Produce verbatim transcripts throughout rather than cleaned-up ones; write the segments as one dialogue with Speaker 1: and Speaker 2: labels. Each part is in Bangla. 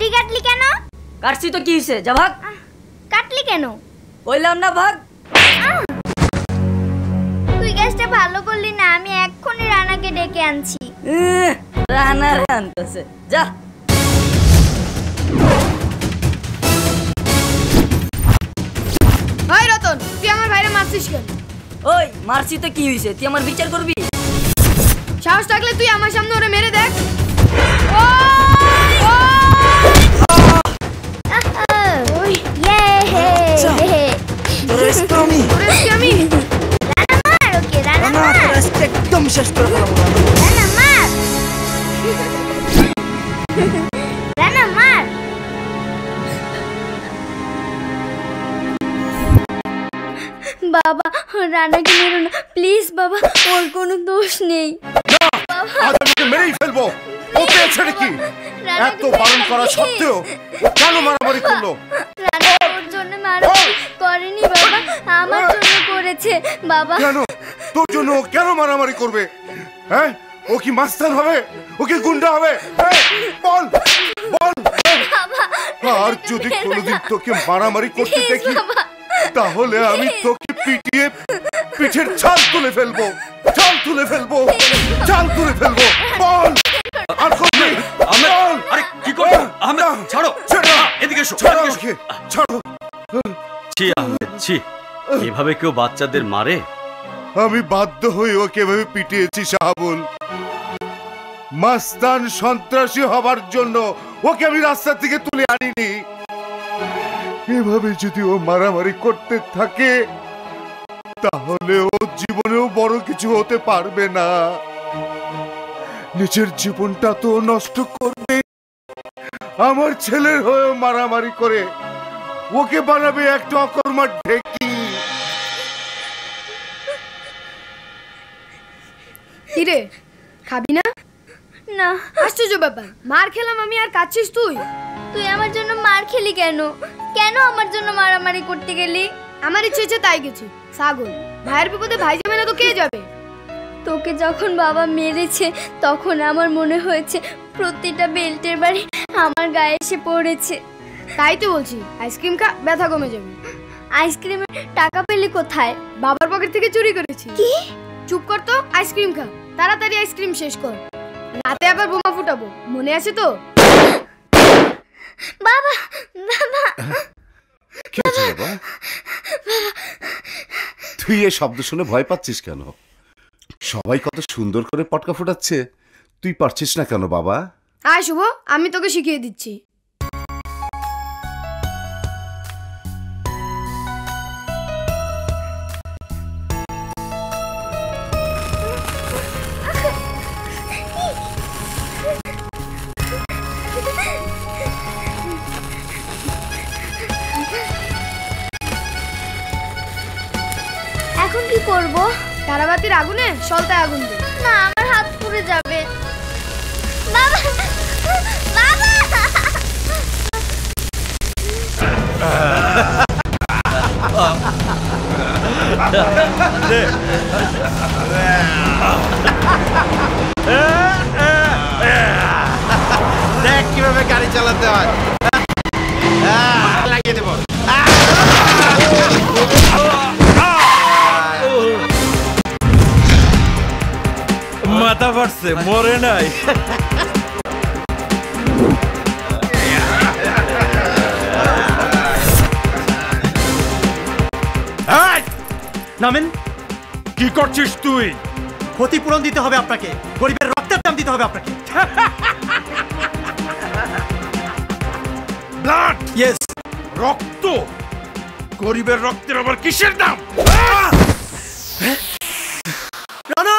Speaker 1: চুটি কাটলি কেন?
Speaker 2: কাটছি তো কি হইছে, যা ভাগ।
Speaker 1: কাটলি কেন?
Speaker 2: কইলাম না ভাগ।
Speaker 1: তুই কাজটা ভালো করলি না, আমি এক্ষুনি রানাকে ডেকে আনছি।
Speaker 2: রানা রে আনতেছে, যা।
Speaker 3: ভাই রতন, তুই আমার ভাইরে মারছিস কেন?
Speaker 2: ওই মারছি তো কি হইছে, তুই আমার বিচার করবি?
Speaker 3: সাহস থাকলে তুই আমার সামনে ওরে মেরে দেখ।
Speaker 1: ওই ইয়ে তোরে
Speaker 3: আমি তোরে আমি
Speaker 1: রানা মার, ওকে রানা মার,
Speaker 2: তোরে একদম শেষ করে ফেলবো।
Speaker 1: রানা মার, রানা মার। বাবা রানাকে মেরো না প্লিজ বাবা, ওর কোনো দোষ নেই।
Speaker 4: আজ আমি মেরেই ফেলবো। ওকে ছেড়ে কি এত বারণ করা সত্ত্বেও কেন মারামারি করলো?
Speaker 1: রানা ওর জন্য মারামারি করেনি বাবা, আমার জন্য করেছে বাবা।
Speaker 4: কেন তোর জন্য ও কেন মারামারি করবে? হ্যাঁ, ও কি মাস্তান হবে? ও কি গুন্ডা হবে? বল বল। আর যদি কোনোদিন তোকে মারামারি করতে দেখি তাহলে আমি তোকে পিটিয়ে পিঠের ছাল তুলে ফেলবো, ছাল তুলে ফেলবো, ছাল তুলে ফেলবো। বল। আর করবি?
Speaker 5: আরে কি করছো আহমেদ? ছাড়ো,
Speaker 4: ছাড়ো,
Speaker 5: এদিকে এসো,
Speaker 4: ছাড়ো,
Speaker 5: এদিকে এসো।
Speaker 4: ছাড়ো।
Speaker 5: ছি আহমেদ, ছি, এভাবে কেউ বাচ্চাদের মারে?
Speaker 4: আমি বাধ্য হয়ে ওকে এভাবে পিটিয়েছি শাহাবুল। মাস্তান সন্ত্রাসী হবার জন্য ওকে আমি রাস্তা থেকে তুলে আনিনি। এভাবে যদি ও মারামারি করতে থাকে তাহলে ও জীবনেও বড় কিছু হতে পারবে না। নিজের জীবনটা তো নষ্ট করবে, আমার ছেলের হয়ে মারামারি করে ওকে বানাবে একটা অকর্মার ঢেকি।
Speaker 3: কিরে খাবি না?
Speaker 1: না।
Speaker 3: আশ্চর্য ব্যাপার, মার খেলাম আমি আর কাচ্ছিস তুই?
Speaker 1: তুই আমার জন্য মার খেলি কেন? কেন আমার জন্য মারামারি করতে গেলি?
Speaker 3: আমার ইচ্ছে হচ্ছে তাই গেছি। ছাগল, ভাইয়ের বিপদে ভাই যাবে না তো কে যাবে?
Speaker 1: তোকে যখন বাবা মেরেছে তখন আমার মনে হয়েছে প্রতিটা বেল্টের বাড়ি আমার গায়ে এসে পড়েছে।
Speaker 3: তাই তো বলছি, আইসক্রিম খা, ব্যথা কমে যাবে।
Speaker 1: আইসক্রিমের টাকা পেলি কোথায়?
Speaker 3: বাবার পকেট থেকে চুরি করেছি।
Speaker 1: কি?
Speaker 3: চুপ কর তো, আইসক্রিম খা, তাড়াতাড়ি আইসক্রিম শেষ কর, রাতে আবার বোমা ফুটাবো, মনে আছে তো?
Speaker 1: বাবা বাবা
Speaker 4: কি হয়েছে বাবা? তুই এই শব্দ শুনে ভয় পাচ্ছিস কেন? সবাই কত সুন্দর করে পটকা ফুটাচ্ছে, তুই পারছিস না কেন বাবা?
Speaker 3: আয় শুভ, আমি তোকে শিখিয়ে দিচ্ছি।
Speaker 1: এখন কি করব?
Speaker 3: তারাবাতির আগুনে সলতায় আগুন দে।
Speaker 1: না, আমার হাত পুড়ে যাবে। বাবা বাবা
Speaker 6: দেখ কিভাবে গাড়ি চালাতে হয়, লাগিয়ে দেব।
Speaker 5: মাথা ফাটছে, মরে নাই।
Speaker 6: নামেন।
Speaker 5: কি করছিস তুই?
Speaker 6: ক্ষতিপূরণ দিতে হবে আপনাকে, গরিবের রক্তের দাম দিতে হবে আপনাকে।
Speaker 5: ব্লাড?
Speaker 6: ইয়েস।
Speaker 5: রক্ত? গরিবের রক্তের আবার কিসের দাম?
Speaker 6: রানা!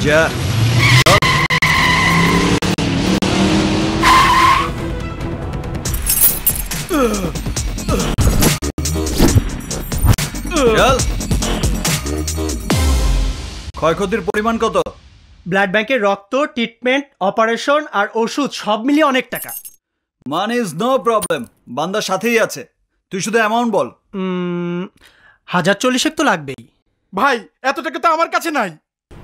Speaker 7: যা। চল। ক্ষয়ক্ষতির পরিমাণ কত?
Speaker 6: ব্লাড ব্যাংকের রক্ত, ট্রিটমেন্ট, অপারেশন আর ওষুধ সব মিলিয়ে অনেক টাকা।
Speaker 7: মানি ইজ নো প্রবলেম, বান্দার সাথেই আছে। তুই শুধু অ্যামাউন্ট বল।
Speaker 6: উম, হাজার চল্লিশেক তো লাগবেই।
Speaker 8: ভাই এত টাকা তো আমার কাছে নাই।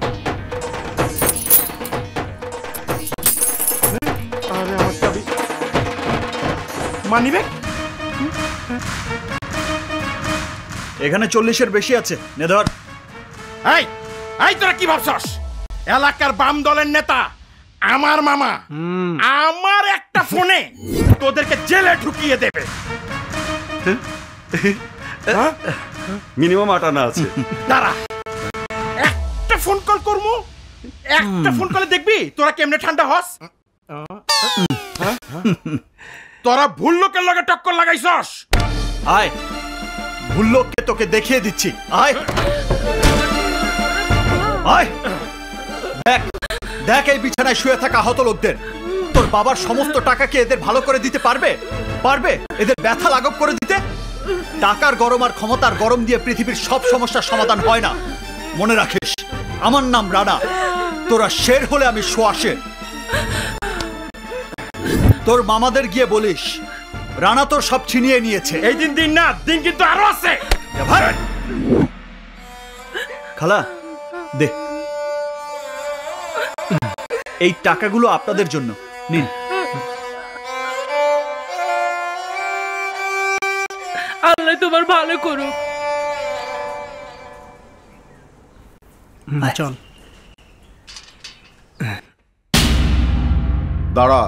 Speaker 8: আরে আমার চাবি, মানিব্যাগ।
Speaker 7: এখানে চল্লিশের বেশি আছে, নে ধর।
Speaker 8: এই এই তোরা কি ভাবছস? এলাকার বাম দলের নেতা আমার মামা আমার একটা ফোনে তোদেরকে জেলে ঢুকিয়ে দেবে।
Speaker 5: মিনিমাম আট আনা আছে।
Speaker 8: দাঁড়া, একটা ফোন কল করবো, একটা ফোন কলে দেখবি তোরা কেমনে ঠান্ডা হস। তোরা ভুল লোকের লগে টক্কর লাগাইছস।
Speaker 7: আয়, ভুল লোককে তোকে দেখিয়ে দিচ্ছি। আয় আয়, দেখ দেখ এই বিছানায় শুয়ে থাকা হত লোকদের। তোর বাবার সমস্ত টাকা কি এদের ভালো করে দিতে পারবে? পারবে এদের ব্যথা লাঘব করে দিতে? টাকার গরম আর ক্ষমতার গরম দিয়ে পৃথিবীর সব সমস্যার সমাধান হয় না। মনে রাখিস, আমার নাম রানা। তোরা শের হলে আমি শোয়া শের। তোর মামাদের গিয়ে বলিস রানা তোর সব ছিনিয়ে নিয়েছে।
Speaker 8: এই দিন দিন না, দিন কিন্তু আরো আছে।
Speaker 7: খালা দে, এই টাকাগুলো আপনাদের জন্য নিন।
Speaker 9: আল্লাহ তোমার ভালো করুক।
Speaker 6: চল
Speaker 4: দাঁড়া।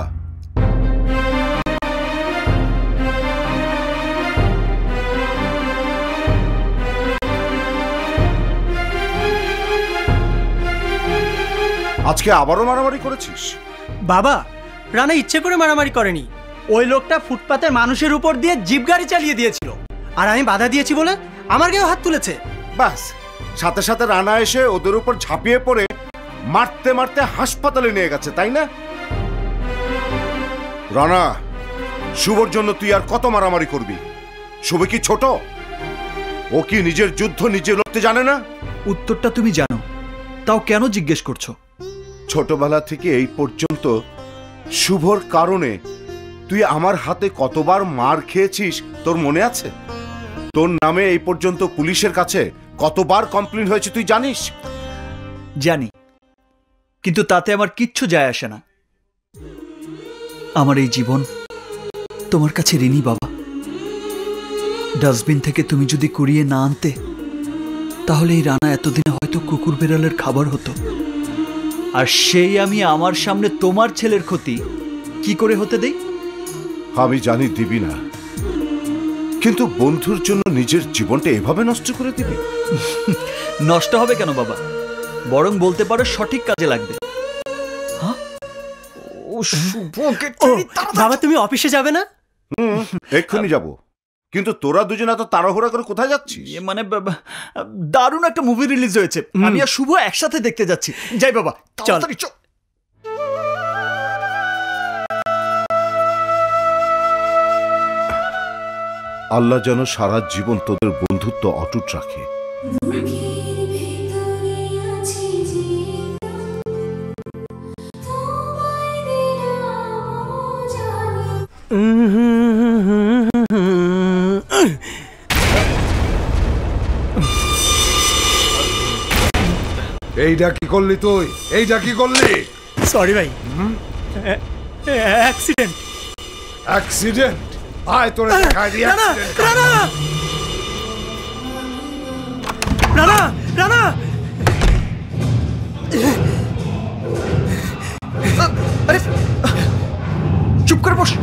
Speaker 4: আজকে আবারও মারামারি করেছিস?
Speaker 6: বাবা, রানা ইচ্ছে করে মারামারি করেনি। ওই লোকটা ফুটপাতের মানুষের উপর দিয়ে জিপ গাড়ি চালিয়ে দিয়েছিল, আর আমি বাধা দিয়েছি বলে আমার গায়ে হাত তুলেছে।
Speaker 4: বাস, সাথে সাথে রানা এসে ওদের উপর ঝাঁপিয়ে পড়ে মারতে মারতে হাসপাতালে নিয়ে গেছে, তাই না? রানা, শুভর জন্য তুই আর কত মারামারি করবি? শুভ কি ছোট? ও কি নিজের যুদ্ধ নিজে লড়তে জানে না?
Speaker 7: উত্তরটা তুমি জানো, তাও কেন জিজ্ঞেস করছো?
Speaker 4: ছোটবেলা থেকে এই পর্যন্ত শুভর কারণে তুই আমার হাতে কতবার মার খেয়েছিস তোর মনে আছে? তোর নামে এই পর্যন্ত পুলিশের কাছে কতবার কমপ্লেন হয়েছে তুই জানিস?
Speaker 7: জানি, কিন্তু তাতে আমার কিচ্ছু যায় আসে না। আমার এই জীবন তোমার কাছে ঋণী বাবা। ডাস্টবিন থেকে তুমি যদি কুড়িয়ে না আনতে, তাহলে এই রানা এতদিনে হয়তো কুকুর বেড়ালের খাবার হতো। আর সেই আমি আমার সামনে তোমার ছেলের ক্ষতি কি করে হতে দেই?
Speaker 4: আমি জানি দিবি না, কিন্তু বন্ধুর জন্য নিজের জীবনটা এভাবে নষ্ট করে দিবি?
Speaker 7: নষ্ট হবে কেন বাবা, বরং বলতে পারো সঠিক কাজে লাগবে।
Speaker 6: বাবা, তুমি অফিসে যাবে না?
Speaker 4: হুম, এক্ষুনি যাব। কিন্তু তোরা দুজনে তো তাড়াহুড়া করে কোথায় যাচ্ছিস?
Speaker 7: মানে দারুণ একটা মুভি রিলিজ হয়েছে, আমি আর শুভ একসাথে দেখতে যাচ্ছি। যাই বাবা, চল।
Speaker 4: আল্লাহ যেন সারা জীবন তোদের বন্ধুত্ব অটুট রাখে।
Speaker 10: এইটা কি করলি তুই? এইটা কি করলি?
Speaker 6: সরি ভাই, অ্যাক্সিডেন্ট।
Speaker 10: অ্যাক্সিডেন্ট? আয় তোরে দেখাই দি।
Speaker 6: রানা, রানা, রানা, রানা,
Speaker 7: আরে চুপ করে বস।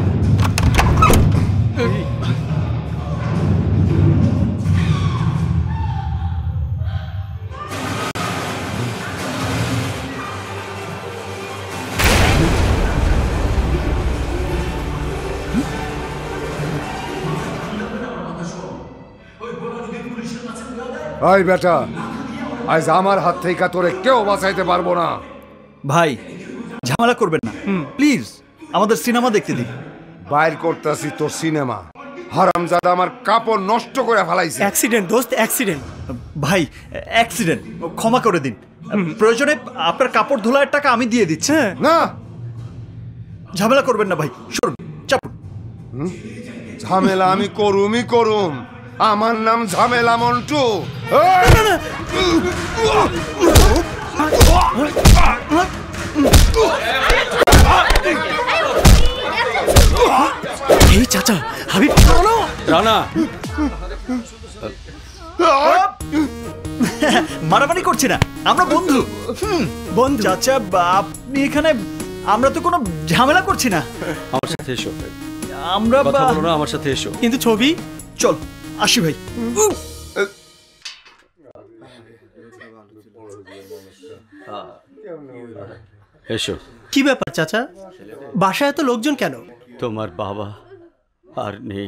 Speaker 10: আয় বেটা, আজ আমার হাত থেকে তোরে কেউ বাঁচাইতে পারবো না।
Speaker 7: ভাই ঝামেলা করবেন না প্লিজ, আমাদের সিনেমা দেখতে দিন।
Speaker 10: বাইর করতেছি তোর সিনেমা। হারামজাদা আমার কাপড় নষ্ট করে ফেলাইছে।
Speaker 6: অ্যাক্সিডেন্ট দোস্ত, অ্যাক্সিডেন্ট।
Speaker 7: ভাই অ্যাক্সিডেন্ট, ক্ষমা করে দিন। প্রয়োজনে আপনার কাপড় ধোলার টাকা আমি দিয়ে দিচ্ছি।
Speaker 10: না,
Speaker 7: ঝামেলা করবেন না ভাই, সরুন চাপুন।
Speaker 10: ঝামেলা আমি করুমই করুম, আমার নাম ঝামেলা মন্টু।
Speaker 6: এই চাচা, হাবিব
Speaker 5: রানা
Speaker 7: মারামারি করছি না, আমরা বন্ধু। বন্ধু চাচা, আপনি এখানে, আমরা তো কোনো ঝামেলা করছি না।
Speaker 5: আমার সাথে এসো,
Speaker 7: আমরা
Speaker 5: কথা বলো না, আমার সাথে এসো।
Speaker 6: কিন্তু ছবি,
Speaker 7: চল আসি ভাই।
Speaker 5: এসো।
Speaker 6: কি ব্যাপার চাচা, বাসায় এত লোকজন কেন?
Speaker 5: তোমার বাবা আর নেই।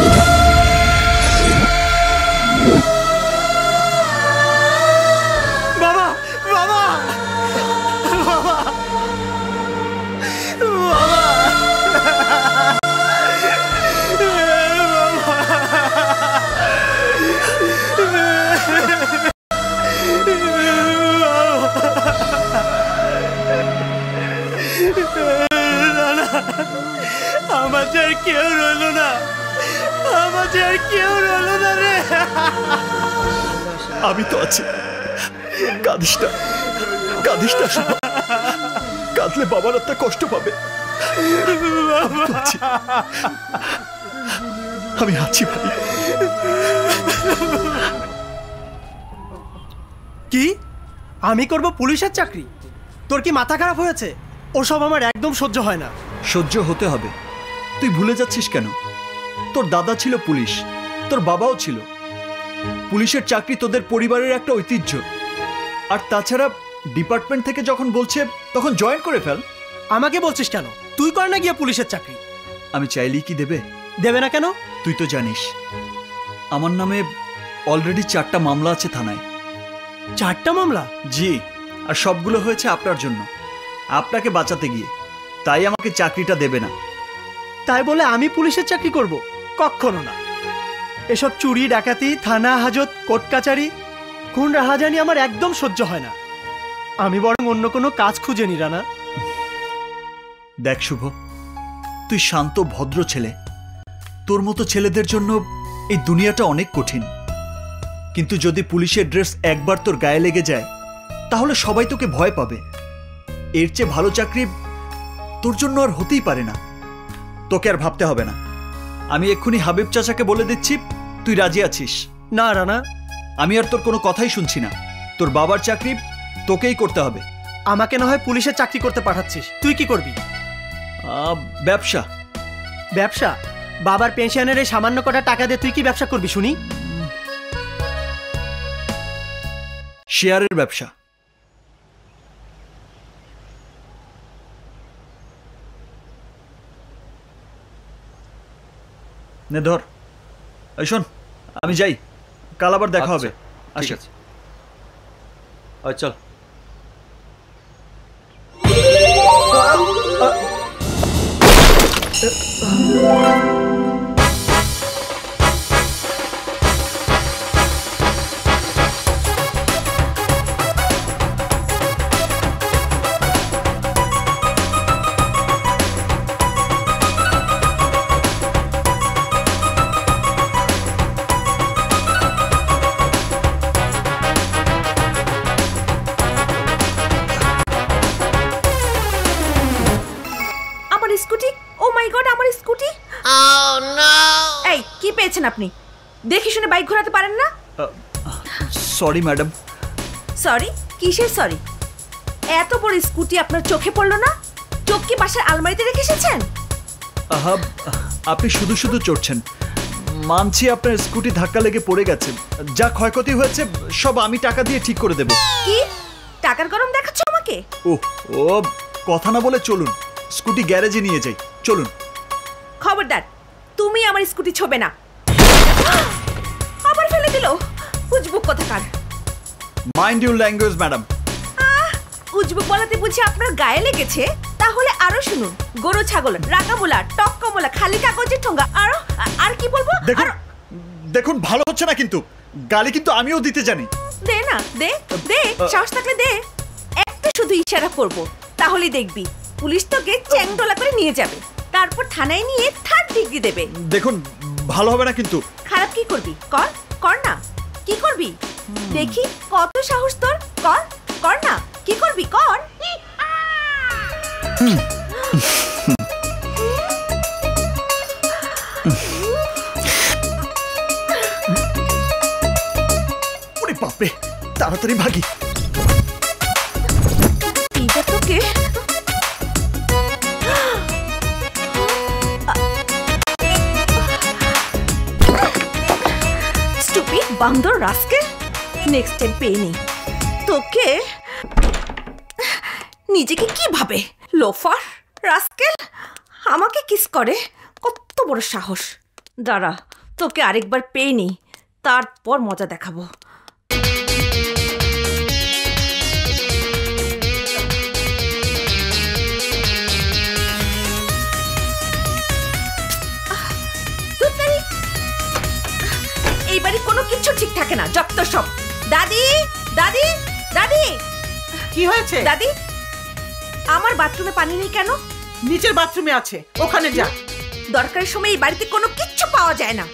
Speaker 6: বাবা, বাবা, বাবা, আমার আর কেউ রইল না, আমার আর কেউ রইল না রে।
Speaker 7: আমি তো আছি, কাঁদিস না, কাঁদিস না, কাঁদলে বাবার একটা কষ্ট পাবে। আমি আছি ভাই।
Speaker 6: কি আমি করব পুলিশের চাকরি? তোর কি মাথা খারাপ হয়েছে? ওসব আমার একদম সহ্য হয় না।
Speaker 7: সহ্য হতে হবে। তুই ভুলে যাচ্ছিস কেন? তোর দাদা ছিল পুলিশ, তোর বাবাও ছিল। পুলিশের চাকরি তোদের পরিবারের একটা ঐতিহ্য। আর তাছাড়া ডিপার্টমেন্ট থেকে যখন বলছে তখন জয়েন করে ফেল।
Speaker 6: আমাকে বলছিস কেন? তুই কর না গিয়ে পুলিশের চাকরি।
Speaker 7: আমি চাইলেই কি দেবে?
Speaker 6: দেবে না কেন?
Speaker 7: তুই তো জানিস আমার নামে অলরেডি চারটা মামলা আছে থানায়।
Speaker 6: চারটা মামলা?
Speaker 7: জি, আর সবগুলো হয়েছে আপনার জন্য, আপনাকে বাঁচাতে গিয়ে। তাই আমাকে চাকরিটা দেবে না।
Speaker 6: তাই বলে আমি পুলিশের চাকরি করব? কখনো না। এসব চুরি, ডাকাতি, থানা হাজত, কোর্ট কাচারি, খুন রাহাজানি আমার একদম সহ্য হয় না। আমি বরং অন্য কোনো কাজ খুঁজে নি। রানা
Speaker 7: দেখ শুভ, তুই শান্ত ভদ্র ছেলে। তোর মতো ছেলেদের জন্য এই দুনিয়াটা অনেক কঠিন। কিন্তু যদি পুলিশের ড্রেস একবার তোর গায়ে লেগে যায় তাহলে সবাই তোকে ভয় পাবে। এর চেয়ে ভালো চাকরি তোর জন্য আর হতেই পারে না। তোকে আর ভাবতে হবে না। আমি এক্ষুনি হাবিব চাচাকে বলে দিচ্ছি তুই রাজি আছিস।
Speaker 6: না রানা,
Speaker 7: আমি আর তোর কোনো কথাই শুনছি না। তোর বাবার চাকরি তোকেই করতে হবে।
Speaker 6: আমাকে না হয় পুলিশের চাকরি করতে পাঠাচ্ছিস, তুই কি করবি?
Speaker 7: ব্যবসা।
Speaker 6: ব্যবসা? বাবার পেনশনের এই সামান্য কটা টাকা দিয়ে তুই কি ব্যবসা করবি শুনি?
Speaker 7: শেয়ারের ব্যবসা। নে ধর। এই শোন, আমি যাই, কাল আবার দেখা হবে।
Speaker 5: ঠিক আছে, চল।
Speaker 11: স্কুটি, ও মাই গড, আমার স্কুটি!
Speaker 12: Oh no!
Speaker 11: এই কি পেয়েছেন আপনি? দেখি শুনে বাইক ঘোরাতে পারেন না?
Speaker 7: Sorry madam.
Speaker 11: সরি? কিসের সরি? এত বড় স্কুটি আপনার চোখে পড়লো না? চোখ কি বাসার আলমারিতে রেখে এসেছেন?
Speaker 7: আহা, আপনি শুধু শুধু চড়ছেন। মানছি আপনার স্কুটি ধাক্কা লেগে পড়ে গেছে। যা ক্ষয়ক্ষতি হয়েছে সব আমি টাকা দিয়ে ঠিক করে দেব।
Speaker 11: কি টাকার গরম দেখাচ্ছ আমাকে?
Speaker 7: ও ও কথা না বলে চলুন, স্কুটি গ্যারেজে নিয়ে যাই। চলুন।
Speaker 11: খবরদার, তুমি আমার স্কুটি ছোবে না। আবার ফেলে দিল, বুঝবুক কোথাকার।
Speaker 7: Mind your language madam.
Speaker 11: উজবুক বলাতে বুঝি আপনার গায়ে লেগেছে? তাহলে আরো শুনুন, গরু ছাগল রাঙামুলা টক কমলা খালি কাগজের ঠোঙ্গা আরো আর কি বলবো।
Speaker 7: দেখুন দেখুন ভালো হচ্ছে না, কিন্তু গালি কিন্তু আমিও দিতে জানি।
Speaker 11: দে না দে দে, সাহস থাকলে দে। একটা শুধু ইশারা করব, তাহলেই দেখবি পুলিশ তোকে চ্যাংদোলা করে নিয়ে যাবে, তারপর থানায় নিয়ে থার্ড ডিগ্রি দেবে।
Speaker 7: দেখুন ভালো হবে না কিন্তু।
Speaker 11: খারাপ কি করবি? কর কর না, কি করবি দেখি, কত সাহস তোর, কর কর না, কি করবি কর।
Speaker 7: ওরে বাপরে, তাড়াতাড়ি ভাগি।
Speaker 11: এইবার তোকে স্টুপিড বান্দর রাস্কেল, নেক্সট টাইম পেয়ে নেই তোকে। নিজেকে কি ভাবে লোফার রাস্কেল, আমাকে কিস করে, কত বড় সাহস। দাঁড়া, তোকে আরেকবার পেয়ে নেই, তারপর মজা দেখাবো। এইবারে কোনো কিছু ঠিক থাকে না, যত সব। দাদি দাদি দাদি,
Speaker 12: কি হয়েছে
Speaker 11: দাদি? আমার বাথরুমে পানি নেই কেন?
Speaker 12: নিচের বাথরুমে আছে, ওখানে যা।
Speaker 11: দরকারের সময় এই বাড়িতে কোনো কিচ্ছু পাওয়া যায় না।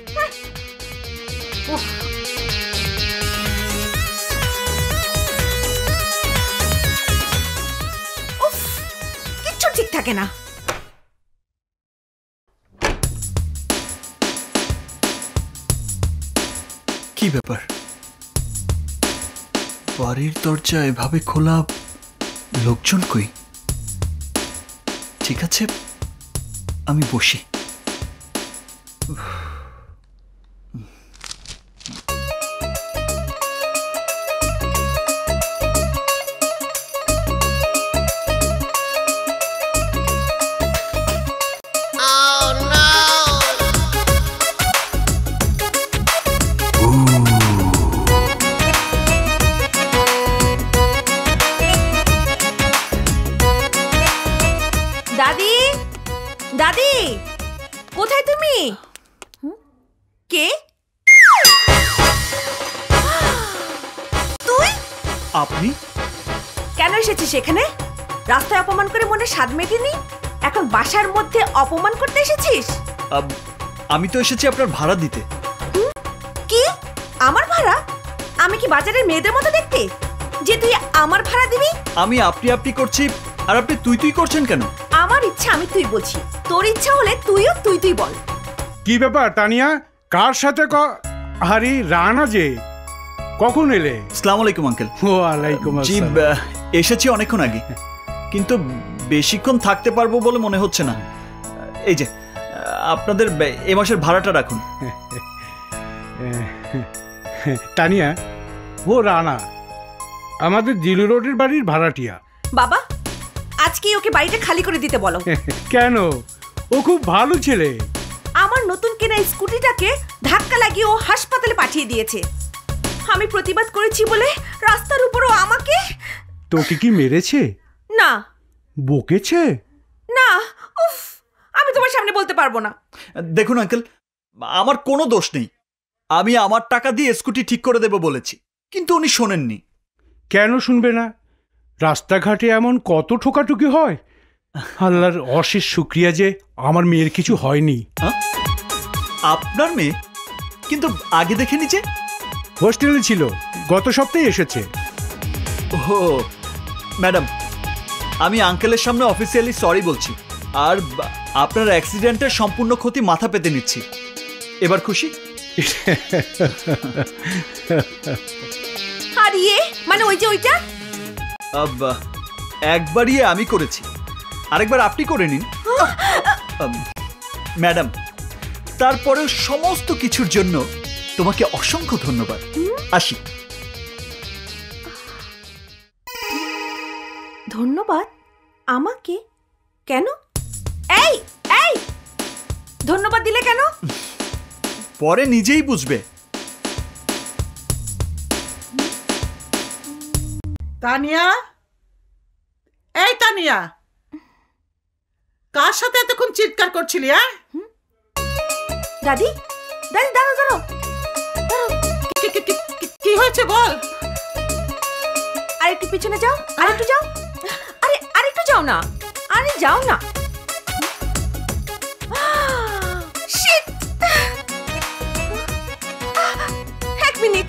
Speaker 11: উফ, কিচ্ছু ঠিক থাকে না।
Speaker 7: কি ব্যাপার, বাড়ির দরজা এভাবে খোলা, লোকজন কই? ঠিক আছে, আমি বসি।
Speaker 11: দাদি দাদি, কোথায় তুমি? কে তুই?
Speaker 7: আপনি
Speaker 11: কেন এসেছিস এখানে? রাস্তায় অপমান করে মনে স্বাদ মেটেনি, এখন বাসার মধ্যে অপমান করতে এসেছিস?
Speaker 7: আব- আমি তো এসেছি আপনার ভাড়া দিতে।
Speaker 11: কি আমার ভাড়া? আমি কি বাজারের মেয়েদের মতো দেখতে যে তুই আমার ভাড়া দিবি?
Speaker 7: আমি আপনি আপনি করছি, আর আপনি তুই তুই করছেন কেন?
Speaker 11: আমার ইচ্ছা আমি তুই বলছি, তোর ইচ্ছা হলে তুইও তুই তুই বল।
Speaker 8: কি ব্যাপার তানিয়া, কার সাথে ক আরে রানা যে কখন এলে?
Speaker 7: আসসালামু আলাইকুম আঙ্কেল।
Speaker 8: ওয়ালাইকুম
Speaker 7: জি,
Speaker 8: আসসালাম।
Speaker 7: আহ, এসেছি অনেকক্ষণ আগে, কিন্তু বেশিক্ষণ থাকতে পারবো বলে মনে হচ্ছে না। এই যে আপনাদের এ মাসের ভাড়াটা রাখুন।
Speaker 8: তানিয়া, ও রানা আমাদের জিলু রোডের বাড়ির ভাড়াটিয়া।
Speaker 11: বাবা, আজকে ওকে বাড়িটা খালি করে দিতে বলো।
Speaker 8: কেন? ও খুব ভালো ছেলে।
Speaker 11: আমার নতুন কেনা স্কুটিটাকে ধাক্কা লাগিয়ে ও হাসপাতালে পাঠিয়ে দিয়েছে। আমি প্রতিবাদ করেছি বলে রাস্তার উপর ও আমাকে।
Speaker 8: তোকে কি মেরেছে?
Speaker 11: না।
Speaker 8: বকেছে?
Speaker 11: না। উফ, আমি তোমার সামনে বলতে পারবো না।
Speaker 7: দেখুন আঙ্কেল, আমার কোনো দোষ নেই। আমি আমার টাকা দিয়ে স্কুটি ঠিক করে দেব বলেছি, কিন্তু উনি শোনেননি।
Speaker 8: কেন শুনবে না? রাস্তাঘাটে এমন কত ঠোকাঠুকি হয়। আল্লাহর অশেষ শুক্রিয়া যে আমার মেয়ের কিছু হয়নি।
Speaker 7: আপনার মেয়ে? কিন্তু আগে দেখেনি যে।
Speaker 8: হোস্টেলে ছিল, গত সপ্তাহে এসেছে।
Speaker 7: ও ম্যাডাম, আমি আঙ্কেলের সামনে অফিসিয়ালি সরি বলছি, আর আপনার অ্যাক্সিডেন্টের সম্পূর্ণ ক্ষতি মাথা পেতে নিচ্ছি। এবার খুশি?
Speaker 11: আর ইয়ে মানে ওই যে ওইটা
Speaker 7: একবারই আমি করেছি, আরেকবার আপনি করে নিন ম্যাডাম। তারপরেও সমস্ত কিছুর জন্য তোমাকে অসংখ্য ধন্যবাদ। আসি।
Speaker 11: ধন্যবাদ আমাকে? কেন? এই এই ধন্যবাদ দিলে কেন?
Speaker 7: পরে নিজেই বুঝবে।
Speaker 12: তানিয়া, এই তানিয়া, কার সাথে এতক্ষণ চিৎকার করছিলি? হ্যাঁ
Speaker 11: দাদি, দাদি দাঁড়াও দাঁড়াও,
Speaker 12: কি- কি- কি- কি- কি হয়েছে বল।
Speaker 11: আরেকটু পিছনে যাও, আরেকটু যাও, আরে আরেকটু যাও না, আরে যাও না। Shit! এক মিনিট।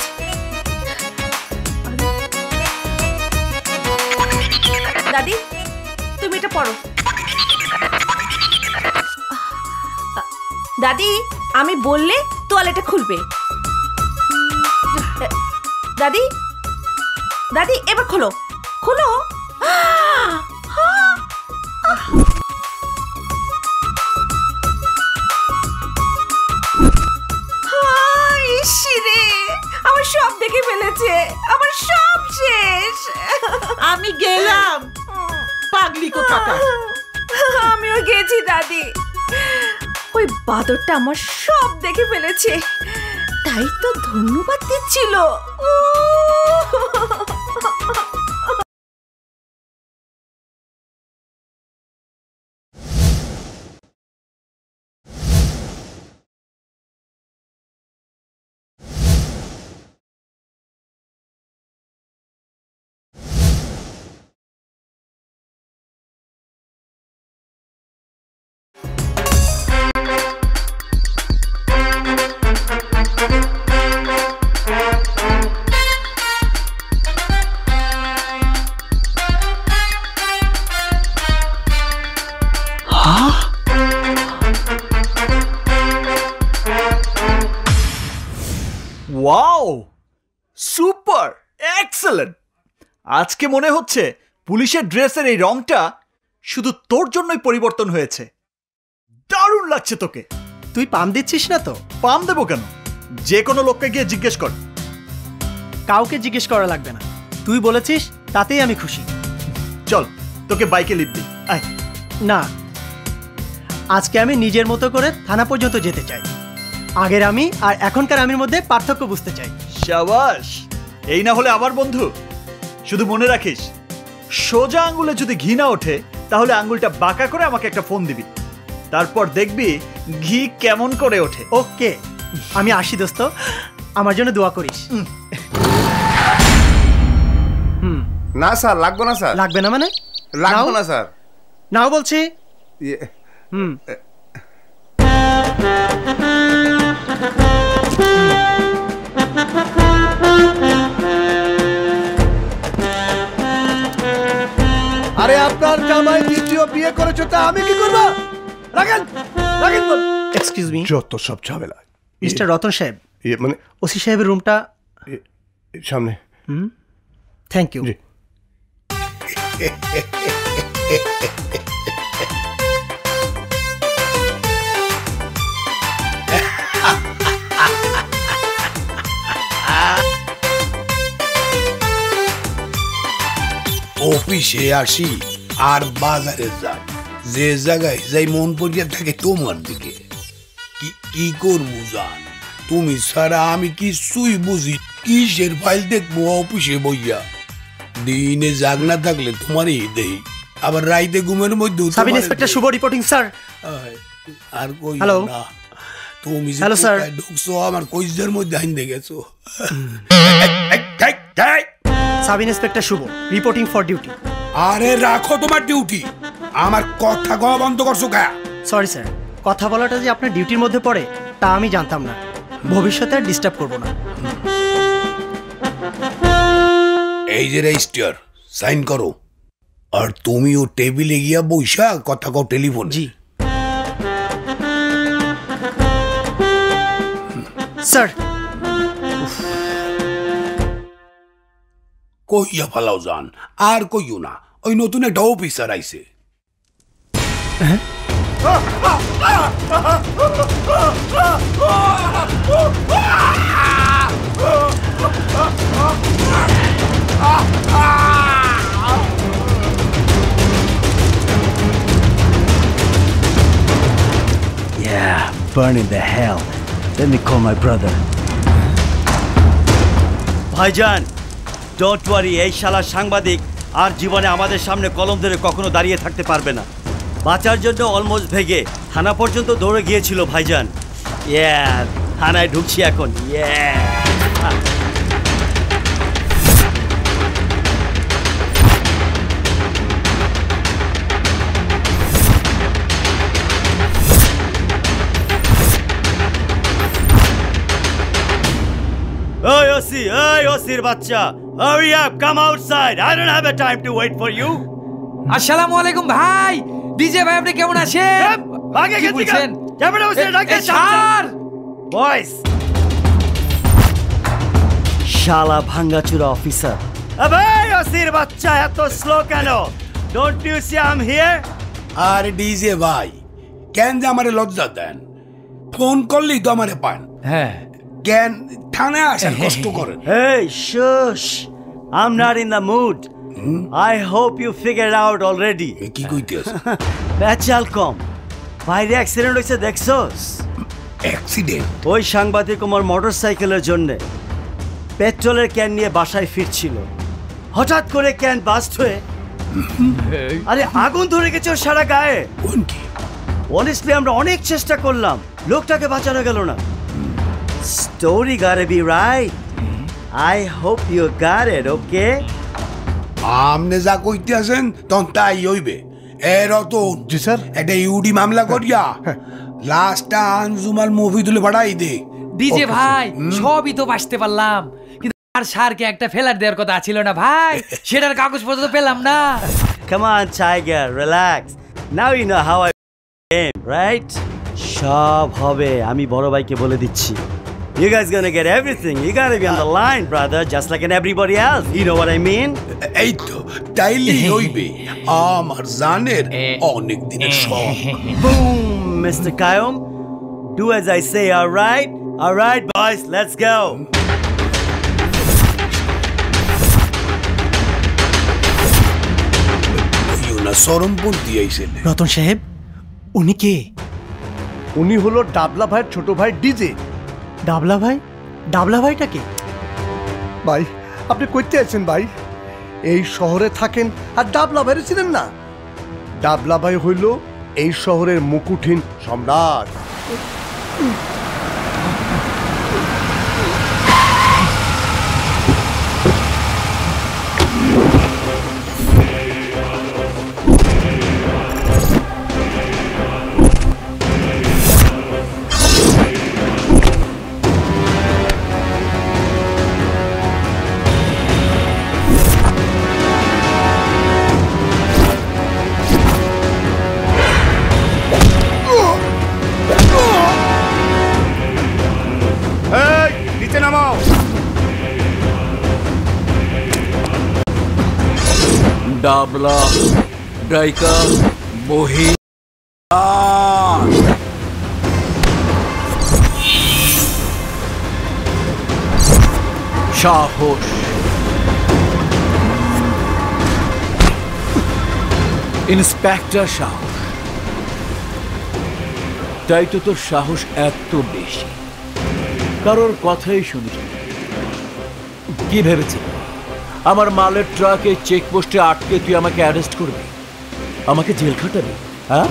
Speaker 11: দাদি, তুমি এটা পড়ো। দাদি, আমি বললে তোয়ালেটা খুলবে। দাদি, দাদি এবার খোলো, খোলো। ইসিরে, আমার সব দেখে ফেলেছে, আমার সব শেষ।
Speaker 12: আমি গেলাম, পাগলি কোথাকার।
Speaker 11: আমিও গেছি দাদি, ওই বাদরটা আমার সব দেখে ফেলেছে, তাই তো ধন্যবাদ দিচ্ছিল।
Speaker 7: Wow, super, excellent. আজকে মনে হচ্ছে পুলিশের ড্রেসের এই রংটা শুধু তোর জন্যই পরিবর্তন হয়েছে। দারুণ লাগছে তোকে।
Speaker 6: তুই পাম দিচ্ছিস না তো?
Speaker 7: পাম দেবো কেন? যে কোনো লোককে গিয়ে জিজ্ঞেস কর।
Speaker 6: কাউকে জিজ্ঞেস করা লাগবে না, তুই বলেছিস তাতেই আমি খুশি।
Speaker 7: চল, তোকে বাইকে লিভ দিই। আয়।
Speaker 6: না, আজকে আমি নিজের মতো করে থানা পর্যন্ত যেতে চাই। আগের আমি আর এখনকার আমির মধ্যে পার্থক্য বুঝতে চাই।
Speaker 7: শাবাশ, এই না হলে আমার বন্ধু। শুধু মনে রাখিস, সোজা আঙ্গুলে যদি ঘি না ওঠে তাহলে আঙ্গুলটা বাঁকা করে আমাকে একটা ফোন দিবি, তারপর দেখবি ঘি কেমন করে ওঠে।
Speaker 6: ওকে, আমি আসি দোস্ত, আমার জন্য দোয়া করিস। হুম।
Speaker 10: না স্যার, লাগবে না স্যার।
Speaker 6: লাগবে না মানে?
Speaker 10: লাগবে না স্যার।
Speaker 6: নাও বলছি। হুম।
Speaker 13: আরে আপনার জামাই দ্বিতীয় বিয়ে করেছে, তা আমি কি করব? রাখেন, রাখেন।
Speaker 6: Excuse me.
Speaker 10: যত সব ঝামেলা।
Speaker 6: মিস্টার রতন সাহেব,
Speaker 10: মানে
Speaker 6: ওসি সাহেবের রুমটা
Speaker 10: সামনে।
Speaker 6: Hmm, thank you.
Speaker 14: অফিসে আসি আর বাজারে যাই, যে জায়গায় যাই মন পড়িয়া থাকে তোমার দিকে। কি কি করবো জান, তুমি ছাড়া আমি কিছুই বুঝি। কিসের ফাইল দেখবো অফিসে বইয়া? দিনে জাগ না থাকলে তোমারই দেই, আবার রাইতে ঘুমের মধ্যে।
Speaker 6: Sub inspector Shubho reporting sir.
Speaker 14: আর কই
Speaker 6: হ্যালো
Speaker 14: না, তুমি যে
Speaker 6: হ্যালো স্যার
Speaker 14: ঢুকছো আমার কইজের মধ্যে আইন্দে গেছো।
Speaker 6: Sub inspector Shubho reporting for duty.
Speaker 14: আরে রাখো তোমার ডিউটি, আমার কথা কওয়া বন্ধ করছো কা?
Speaker 6: সরি স্যার, কথা বলাটা যে আপনার ডিউটির মধ্যে পড়ে তা আমি জানতাম না। ভবিষ্যতে আর ডিস্টার্ব করব না।
Speaker 14: এই যে রেজিস্টার, সাইন করো। আর তুমিও টেবিলে গিয়া বইসা কথা কও টেলিফোন।
Speaker 6: জি স্যার।
Speaker 14: কইয়া ফালাও যান, আর কইও না। ওই নতুন একটা অফিসার আইছে।
Speaker 15: Yeah, burning the hell. Let me call my brother.
Speaker 5: ভাইজান, ডোন্ট ওয়ারি, এই শালা সাংবাদিক আর জীবনে আমাদের সামনে কলম ধরে কখনো দাঁড়িয়ে থাকতে পারবে না। বাঁচার জন্য অলমোস্ট ভেগে থানা পর্যন্ত দৌড়ে গিয়েছিল ভাইজান। ইয়া, থানায় ঢুকছি এখন। ইয়া Hey, Ossi! Hey, Ossir bacha! Hurry up! Come outside! I don't have a time to wait for you!
Speaker 16: আসসালামু আলাইকুম ভাই। ডিজে ভাই আপনি কেমন আছেন?
Speaker 5: আগে
Speaker 16: কি
Speaker 5: গেছি
Speaker 16: বলছেন?
Speaker 5: ক্যামেরা বসে ডাকে
Speaker 16: স্যার
Speaker 5: বয়েস শালা ভাঙ্গাচুরা অফিসার। আবে ওসির বাচ্চা এত স্লো কেন? Don't you see I am here?
Speaker 14: আর ডিজে ভাই কেন যে আমারে লজ্জা দেন? ফোন করলেই তো আমারে পান।
Speaker 16: হ্যাঁ
Speaker 14: কেন থানায় আসেন কষ্ট করেন?
Speaker 5: Hey, shush! I'm not in the mood. I hope you figured out already.
Speaker 14: কি কইতেছ?
Speaker 5: বেচাল কম। বাইরে অ্যাক্সিডেন্ট হয়েছে দেখছস?
Speaker 14: অ্যাক্সিডেন্ট?
Speaker 5: ওই সাংবাদিক আমার মোটরসাইকেলের জন্য পেট্রোলের ক্যান নিয়ে বাসায় ফিরছিল, হঠাৎ করে ক্যান বাস্ট হয়ে আরে আগুন ধরে গেছে ওর সারা গায়ে। অনেস্টলি আমরা অনেক চেষ্টা করলাম, লোকটাকে বাঁচানো গেল না। Story gotta be right. I hope you got it, okay?
Speaker 14: আমনে যা কইতে আছেন তখন তাই হইবে। এর তো
Speaker 13: জি স্যার
Speaker 14: একটা ইউডি মামলা করিয়া লাস্টটা আঞ্জুমাল মুভি তুলে পাঠাই দে।
Speaker 16: ডিজে ভাই সবই তো বাঁচতে পারলাম, কিন্তু আর স্যারকে একটা ফেলার দেওয়ার কথা ছিল না ভাই, সেটার কাগজপত্র তো পেলাম না।
Speaker 5: Come on, Tiger, relax. Now you know how I am, right? সব হবে, আমি বড় ভাইকে বলে দিচ্ছি। You guys gonna get everything. You gotta be on the line, brother, just like in everybody else. You know what I mean?
Speaker 14: এই তো তাইলে হইবে আমার জানের অনেক দিনের শখ।
Speaker 5: Boom, Mister Kayum. Do as I say, all right? All right, boys, let's go.
Speaker 14: ইউনা সরমপন্থী আইছেন।
Speaker 6: রতন সাহেব, উনি কে?
Speaker 13: উনি হলো ডাবলা ভাইয়ের ছোট ভাই ডিজে।
Speaker 6: ডাবলা ভাই? ডাবলা ভাইটা কে?
Speaker 13: ভাই আপনি কইতে আছেন ভাই? এই শহরে থাকেন আর ডাবলা ভাইয়ের ছিলেন না? ডাবলা ভাই হইল এই শহরের মুকুটহীন সম্রাট।
Speaker 17: ডাবলা ডাইকা মহি সাহস ইন্সপেক্টর সাহস, তাই তো তোর সাহস এত বেশি, কারোর কথাই শুনিস। কি ভেবেছিস আমার মালের ট্রাকে চেকপোস্টে আটকে তুই আমাকে অ্যারেস্ট করবি, আমাকে জেল খাটাবি? হ্যাঁ,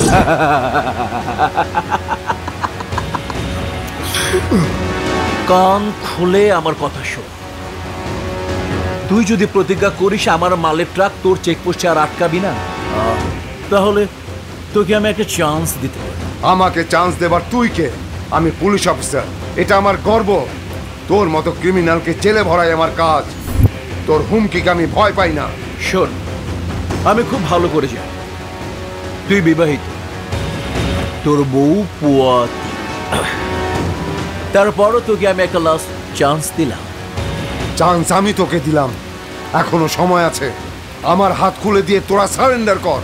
Speaker 17: কান খুলে আমার কথা শোন। তুই যদি প্রতিজ্ঞা করিস আমার মালের ট্রাক তোর চেকপোস্টে আর আটকাবি না, তাহলে তোকে আমি একটা চান্স দিতে পারি।
Speaker 10: আমাকে চান্স দেবার তুই কে? আমি পুলিশ অফিসার, এটা আমার গর্ব। তোর মতো ক্রিমিনালকে জেলে ভরাই আমার কাজ। তোর হুমকিকে আমি ভয় পাই না।
Speaker 17: শোন, আমি খুব ভালো করে জানি তুই বিবাহিত, তোর বউ পুয়াতি, তারপরও তোকে আমি একটা লাস্ট চান্স দিলাম।
Speaker 10: চান্স আমি তোকে দিলাম, এখনো সময় আছে। আমার হাত খুলে দিয়ে তোরা সারেন্ডার কর।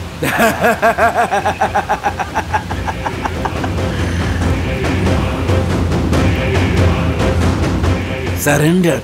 Speaker 17: সারেন্ডার?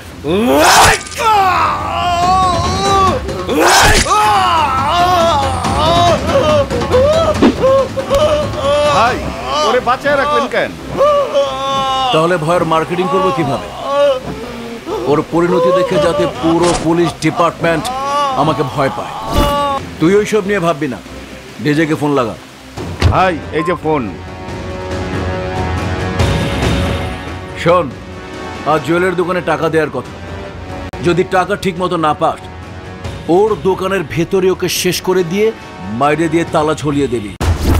Speaker 4: ভাই ওরে বাঁচায় রাখলেন কেন?
Speaker 17: তাহলে ভয়ের মার্কেটিং করবো কিভাবে? ও ওর পরিণতি দেখে যাতে পুরো পুলিশ ডিপার্টমেন্ট আমাকে ভয় পায়। তুই ওইসব নিয়ে ভাববি না, ডিজেকে ফোন লাগা।
Speaker 18: ভাই এই যে ফোন।
Speaker 17: শোন, আজ জুয়েলের দোকানে টাকা দেওয়ার কথা। যদি টাকা ঠিক মতো না পাস, ওর দোকানের ভেতরে ওকে শেষ করে দিয়ে বাইরে দিয়ে তালা ঝুলিয়ে দিবি।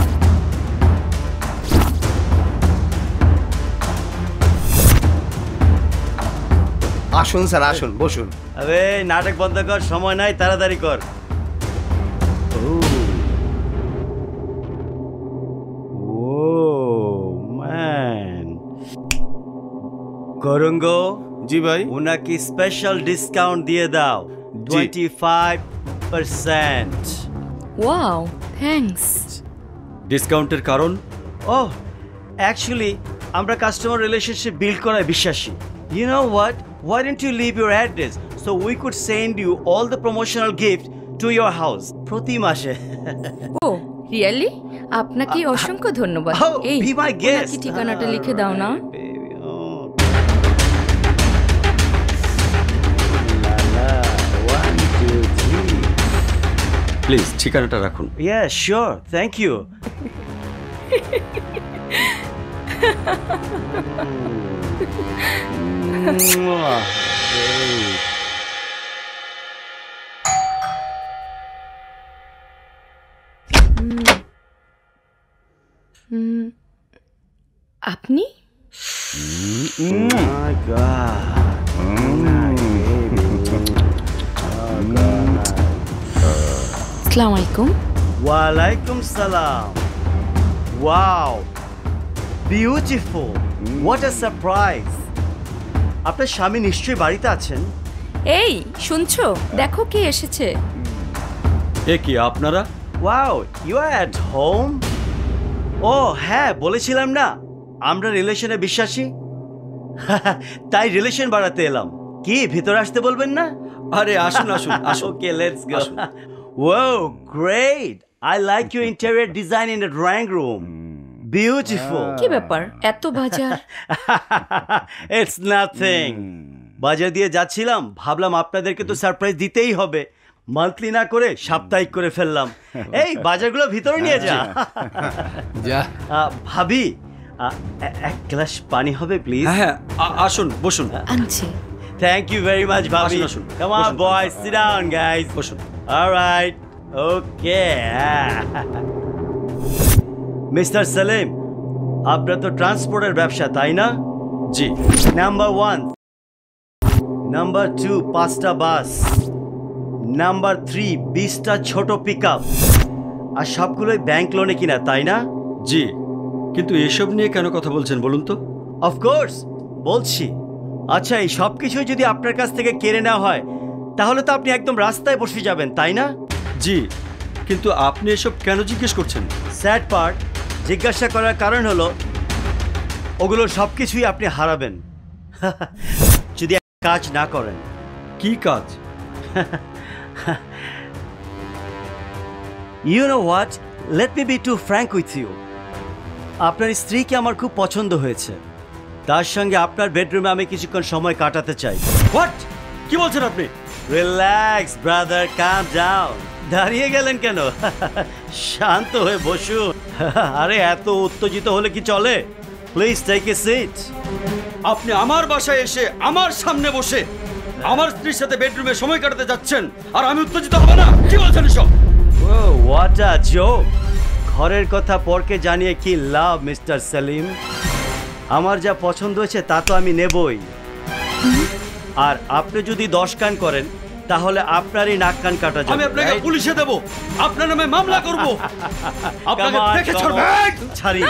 Speaker 13: আসুন স্যার, আসুন, বসুন।
Speaker 5: আরে নাটক বন্ধ কর, সময় নাই, তাড়াতাড়ি কর। গৌরঙ্গ,
Speaker 18: জি ভাই।
Speaker 5: উনাকে স্পেশাল ডিসকাউন্ট দিয়ে দাও twenty five percent.
Speaker 9: Wow, thanks.
Speaker 5: ডিসকাউন্টের কারণ? ও অ্যাকচুয়ালি আমরা কাস্টমার রিলেশনশিপ বিল্ড করায় বিশ্বাসী। You know what, why don't you leave your address so we could send you all the promotional gift to your house প্রতি মাসে।
Speaker 9: Oh really? আপনাকে অসংখ্য ধন্যবাদ। এই
Speaker 5: be my guest.
Speaker 9: কি ঠিকানাটা লিখে দাও না।
Speaker 5: প্লিজ ঠিকানাটা রাখুন। Yeah, sure. Thank you.
Speaker 9: আপনি?
Speaker 5: My God.
Speaker 9: আসসালামু আলাইকুম।
Speaker 5: ওয়ালাইকুম সালাম। Wow, beautiful, what a surprise. আপনার স্বামী নিশ্চয়ই বাড়িতে আছেন।
Speaker 9: এই শুনছো, দেখো কে এসেছে।
Speaker 5: এ কি আপনারা? Wow, you are at home. ও হ্যাঁ, বলেছিলাম না আমরা রিলেশনে বিশ্বাসী, তাই রিলেশন বাড়াতে এলাম। কি ভিতরে আসতে বলবেন না? আরে আসুন আসুন আসুন। Okay, let's go. Whoa, great! I like your interior design in the drawing room. Beautiful.
Speaker 9: কি ব্যাপার, এত বাজার?
Speaker 5: It's nothing. বাজার দিয়ে যাচ্ছিলাম, ভাবলাম আপনাদেরকে তো সারপ্রাইজ দিতেই হবে, মান্থলি না করে সাপ্তাহিক করে ফেললাম। এই বাজারগুলো ভিতরে নিয়ে যা।
Speaker 16: যা।
Speaker 5: ভাবি, এক গ্লাস পানি হবে প্লিজ?
Speaker 19: হ্যাঁ, আসুন বসুন।
Speaker 9: আনছি।
Speaker 5: Thank you very much, Bobby.
Speaker 19: আসুন, আসুন।
Speaker 5: Come on, boys, sit down, guys.
Speaker 19: বসুন।
Speaker 5: All right. Okay. Mister Salim, আপনার তো ট্রান্সপোর্টের ব্যবসা, তাই না?
Speaker 19: জি।
Speaker 5: নাম্বার ওয়ান, নাম্বার টু পাঁচটা বাস, নাম্বার থ্রি বিশটা ছোট পিক আপ, আর সবগুলোই ব্যাংক লোনে কিনা, তাই না?
Speaker 19: জি, কিন্তু এসব নিয়ে কেন কথা বলছেন বলুন তো?
Speaker 5: অফকোর্স বলছি। আচ্ছা, এই সব কিছুই যদি আপনার কাছ থেকে কেড়ে নেওয়া হয় তাহলে তো আপনি একদম রাস্তায় বসে যাবেন, তাই না?
Speaker 19: জি, কিন্তু আপনি এসব কেন জিজ্ঞেস করছেন?
Speaker 5: স্যাড পার্ট, জিজ্ঞাসা করার কারণ হলো ওগুলো সব কিছুই আপনি হারাবেন যদি কাজ না করেন।
Speaker 19: কি কাজ?
Speaker 5: You know what, let me be too frank with you. আপনার স্ত্রীকে আমার খুব পছন্দ হয়েছে, তার সঙ্গে আপনার বেডরুমে আমি কিছুক্ষণ সময় কাটাতে চাই।
Speaker 19: হোয়াট? কি বলছেন আপনি?
Speaker 5: Relax brother, calm down. দাঁড়িয়ে গেলেন কেন? শান্ত হয়ে বসুন। আরে এত উত্তেজিত হলে কি চলে? Please take a seat.
Speaker 19: আপনি আমার বাসায় এসে আমার সামনে বসে আমার স্ত্রীর সাথে বেডরুমে সময় কাটাতে যাচ্ছেন আর আমি উত্তেজিত হব না? কি বলছেন এসব?
Speaker 5: Oh what a joke. ঘরের কথা পরকে জানিয়ে কি লাভ মিস্টার সেলিম? আমার যা পছন্দ হয়েছে তা তো আমি নেবই, আর আপনি যদি দশ কান করেন তাহলে আপনারই নাক কান কাটা যাবে।
Speaker 19: আমি আপনাকে পুলিশে দেব, আপনার নামে মামলা করব। আপনাকে দেখে ছাড়ব।
Speaker 5: ছাড়ি।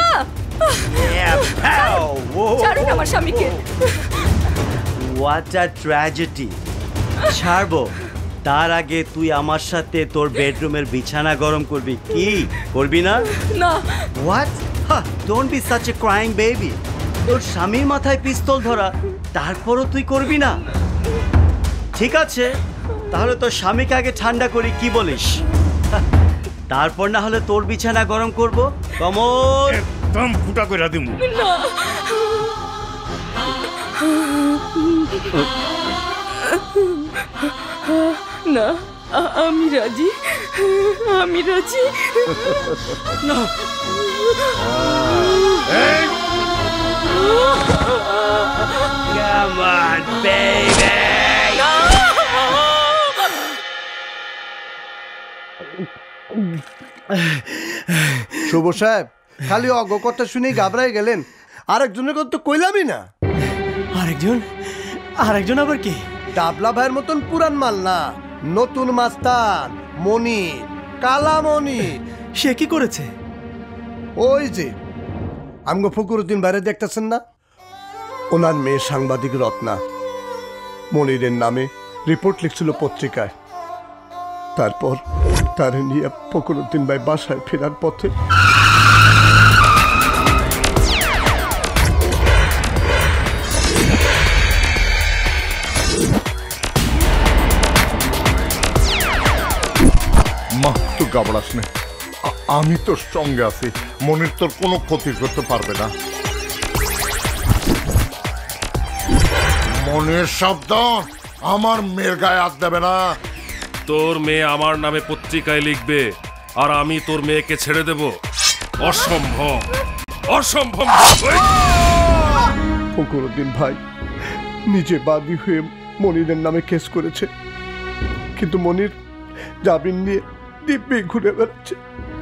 Speaker 9: ছাড়ুন আমার স্বামীকে।
Speaker 5: What a tragedy. ছাড়বো তার আগে তুই আমার সাথে তোর বেডরুমের বিছানা গরম করবি কি? করবি না?
Speaker 9: না।
Speaker 5: What? Don't be such a crying baby. তোর স্বামীর মাথায় পিস্তল ধরা, তারপরও তুই করবি না? ঠিক আছে, তাহলে তোর স্বামীকে আগে ঠান্ডা করি, কি বলিস? তারপর না হলে তোর বিছানা গরম করব। কমর
Speaker 8: একদম ফুটা কইরা দিমু।
Speaker 9: না, আ- আমি রাজি, আমি রাজি।
Speaker 8: না
Speaker 15: Come on, baby!
Speaker 13: শুভ সাহেব খালি অজ্ঞ কথা শুনে ঘাবড়াই গেলেন, আরেকজনের কথা তো কইলামই না।
Speaker 6: আরেকজন? আরেকজন আবার কি?
Speaker 13: ডাবলা ভাইয়ের মতন পুরান মাল না, নতুন মাস্টার মনি, কালা মনি।
Speaker 6: সে কি করেছে?
Speaker 13: ওই যে আমগো ফকরুদ্দিন বাইরে দেখতেছেন না, ওনার মেয়ে সাংবাদিক রত্না মনিরের নামে রিপোর্ট লিখছিল পত্রিকায়। তারপর তার নিয়ে ফকরুদ্দিন ভাই বাসায় ফেরার পথে
Speaker 4: মা তুই গাবড়াস না, আমি তোর সঙ্গে আছি, মনির তোর কোনো ক্ষতি করতে পারবে না। মনের শব্দ আমার মেয়ের গায়ে হাত দেবে না।
Speaker 20: তোর মেয়ে আমার নামে পত্রিকায় লিখবে আর আমি তোর মেয়েকে ছেড়ে দেব? অসম্ভব, অসম্ভব।
Speaker 13: ফকরুদ্দিন ভাই নিজে বাদী হয়ে মনিরের নামে কেস করেছে, কিন্তু মনির জামিন নিয়ে দিব্যি ঘুরে বেড়াচ্ছে।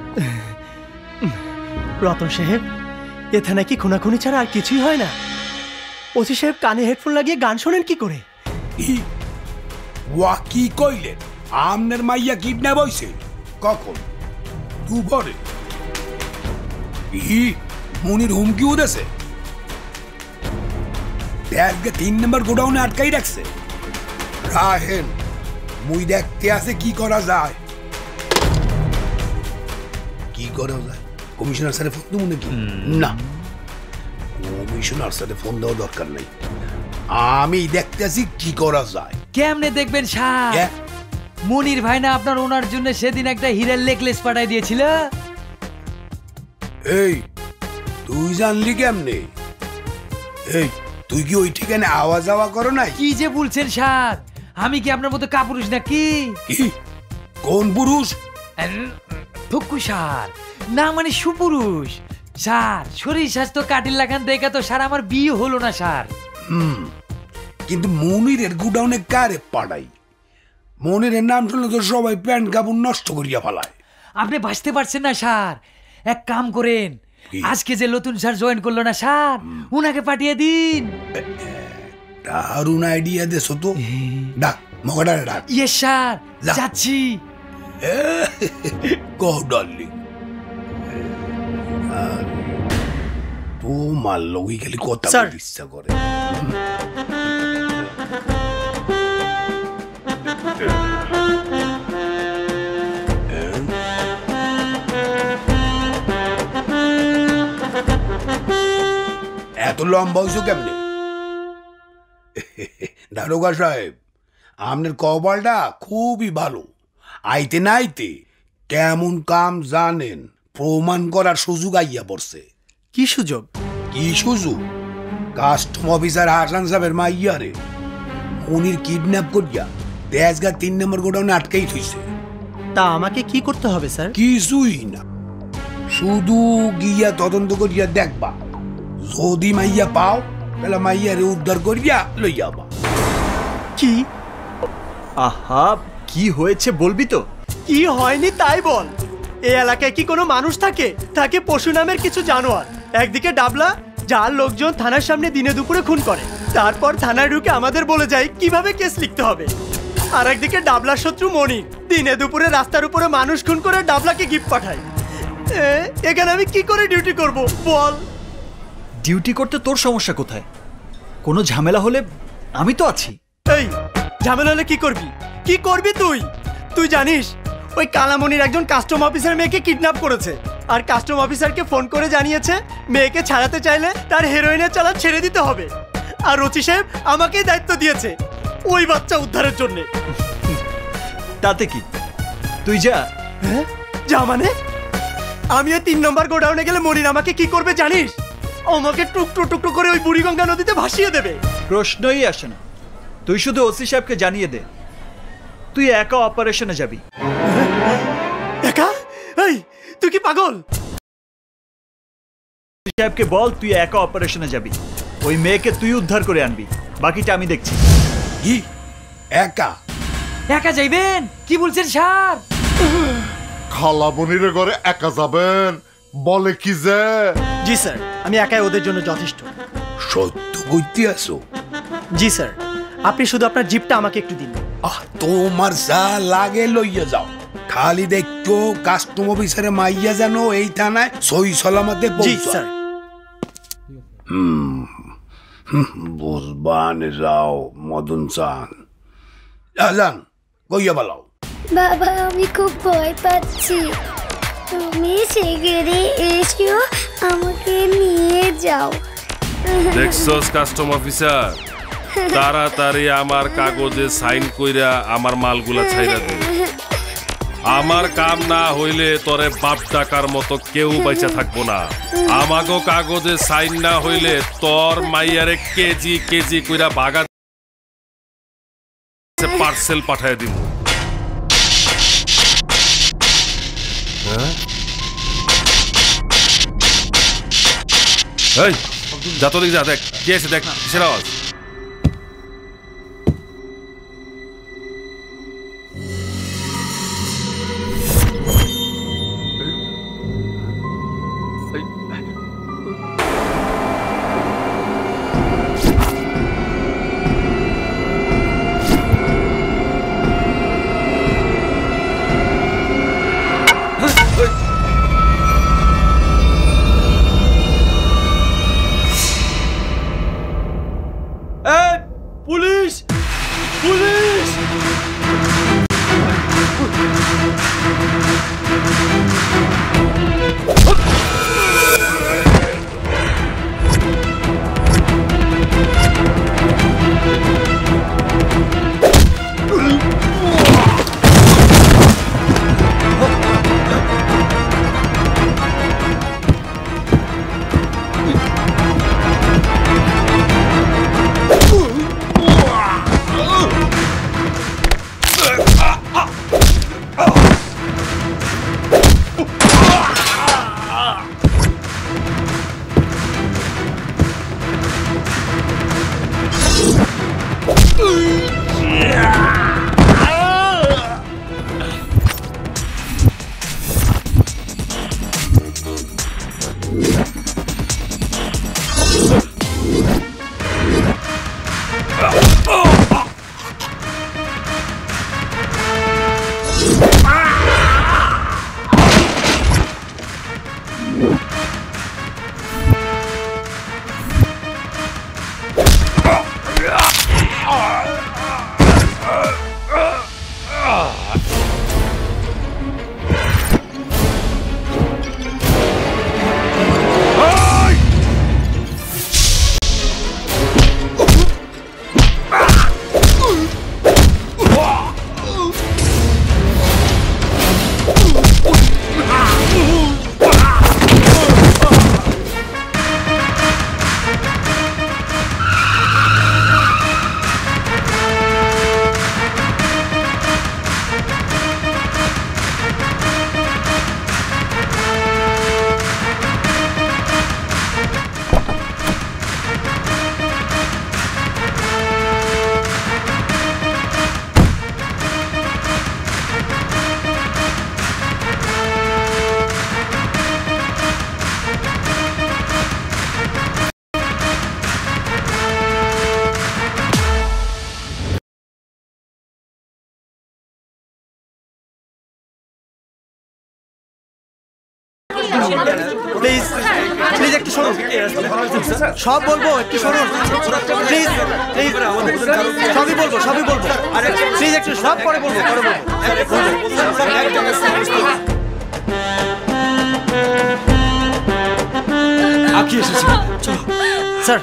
Speaker 6: রতন সাহেব, এ থানায় কি খুনাখুনি ছাড়া আর কিছুই হয় না? ওসি সাহেব কানে হেডফোন লাগিয়ে গান শোনেন কি করে?
Speaker 14: ওয়া কি কইলেন? আমনের মাইয়া কিডন্যাপ হইছে কখন? দুপুরে। ই মনির হুমকি উদেছে, ব্যাগকে তিন নম্বর গোডাউনে আটকাই রাখছে। রাহেন মুই দেখতে আছে কি করা যায়। কি করা যায়? কমিশনার স্যারে ফোন দেবো নাকি? না, কমিশনার স্যারে ফোন দেওয়া দরকার নেই, আমি দেখতে আছি কি করা যায়।
Speaker 16: কেমনে দেখবেন স্যার? মনির ভাই না আপনার ওনার জন্য সেদিন একটা হীরের নেকলেস পাঠাই দিয়েছিল।
Speaker 14: এই তুই জানলি কেমনে? এই তুই কি ওই ঠিকানে আওয়াজ আওয়া করো নাই?
Speaker 16: কি যে বলছেন স্যার, আমি কি আপনার মতো কাপুরুষ নাকি?
Speaker 14: কি কোন পুরুষ?
Speaker 16: থুকু স্যার, না মানে সুপুরুষ স্যার। শরীর স্বাস্থ্য কাটিল লাগান দেখে তো স্যার আমার বিয়ে হলো না স্যার।
Speaker 14: হুম, কিন্তু মনিরের গুডাউনে কারে পাঠাই? মনিরের নাম শুনলে তো সবাই প্যান্ট কাপড় নষ্ট করিয়া ফেলায়।
Speaker 16: আপনি বাঁচতে পারছেন না স্যার, এক কাম করেন, আজকে যে নতুন স্যার জয়েন করলো না স্যার, উনাকে পাঠিয়ে দিন।
Speaker 14: দারুণ আইডিয়া দেছো তো। ডাক মগাডারে ডাক।
Speaker 16: ইয়েস স্যার, যাচ্ছি।
Speaker 14: গো ডার্লিং, তোমার লগি খালি কথা বলতে ইচ্ছা করে। এত লম্বা হইছো কেমনে? দারোগা সাহেব, আপনার কপালটা খুবই ভালো। আইতে নাইতে কেমন কাম জানেন প্রমাণ করার সুযোগ আইয়া পড়ছে।
Speaker 6: কি সুযোগ?
Speaker 14: কি সুযোগ? কাস্টম অফিসার হাসান সাহেবের মাইয়ারে মনির কিডন্যাপ করিয়া তেজগা তিন নম্বর গোডাউনে আটকাই থইছে।
Speaker 6: তা আমাকে কি করতে হবে স্যার?
Speaker 14: কিছুই না, শুধু গিয়া তদন্ত করিয়া দেখবা, যদি মাইয়া পাও তাহলে মাইয়ারে উদ্ধার করিয়া লইয়া বা।
Speaker 6: কি?
Speaker 7: আহা, কি হয়েছে বলবি তো?
Speaker 6: কি হয়নি তাই বল। এই এলাকায় কি কোনো মানুষ থাকে? থাকে পশু নামের কিছু জানোয়ার। একদিকে ডাবলা, যার লোকজন থানার সামনে দিনে দুপুরে খুন করে, তারপর থানায় ঢুকে আমাদের বলে যায় কিভাবে কেস লিখতে হবে। আর একদিকে ডাবলার শত্রু মনি, দিনে দুপুরে রাস্তার উপরে মানুষ খুন করে ডাবলাকে গিফট পাঠায়। এখানে আমি কি করে ডিউটি করব বল?
Speaker 7: ডিউটি করতে তোর সমস্যা কোথায়? কোনো ঝামেলা হলে আমি তো আছি।
Speaker 6: এই ঝামেলা হলে কি করবি? কি করবি তুই? তুই জানিস ওই কালামনির একজন কাস্টম অফিসার মেয়েকে কিডন্যাপ করেছে, আর কাস্টম অফিসারকে ফোন করে জানিয়েছে মেয়েকে ছাড়াতে চাইলে তার হেরোইনের চালান ছেড়ে দিতে হবে। আর ওসি সাহেব আমাকেই দায়িত্ব দিয়েছে ওই বাচ্চা উদ্ধারের জন্য।
Speaker 7: তাতে কি, তুই যা।
Speaker 6: হ্যাঁ যা মানে? আমি ওই তিন নম্বর গোডাউনে গেলে মনির আমাকে কি করবে জানিস? আমাকে টুকরো টুকরো করে ওই বুড়িগঙ্গা নদীতে ভাসিয়ে দেবে।
Speaker 7: প্রশ্নই আসে না, তুই শুধু ওসি সাহেবকে জানিয়ে দে তুই একা অপারেশনে যাবি।
Speaker 6: একা? এই তুই কি পাগল?
Speaker 7: সাহেবকে বল তুই একা অপারেশনে যাবি, ওই মেয়েকে তুই উদ্ধার করে আনবি, বাকিটা আমি দেখছি।
Speaker 14: কি একা
Speaker 16: একা যাইবেন? কি বলছেন স্যার?
Speaker 4: খালা বোনের ঘরে একা যাবেন বলে কি যে?
Speaker 6: জি স্যার, আমি একাই ওদের জন্য যথেষ্ট।
Speaker 14: সত্য কইতে আসো?
Speaker 6: জি স্যার, আপনি শুধু আপনার জিপটা আমাকে একটু দিন।
Speaker 14: আহ, তোমার যা লাগে লইয়া যাও, খালি দেখতো কাস্টম অফিসারে মাইয়া যেন এই থানায় সই সালামতে পৌঁছায়। হুম বুঝবানে যাও মদন চান। যান কইয়া বলাও।
Speaker 1: বাবা আমি খুব ভয় পাচ্ছি, তুমি শিগগিরই এসো, আমাকে নিয়ে যাও।
Speaker 20: দেখছস কাস্টম অফিসার, তাড়াতাড়ি আমার কাগজে সাইন কইরা আমার মালগুলা ছাইরা দে। আমার কাম না হইলে তোরে বাপ ডাকার মতো কেউ বাইচা থাকবো না। আমাগো কাগজে সাইন না হইলে তোর মাইয়ারে কেজি কেজি কইরা বাগা পার্সেল পাঠায় দিব। এই যা তো দিক যা, দেখ কে আছে, দেখ কিসের আওয়াজ?
Speaker 6: পুলিশ পুলিশ প্লিজ প্লিজ একটু শুনুন, সব বলবো একটু শুনুন প্লিজ প্লিজ, সবই বলবো সবই বলবো প্লিজ একটু সব পরে বলবো পরে বলবো।
Speaker 7: আকি এসেছে, চলো
Speaker 6: স্যার।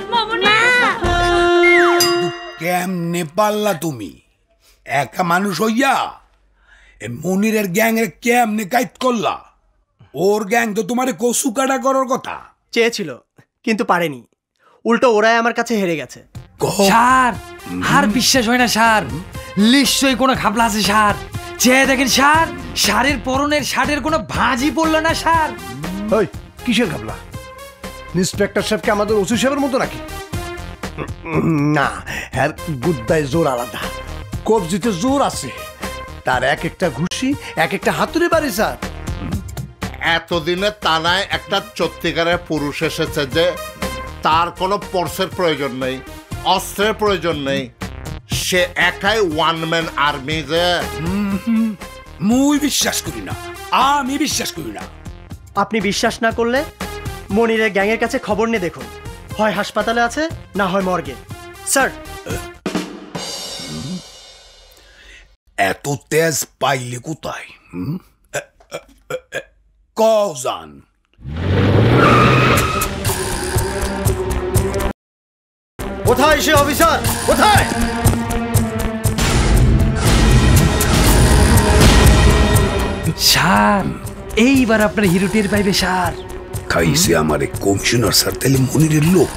Speaker 14: কেমনে পারলা তুমি একা মানুষ হইয়া এ মনিরের গ্যাং এর কেমনে কাইট করলা? ওর গ্যাং তো তোমারে কসু কাটা করার কথা
Speaker 6: চেয়েছিল কিন্তু পারেনি, উল্টো ওরাই আমার কাছে হেরে গেছে।
Speaker 16: স্যার আর বিশ্বাস হয় না স্যার, নিশ্চয়ই কোনো ঘাপলা আছে স্যার। চেয়ে দেখেন স্যার, স্যারের পরনের শার্টের কোনো ভাঁজই পড়লো না স্যার।
Speaker 13: ওই কিসের ঘাপলা? ইন্সপেক্টর সাহেবকে আমাদের ওসি সাহেবের মতো নাকি? না, হ্যাঁ, গুদ্দায় জোর আলাদা, কবজিতে জোর আছে। তার এক একটা ঘুষি এক একটা হাতুড়ি বাড়ি স্যার।
Speaker 4: এতদিনে তানায় একটা সত্যিকারের পুরুষ এসেছে যে তার কোনো পর্সের প্রয়োজন নেই, অস্ত্রের প্রয়োজন নেই, সে একাই ওয়ান ম্যান আর্মি যে।
Speaker 14: মুই বিশ্বাস করি না, আমি বিশ্বাস করি না।
Speaker 6: আপনি বিশ্বাস না করলে মনিরের গ্যাংয়ের কাছে খবর নিয়ে দেখুন, হয় হাসপাতালে আছে না হয় মর্গে। স্যার,
Speaker 14: এত তেজ পাইলে কোথায়? কজান
Speaker 5: কোথায় সে অফিসার? কোথায়?
Speaker 16: স্যার, এইবার আপনার হিরো টের পাইবে স্যার।
Speaker 14: খাইছে আমার এক কমিশনার স্যার, তাহলে মনিরের লোক।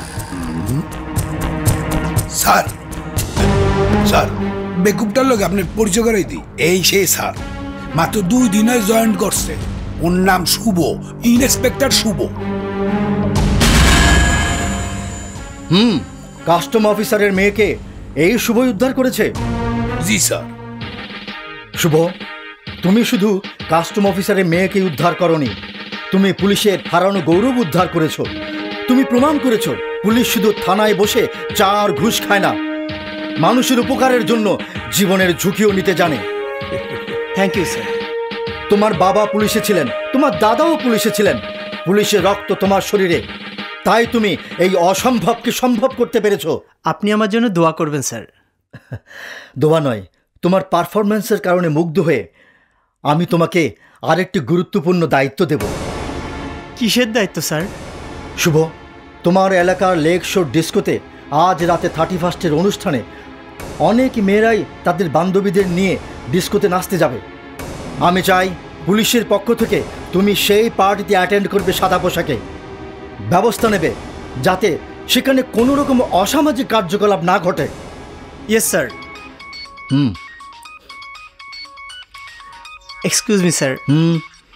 Speaker 14: স্যার স্যার বেকুবটার লোক আপনার পরিচয় করাই দিই। এই সেই স্যার, মাত্র দুই দিনে জয়েন করছে। ওর নাম শুভ, ইন্সপেক্টর শুভ।
Speaker 5: হুম, কাস্টম অফিসারের মেয়েকে এই শুভই উদ্ধার করেছে।
Speaker 14: জি স্যার।
Speaker 5: শুভ, তুমি শুধু কাস্টম অফিসারের মেয়েকে উদ্ধার করনি, তুমি পুলিশের হারানো গৌরব উদ্ধার করেছো। তুমি প্রমাণ করেছো পুলিশ শুধু থানায় বসে চার ঘুষ খায় না, মানুষের উপকারের জন্য জীবনের ঝুঁকিও নিতে জানে। Thank you sir. তোমার বাবা পুলিশে ছিলেন, তোমার দাদাও পুলিশে ছিলেন, পুলিশের রক্ত তোমার শরীরে, তাই তুমি এই অসম্ভবকে সম্ভব করতে পেরেছো।
Speaker 6: আপনি আমার জন্য দোয়া করবেন স্যার।
Speaker 5: দোয়া নয়, তোমার পারফরম্যান্সের কারণে মুগ্ধ হয়ে আমি তোমাকে আরেকটি গুরুত্বপূর্ণ দায়িত্ব দেব।
Speaker 6: কিসের দায়িত্ব স্যার?
Speaker 5: শুভ, তোমার এলাকার লেক শোর ডিস্কোতে আজ রাতে থার্টি ফার্স্টের অনুষ্ঠানে অনেক মেয়েরাই তাদের বান্ধবীদের নিয়ে ডিস্কোতে নাচতে যাবে। আমি চাই পুলিশের পক্ষ থেকে তুমি সেই পার্টিতে অ্যাটেন্ড করবে সাদা পোশাকে। ব্যবস্থা নেবে যাতে সেখানে কোনো রকম অসামাজিক কার্যকলাপ না ঘটে।
Speaker 6: Yes sir.
Speaker 5: Hmm,
Speaker 6: excuse me sir.
Speaker 5: Hmm.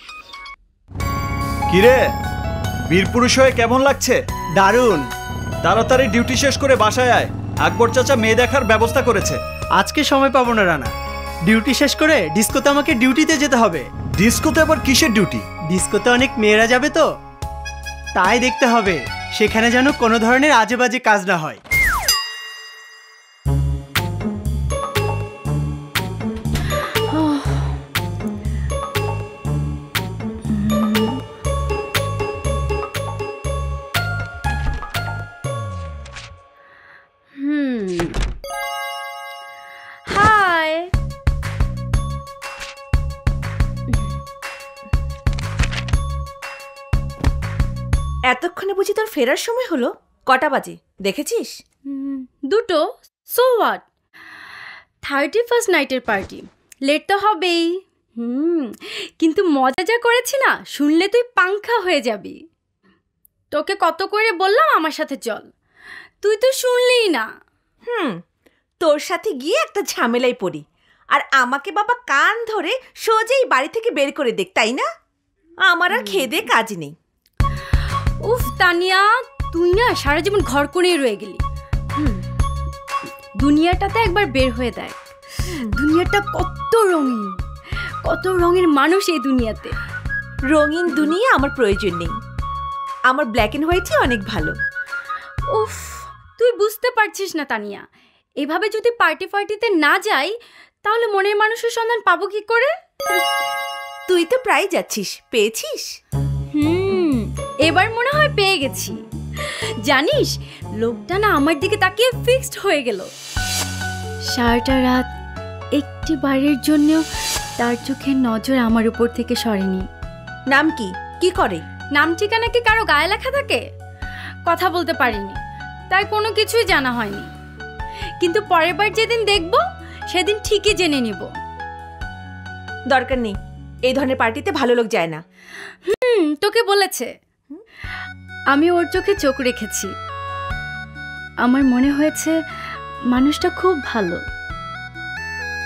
Speaker 7: কিরে, বীরপুরুষ হয়ে কেমন লাগছে?
Speaker 6: দারুণ।
Speaker 7: তাড়াতাড়ি ডিউটি শেষ করে বাসায় আয়, আকবর চাচা মেয়ে দেখার ব্যবস্থা করেছে।
Speaker 6: আজকে সময় পাবো না রানা, ডিউটি শেষ করে ডিস্কোতে আমাকে ডিউটিতে যেতে হবে।
Speaker 7: ডিস্কোতে আবার কিসের ডিউটি?
Speaker 6: ডিস্কোতে অনেক মেয়েরা যাবে তো, তাই দেখতে হবে সেখানে যেন কোনো ধরনের আজে বাজে কাজ না হয়।
Speaker 1: হাই।
Speaker 11: এতক্ষণে বুঝি তোর ফেরার সময় হলো? কটা বাজে দেখেছিস?
Speaker 1: দুটো। সো হোয়াট, থার্টি ফার্স্ট নাইটের পার্টি, লেট তো হবেই। হুম, কিন্তু মজা যা করেছি না, শুনলে তুই পাংখা হয়ে যাবি। তোকে কত করে বললাম আমার সাথে চল, তুই তো শুনলিই না।
Speaker 11: হুম, তোর সাথে গিয়ে একটা ঝামেলায় পড়ি, আর আমাকে বাবা কান ধরে সোজাই বাড়ি থেকে বের করে দেখ, তাই না? আমার আর খেয়ে দে কাজ নেই।
Speaker 1: উফ তানিয়া, তুই না সারা জীবন ঘর করেই রয়ে গেলি। দুনিয়াটাতে একবার বের হয়ে দেখ, দুনিয়াটা কত রঙিন, কত রঙের মানুষ এই দুনিয়াতে।
Speaker 11: রঙিন দুনিয়া আমার প্রয়োজন নেই, আমার ব্ল্যাক এন্ড হোয়াইটই অনেক ভালো।
Speaker 1: উফ, তুই বুঝতে পারছিস না তানিয়া, এভাবে যদি পার্টি পার্টিতে না যাই তাহলে মনের মানুষের সন্ধান পাবো কি করে?
Speaker 11: তুই তো প্রায় যাচ্ছিস, পেয়েছিস?
Speaker 1: হুম, এবার মনে হয় পেয়ে গেছি। জানিস, লোকটা না আমার দিকে তাকিয়ে ফিক্সড হয়ে গেল। সারাটা রাত একটি বারের জন্য তার চোখের নজর আমার উপর থেকে সরেনি।
Speaker 11: নাম কি? কি করে?
Speaker 1: নাম ঠিকানা কি কারো গায়ে লেখা থাকে? কথা বলতে পারিনি, তাই কোনো কিছুই জানা হয়নি। কিন্তু পরের বার যেদিন দেখব সেদিন ঠিকই জেনে নিব।
Speaker 11: দরকার নেই, এই ধরনের পার্টিতে ভালো লোক যায় না।
Speaker 1: হুম, তোকে বলেছে। আমি ওর চোখে চোখ রেখেছি, আমার মনে হয়েছে মানুষটা খুব ভালো।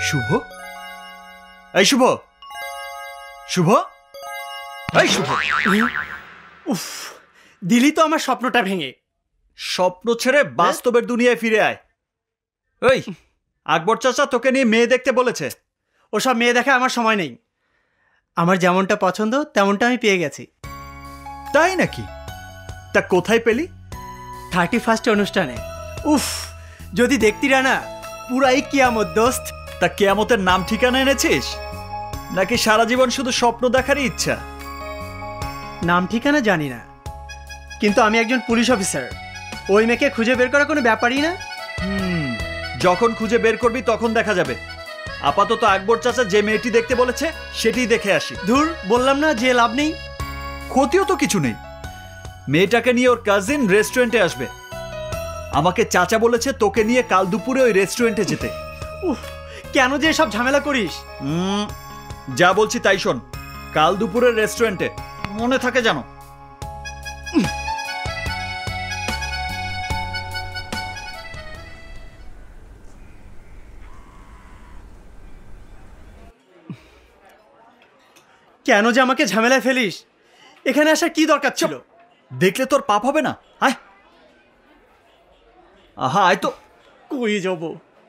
Speaker 7: শুভ এই শুভ শুভ এই শুভ
Speaker 6: উফ দিলি তো আমার স্বপ্নটা ভেঙে।
Speaker 7: স্বপ্ন ছেড়ে বাস্তবের দুনিয়ায় ফিরে আয়। এই আকবর চাচা তোকে নিয়ে মেয়ে দেখতে বলেছে।
Speaker 6: ওসব মেয়ে দেখা আমার সময় নেই। আমার যেমনটা পছন্দ তেমনটা আমি পেয়ে গেছি।
Speaker 7: তাই নাকি? তা কোথায় পেলি?
Speaker 6: থার্টি ফার্স্ট অনুষ্ঠানে। উফ যদি দেখতিরা না পুরাই কিয়ামত দোস্ত।
Speaker 7: তা কিয়ামতের নাম ঠিকানা এনেছিস নাকি সারা জীবন শুধু স্বপ্ন দেখারই ইচ্ছা?
Speaker 6: নাম ঠিকানা জানি না, কিন্তু আমি একজন পুলিশ অফিসার। ওই মেয়েকে খুঁজে বের করা কোনো ব্যাপারই না।
Speaker 7: হুম যখন খুঁজে বের করবি তখন দেখা যাবে। আপাতত আকবর চাচা যে মেয়েটি দেখতে বলেছে সেটি দেখে আসি।
Speaker 6: ধুর বললাম না যে লাভ নেই।
Speaker 7: ক্ষতিও তো কিছু নেই। মেয়েটাকে নিয়ে ওর কাজিন রেস্টুরেন্টে আসবে। আমাকে চাচা বলেছে তোকে নিয়ে কাল দুপুরে ওই রেস্টুরেন্টে যেতে।
Speaker 6: উফ কেন যে সব ঝামেলা করিস?
Speaker 7: হুম যা বলছি তাই শোন। কাল দুপুরের রেস্টুরেন্টে, মনে থাকে জানো।
Speaker 6: কেন যে আমাকে ঝামেলায় ফেলিস? এখানে আসার কি দরকার ছিল?
Speaker 7: দেখলে তোর পাপ হবে না? আয় আহা আয় তো।
Speaker 6: কই যাব?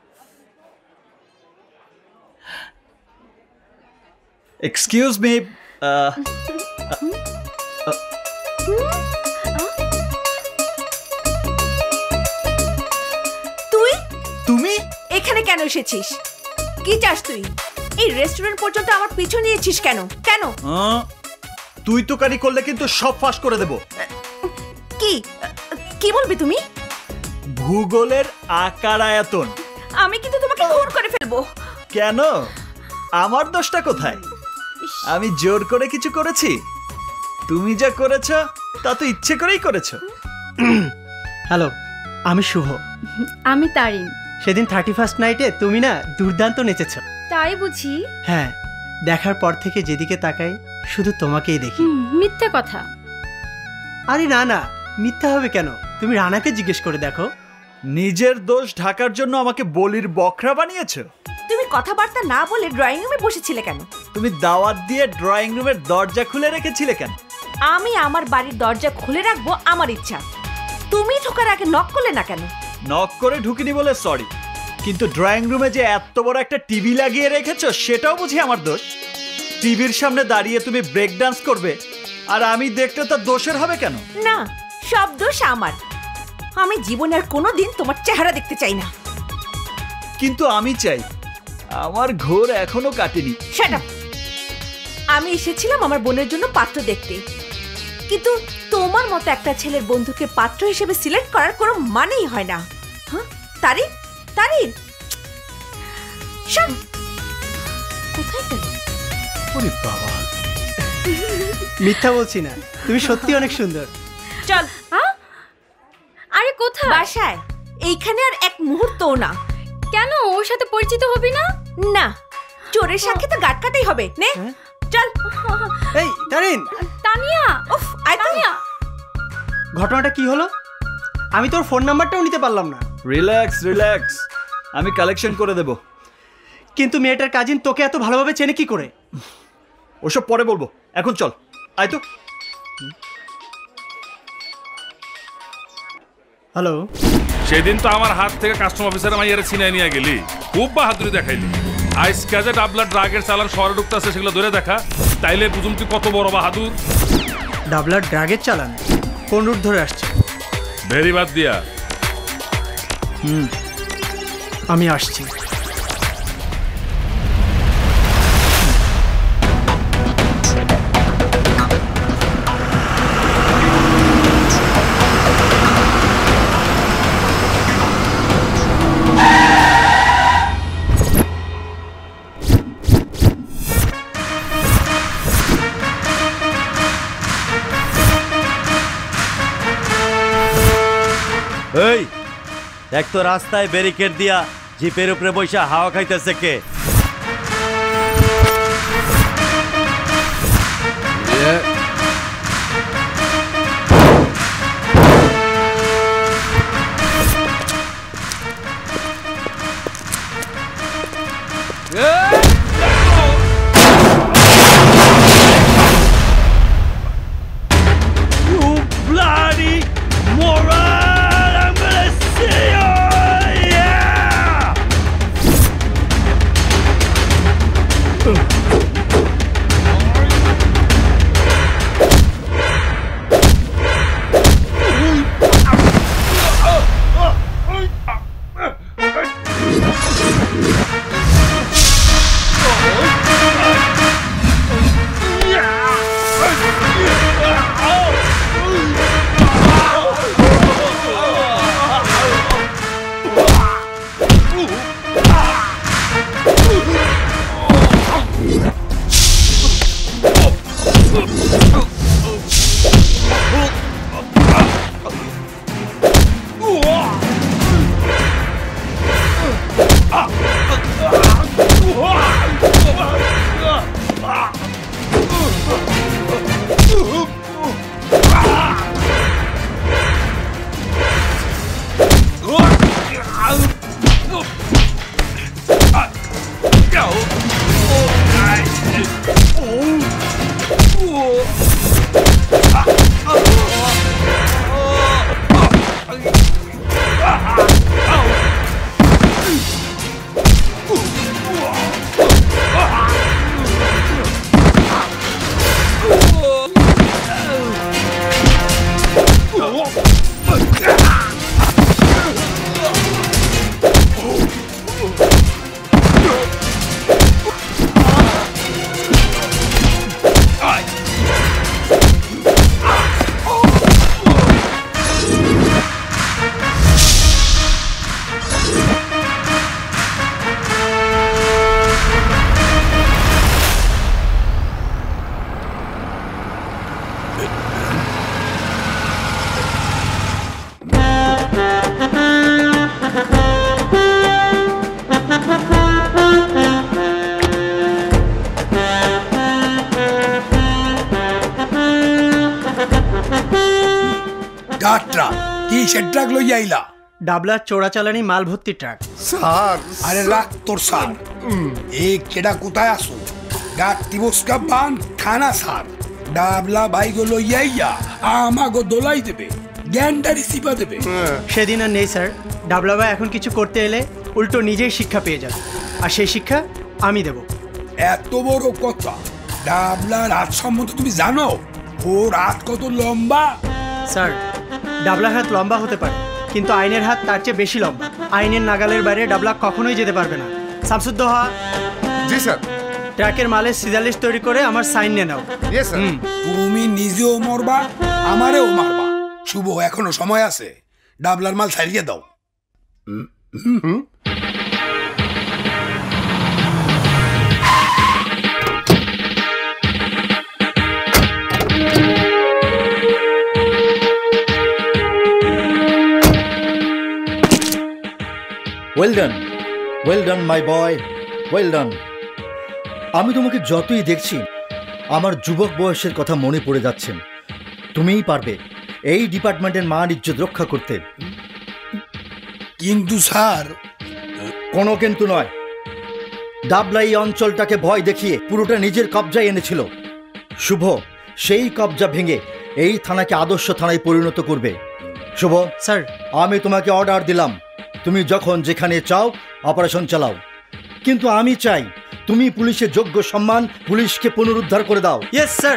Speaker 7: Excuse me.
Speaker 11: তুই
Speaker 7: তুমি
Speaker 11: এখানে কেন এসেছিস? কি চাস তুই? এই রেস্টুরেন্ট পর্যন্ত আমার পিছু নিয়েছিস কেন? কেন?
Speaker 7: তুই তো কারি করলে কিন্তু সব ফাঁস করে দেব।
Speaker 11: কি কি বলবি তুমি?
Speaker 7: ভূগোলের আকার আয়তন।
Speaker 11: আমি কিন্তু তোমাকে খুন করে ফেলবো।
Speaker 7: কেন? আমার দোষটা কোথায়? আমি জোর করে কিছু করেছি? তুমি যা করেছো তা তো ইচ্ছে করেই করেছো।
Speaker 6: হ্যালো আমি শুভ।
Speaker 1: আমি তারিন।
Speaker 6: সেদিন থার্টি ফার্স্ট নাইটে তুমি না দুর্দান্ত নেচেছ।
Speaker 1: তাই বুঝি?
Speaker 6: হ্যাঁ দেখার পর থেকে যেদিকে তাকাই শুধু তোমাকেই দেখি।
Speaker 1: মিথ্যে কথা।
Speaker 6: আরে না না মিথ্যা হবে কেন? তুমি রানাকে জিজ্ঞেস করে দেখো।
Speaker 7: নিজের দোষ ঢাকার জন্য আমাকে বলির বকরা বানিয়েছো।
Speaker 11: তুমি কথাবার্তা না বলে ড্রয়িং রুমে বসেছিলে কেন?
Speaker 7: তুমি দাওয়াত দিয়ে ড্রয়িং রুমের দরজা খুলে রেখেছিলে কেন?
Speaker 11: আমি আমার বাড়ির দরজা খুলে রাখবো আমার ইচ্ছা। তুমি ঢোকার আগে নক করলে না কেন?
Speaker 7: নক করে ঢুকিনি বলে সরি, কিন্তু ড্রয়িং রুমে যে এত বড় একটা টিভি লাগিয়ে রেখেছো সেটাও বুঝি আমার দোষ? টিভির সামনে দাঁড়িয়ে তুমি ব্রেক ডান্স করবে আর আমি দেখলে তো দোষের হবে কেন?
Speaker 11: না সব দোষ আমার। আমি জীবনে আর কোনোদিন তোমার চেহারা দেখতে চাই না।
Speaker 7: কিন্তু আমি চাই। আমার ঘোর এখনো কাটেনি।
Speaker 11: Shut up. আমি এসেছিলাম আমার বোনের জন্য পাত্র দেখতে, কিন্তু তোমার মতো একটা ছেলের বন্ধুকে পাত্র হিসেবে সিলেক্ট করার কোনো মানেই হয় না। হ্যাঁ তারিন তারিন কোথায় গেল?
Speaker 6: ওরে বাবা মিথ্যা বলছি না, তুমি সত্যি অনেক সুন্দর।
Speaker 11: চল।
Speaker 1: আরে কোথায়?
Speaker 11: বাসায়। এইখানে আর এক মুহূর্তও না।
Speaker 1: কেন? ওর সাথে পরিচিত হবি না?
Speaker 11: না চোরের সাথে তো গাট কাটাই হবে। নে চল।
Speaker 6: এই তারিন।
Speaker 1: তানিয়া।
Speaker 11: উফ আয় তানিয়া।
Speaker 6: ঘটনাটা কি হলো? আমি তোর ফোন নাম্বারটাও নিতে পারলাম না।
Speaker 7: রিল্যাক্স রিল্যাক্স, আমি কালেকশন করে দেব।
Speaker 6: কিন্তু মেয়েটার কাজিন তোকে এত ভালোভাবে চেনে কি করে?
Speaker 7: ওসব পরে বলবো, এখন চল। আয় তো।
Speaker 6: হ্যালো।
Speaker 20: সেদিন তো আমার হাত থেকে কাস্টম অফিসার মাইয়ারে ছিনাই নিয়ে গেলি, খুব বাহাদুরি দেখাইলি। আজকে যে ডাবলার ড্রাগের চালান শহরে ঢুকতেছে সেগুলো ধরে দেখা, তাইলে বুঝুম তুই কত বড় বাহাদুর।
Speaker 6: ডাবলার ড্রাগের চালান কোন রুট ধরে আসছে?
Speaker 20: ভেরি বাদ দিয়া।
Speaker 6: হুম আমি আসছি।
Speaker 5: এই এক তো রাস্তায় ব্যারিকেড দিয়া জিপের উপরে বৈশা হাওয়া খাইতেছে কে?
Speaker 14: ট্রাক লইয়া আইলা
Speaker 6: ডাবলার চোরাচালানি মাল ভর্তি ট্রাক।
Speaker 14: স্যার আরে রাখ তোর স্যার, এই কেডা কোথায় আসো? গাত্তি বসকা বান থানা স্যার, ডাবলা বাইগো লইয়া আইয়া আমাগো দোলাই দেবে, গ্যান্ডারি সিপা দেবে।
Speaker 6: সেদিন আর নেই স্যার, ডাবলা ভাই এখন কিছু করতে এলে উল্টো নিজেই শিক্ষা পেয়ে যাবে, আর সেই শিক্ষা আমি দেব।
Speaker 14: এত বড় কথা, ডাবলার হাত সম্বন্ধে তুমি জানো? ওর হাত কত লম্বা?
Speaker 6: স্যার ডাবলার হাত লম্বা হতে পারে, কিন্তু আইনের হাত তার চেয়ে বেশি লম্বা। আইনের নাগালের বাইরে ডাবলা কখনোই যেতে পারবে না। শামসুদ্দোহা।
Speaker 10: জি স্যার।
Speaker 6: ট্রাকের মালের সিজার তৈরি করে আমার সাইন নিয়ে নাও।
Speaker 14: তুমি নিজেও মরবা, আমারেও মারবা। শুভ, এখনো সময় আছে, ডাবলার মাল ছাড়িয়ে দাও।
Speaker 21: Well done, well done my boy, well done. আমি তোমাকে যতই দেখছি আমার যুবক বয়সের কথা মনে পড়ে যাচ্ছেন। তুমিই পারবে এই ডিপার্টমেন্টের মান ইজ্জত রক্ষা করতে।
Speaker 14: কিন্তু স্যার।
Speaker 21: কোনো কিন্তু নয়। ডাবলা এই অঞ্চলটাকে ভয় দেখিয়ে পুরোটা নিজের কবজায় এনেছিল। শুভ সেই কবজা ভেঙে এই থানাকে আদর্শ থানায় পরিণত করবে। শুভ
Speaker 6: স্যার,
Speaker 21: আমি তোমাকে অর্ডার দিলাম, তুমি যখন যেখানে চাও অপারেশন চালাও, কিন্তু আমি চাই তুমি পুলিশের যোগ্য সম্মান পুলিশকে পুনরুদ্ধার করে দাও।
Speaker 6: Yes sir.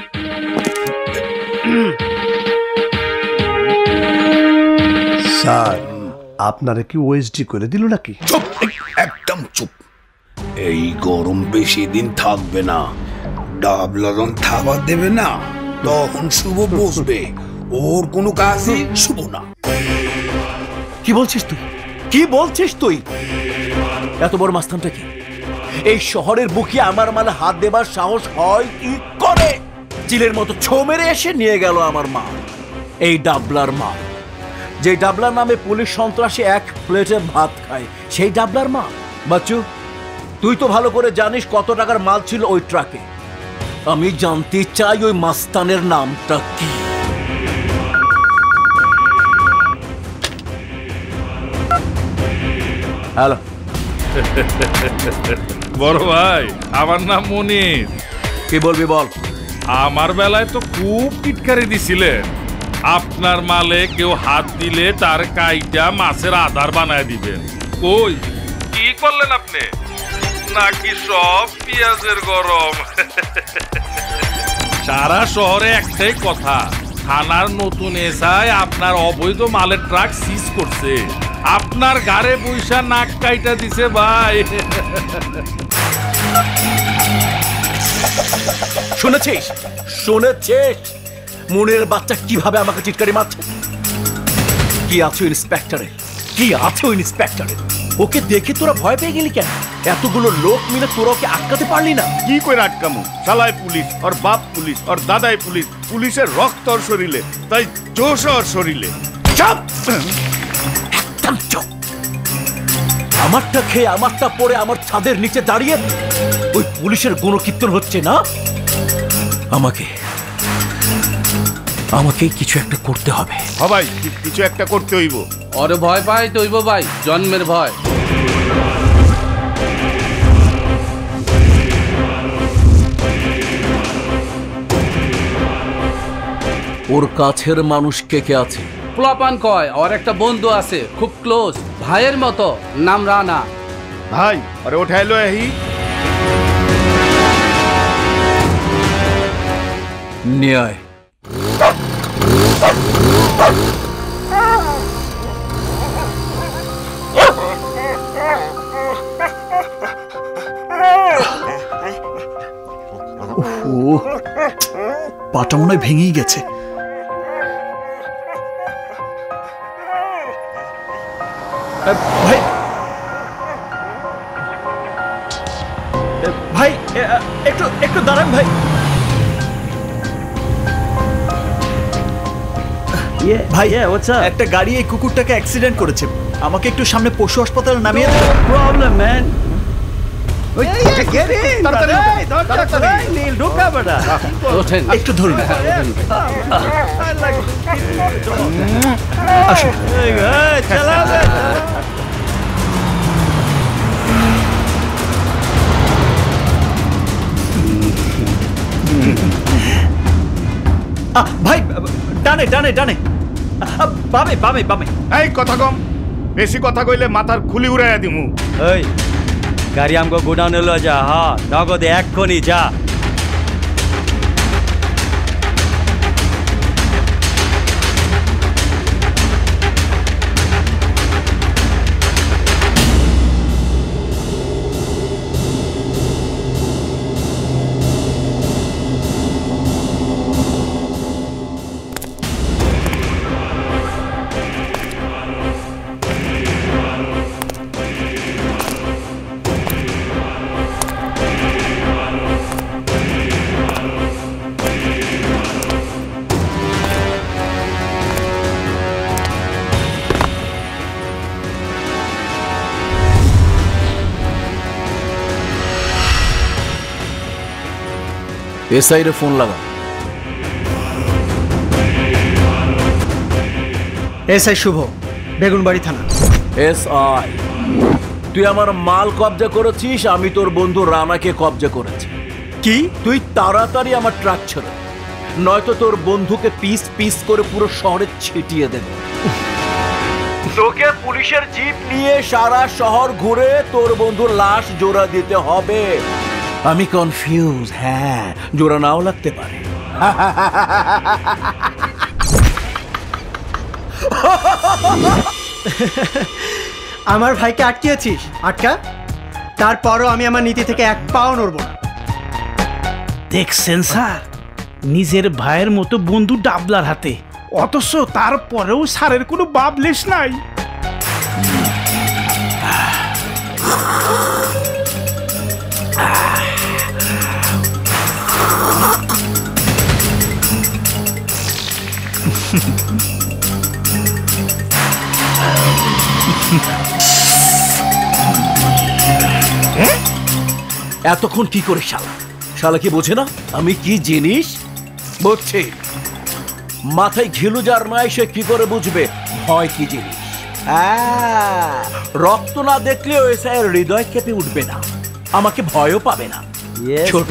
Speaker 13: স্যার, আপনারা কি ওএসডি করে দিল নাকি?
Speaker 14: চুপ, একদম চুপ। এই গরম বেশি দিন থাকবে না। ডাবলা যখন খাবার দেবে না, তখন শুভ বসবে। ওর কোনো কাজই শুভ না।
Speaker 17: কি বলছিস তুই? কি বলছিস তুই? এত বড় মাস্তানটা কি? এই শহরের বুকে আমার মানে হাত দেবার সাহস হয় কি করে? চিলের মতো ছো মেরে এসে নিয়ে গেল আমার মা, এই ডাবলার মা, যে ডাবলার নামে পুলিশ সন্ত্রাসী এক প্লেটে ভাত খায়, সেই ডাবলার মা। বাচ্চু, তুই তো ভালো করে জানিস কত টাকার মাল ছিল ওই ট্রাকে। আমি জানতে চাই ওই মাস্তানের নামটা কি। হ্যালো,
Speaker 20: বড় ভাই, আমার নাম মনির।
Speaker 17: কি বলবি বল।
Speaker 20: আমার বেলায় তো খুব টিটকারি দিছিলেন, আপনার মালে কেউ হাত দিলে তার কাইটা মাছের আধার বানায় দিবেন। কই কি করলেন আপনি? নাকি সব পেঁয়াজের গরম? সারা শহরে একটাই কথা, থানার নতুন এসআই আপনার অবৈধ মালের ট্রাক সিজ করছে, আপনার গাড়ে পয়সা নাক কাইটা দিছে ভাই।
Speaker 17: শুনেছিস? শুনেছিস মনের বাচ্চা কিভাবে আমাকে চিৎকারি মারছে? কি আছো ইন্সপেক্টরে? কি আছো ইন্সপেক্টরে? ওকে দেখে তোরা ভয় পেয়ে গেলি কেন? এতগুলো লোক মিলে তোরা ওকে আটকাতে পারলি না?
Speaker 18: কি করে আটকামু? শালায় পুলিশ, ওর বাপ পুলিশ, ওর দাদাই পুলিশ, পুলিশের রক্ত ওর শরীরে, তাই জোশ ওর শরীরে।
Speaker 17: চুপ! একদম চুপ! আমারটা খেয়ে আমারটা পরে আমার ছাদের নিচে দাঁড়িয়ে ওই পুলিশের গুণকীর্তন হচ্ছে না? আমাকে আমাকে কিছু একটা করতে হবে।
Speaker 18: ভাই কিছু একটা করতে হইব।
Speaker 2: ওরে ভয় পাই তৈব ভাই, জন্মের ভয়।
Speaker 17: ওর কাছের মানুষ কে কে আছে?
Speaker 2: পোলাপান কয় ওর একটা বন্ধু আছে খুব ক্লোজ, ভাইয়ের মতো, নাম রানা।
Speaker 18: ভাই আরে ওঠাইলো এহি
Speaker 17: ন্যায়।
Speaker 6: পাটা মনে হয় ভেঙেই গেছে। ভাই ভাই একটু একটু দাঁড়ান ভাই। ভাই একটা গাড়ি এই কুকুরটাকে অ্যাক্সিডেন্ট করেছে, আমাকে একটু সামনে পশু হাসপাতালে নামিয়ে দেন।
Speaker 5: Problem man.
Speaker 6: একটু ধরুন। ভাই ডানে ডানে ডানে, বামে বামে বামে।
Speaker 18: এই কথা কম, বেশি কথা কইলে মাথার খুলি উড়াইয়া দিমু।
Speaker 5: এই গাড়ি আমগো গোডাউনে লো যা। হ্যাঁ নগদে এক্ষুনি যা।
Speaker 17: এসআই রে ফোন লাগা।
Speaker 6: এসআই শুভ, বেগুনবাড়ি থানা।
Speaker 17: এসআই, তুই আমার মাল কবজা করেছিস, আমি তোর বন্ধু রানাকে কবজা করেছি।
Speaker 6: কি?
Speaker 17: তুই তাড়াতাড়ি আমার ট্রাক ছেড়ে, নয়তো তোর বন্ধুকে পিস পিস করে পুরো শহরে ছিটিয়ে দেব। তোকে পুলিশের জিপ নিয়ে সারা শহর ঘুরে তোর বন্ধুর লাশ জোড়া দিতে হবে। আমি কনফিউজ, হ্যাঁ জোড়া নাও লাগতে পারে।
Speaker 6: আমার ভাইকে আটকিয়েছিস, আটকা। তারপরও আমি আমার নীতি থেকে এক পাও নড়ব না।
Speaker 8: দেখছেন স্যার, নিজের ভাইয়ের মতো বন্ধু ডাবলার হাতে, অথচ তারপরেও স্যারের কোনো বাবলেশ নাই।
Speaker 17: এতক্ষণ কি করে শালা শালা কি বোঝে না আমি কি জিনিস? বুঝছি, মাথায় ঘিলু যার নাই সে কি করে বুঝবে ভয় কি জিনিস। রক্ত না দেখলেও এসআইয়ের হৃদয় কেঁপে উঠবে না, আমাকে ভয়ও পাবে না। ছোট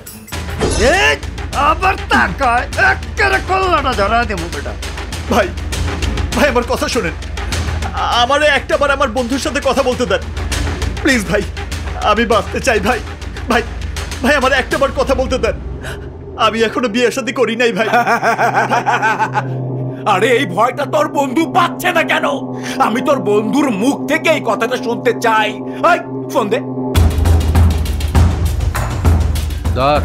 Speaker 6: আবার তাকায় একেবারে কল্লাটা ধরা দেবো বেটা। ভাই ভাই আমার কথা শোনেন, আমারে একটাবার আমার বন্ধুর সাথে কথা বলতে দেন প্লিজ ভাই, আমি বাঁচতে চাই ভাই। ভাই ভাই আমার একটাবার কথা বলতে দেন, আমি এখনো বিয়ে শাদী করি নাই ভাই।
Speaker 17: আরে এই ভয়টা তোর বন্ধু পাচ্ছে না কেন? আমি তোর বন্ধুর মুখ থেকে এই কথাটা শুনতে চাই। এই ফোন দে।
Speaker 2: ধর।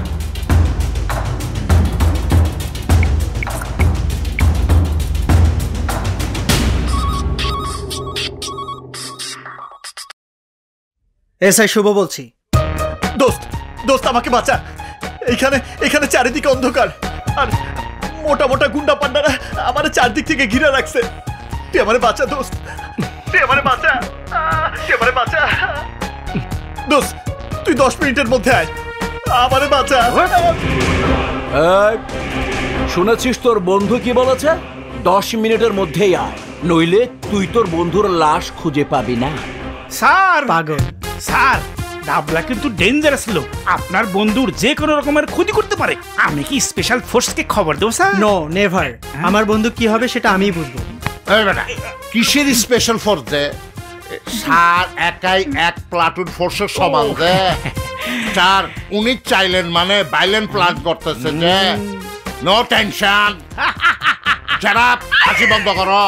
Speaker 6: এসআই শুভ বলছি।
Speaker 7: দোস্ত দোস্ত আমাকে বাঁচা, এখানে এখানে চারিদিকে অন্ধকার আর মোটা মোটা গুন্ডা পান্ডারা আমার চারদিক থেকে ঘিরে রাখছে। তুই আমারে বাঁচা দোস্ত, তুই আমারে বাঁচা, তুই আমারে বাঁচা দোস্ত। তুই দশ মিনিটের মধ্যে আয়, আমারে বাঁচা।
Speaker 17: এই, শুনেছিস তোর বন্ধু কি বলেছে? দশ মিনিটের মধ্যেই আয়, নইলে তুই তোর বন্ধুর লাশ খুঁজে পাবি না।
Speaker 8: স্যার পাগল স্যার, ডাবলা কিন্তু ডেঞ্জারাস লোক, আপনার বন্ধুর যে কোনো রকমের ক্ষতি করতে পারে। আমি কি স্পেশাল ফোর্সকে খবর দেবো স্যার?
Speaker 6: নো নেভার, আমার বন্ধু কি হবে সেটা আমিই বুঝবো।
Speaker 4: কিসের স্পেশাল ফোর্স দে? স্যার একাই এক প্লাটুন ফোর্সের সমান দে। স্যার উনি চাইলেন মানে বাইলেন প্লান করতেছে যে। নো টেনশন, যারা হাসি বন্ধ করো।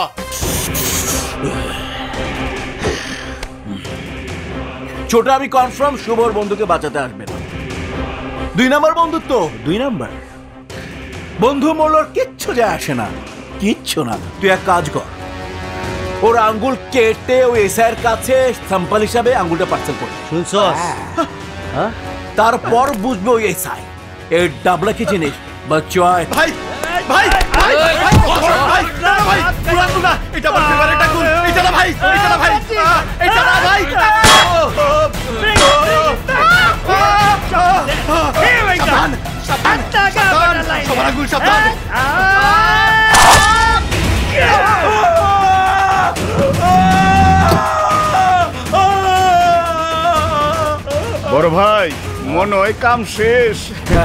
Speaker 17: ছোট আমি কনফার্ম শুভর বন্ধুকে বাঁচাতে আসবে না। দুই নাম্বার বন্ধুত্ব, দুই নাম্বার বন্ধু মরলোর কিচ্ছু যায় আসে না, কিচ্ছু না। তুই এক কাজ কর, ওর আঙ্গুল কেটে ওই এসআইয়ের কাছে স্যাম্পল হিসাবে আঙ্গুলটা পার্সেল কর। শুনছস? তারপর বুঝবে ওই এসআই এই ডাবলা কি জিনিস। বাচ্চায়
Speaker 7: ভাই ভাই ভাই ভাই ভাই ভাই পুরানো না, এটা আমার ফেভারিট আঙ্গুল। এটা না ভাই, এটা না ভাই, এটা না ভাই। সাবধান সাবধান সাবধান, সবার আঙ্গুল সাবধান।
Speaker 18: বড় ভাই মনে হয় কাম শেষ।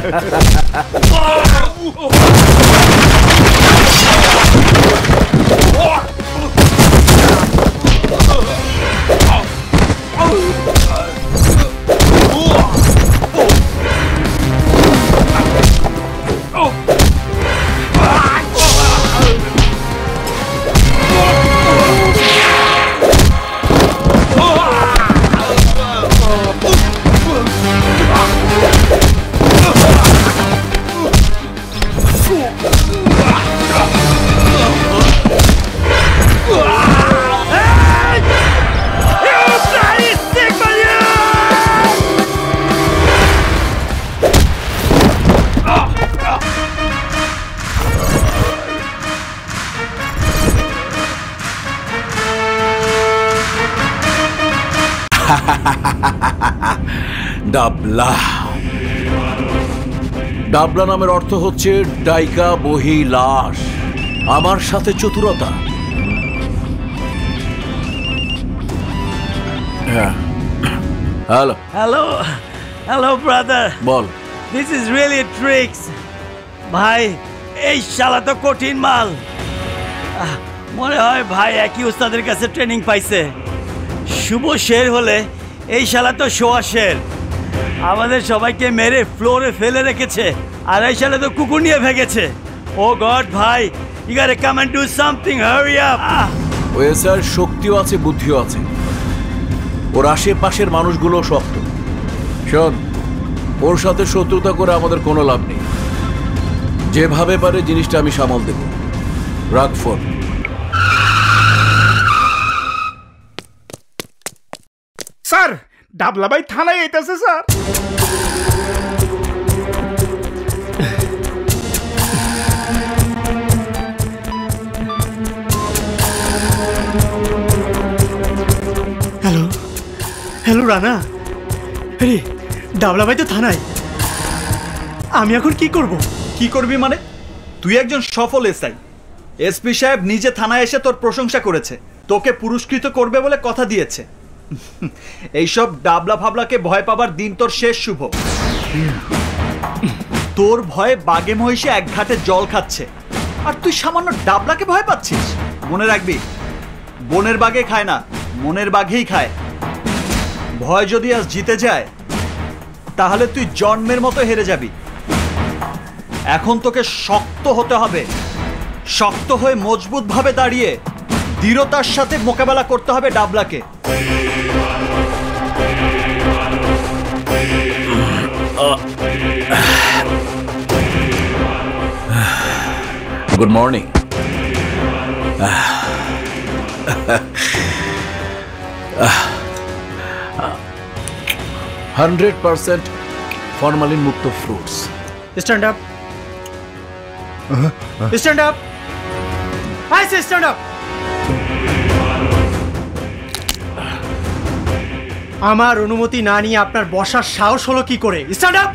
Speaker 17: ডাবলা, ডাবলা নামের অর্থ হচ্ছে ডাইকা বহি লাশ। আমার সাথে চতুরতা। হ্যাঁ, হ্যালো
Speaker 5: হ্যালো হ্যালো ব্রাদার,
Speaker 17: বল।
Speaker 5: দিস ইজ রিয়েলি ট্রিক্স ভাই। এই শালা তো কঠিন মাল। আহ, মনে হয় ভাই একই উস্তাদের কাছে ট্রেনিং পাইছে। শুভ শের হলে এই শালা তো শোয়া শের। আমাদের সবাইকে মেরে ফ্লোরে ফেলে রেখেছে, আর এই শালা তো কুকুর নিয়ে ভেগেছে। ও গড ভাই, you got to come and do something, hurry up.
Speaker 17: ওই স্যার শক্তিও আছে, বুদ্ধিও আছে। ওর আশেপাশের মানুষগুলো শক্ত। শোন, ওর সাথে শত্রুতা করে আমাদের কোনো লাভ নেই। যেভাবে পারে জিনিসটা আমি সামাল দেব। রাগ ফোন।
Speaker 8: স্যার ডাবলা ভাই থানায় এসেছে স্যার।
Speaker 6: হ্যালো হ্যালো রানা, আরে ডাবলা ভাই তো থানায়। আমি এখন কি করব?
Speaker 7: কি করবি মানে? তুই একজন সফল এসআই। এসপি সাহেব নিজে থানায় এসে তোর প্রশংসা করেছে, তোকে পুরস্কৃত করবে বলে কথা দিয়েছে। এইসব ডাবলা ফাবলাকে ভয় পাবার দিন তোর শেষ শুভ। তোর ভয়ে বাগে মহিষে এক ঘাটে জল খাচ্ছে, আর তুই সামান্য ডাবলাকে ভয় পাচ্ছিস। মনে রাখবি, বনের বাঘে খায় না, মনের বাঘেই খায়। ভয় যদি আজ জিতে যায় তাহলে তুই জন্মের মতো হেরে যাবি। এখন তোকে শক্ত হতে হবে, শক্ত হয়ে মজবুত ভাবে দাঁড়িয়ে দৃঢ়তার সাথে মোকাবেলা করতে হবে ডাবলাকে।
Speaker 17: Good morning. Hundred percent formalin মুক্ত fruits.
Speaker 6: Stand up, stand up, I say stand up. আমার অনুমতি না নিয়ে আপনার বসার সাহস হলো কি করে? Stand up.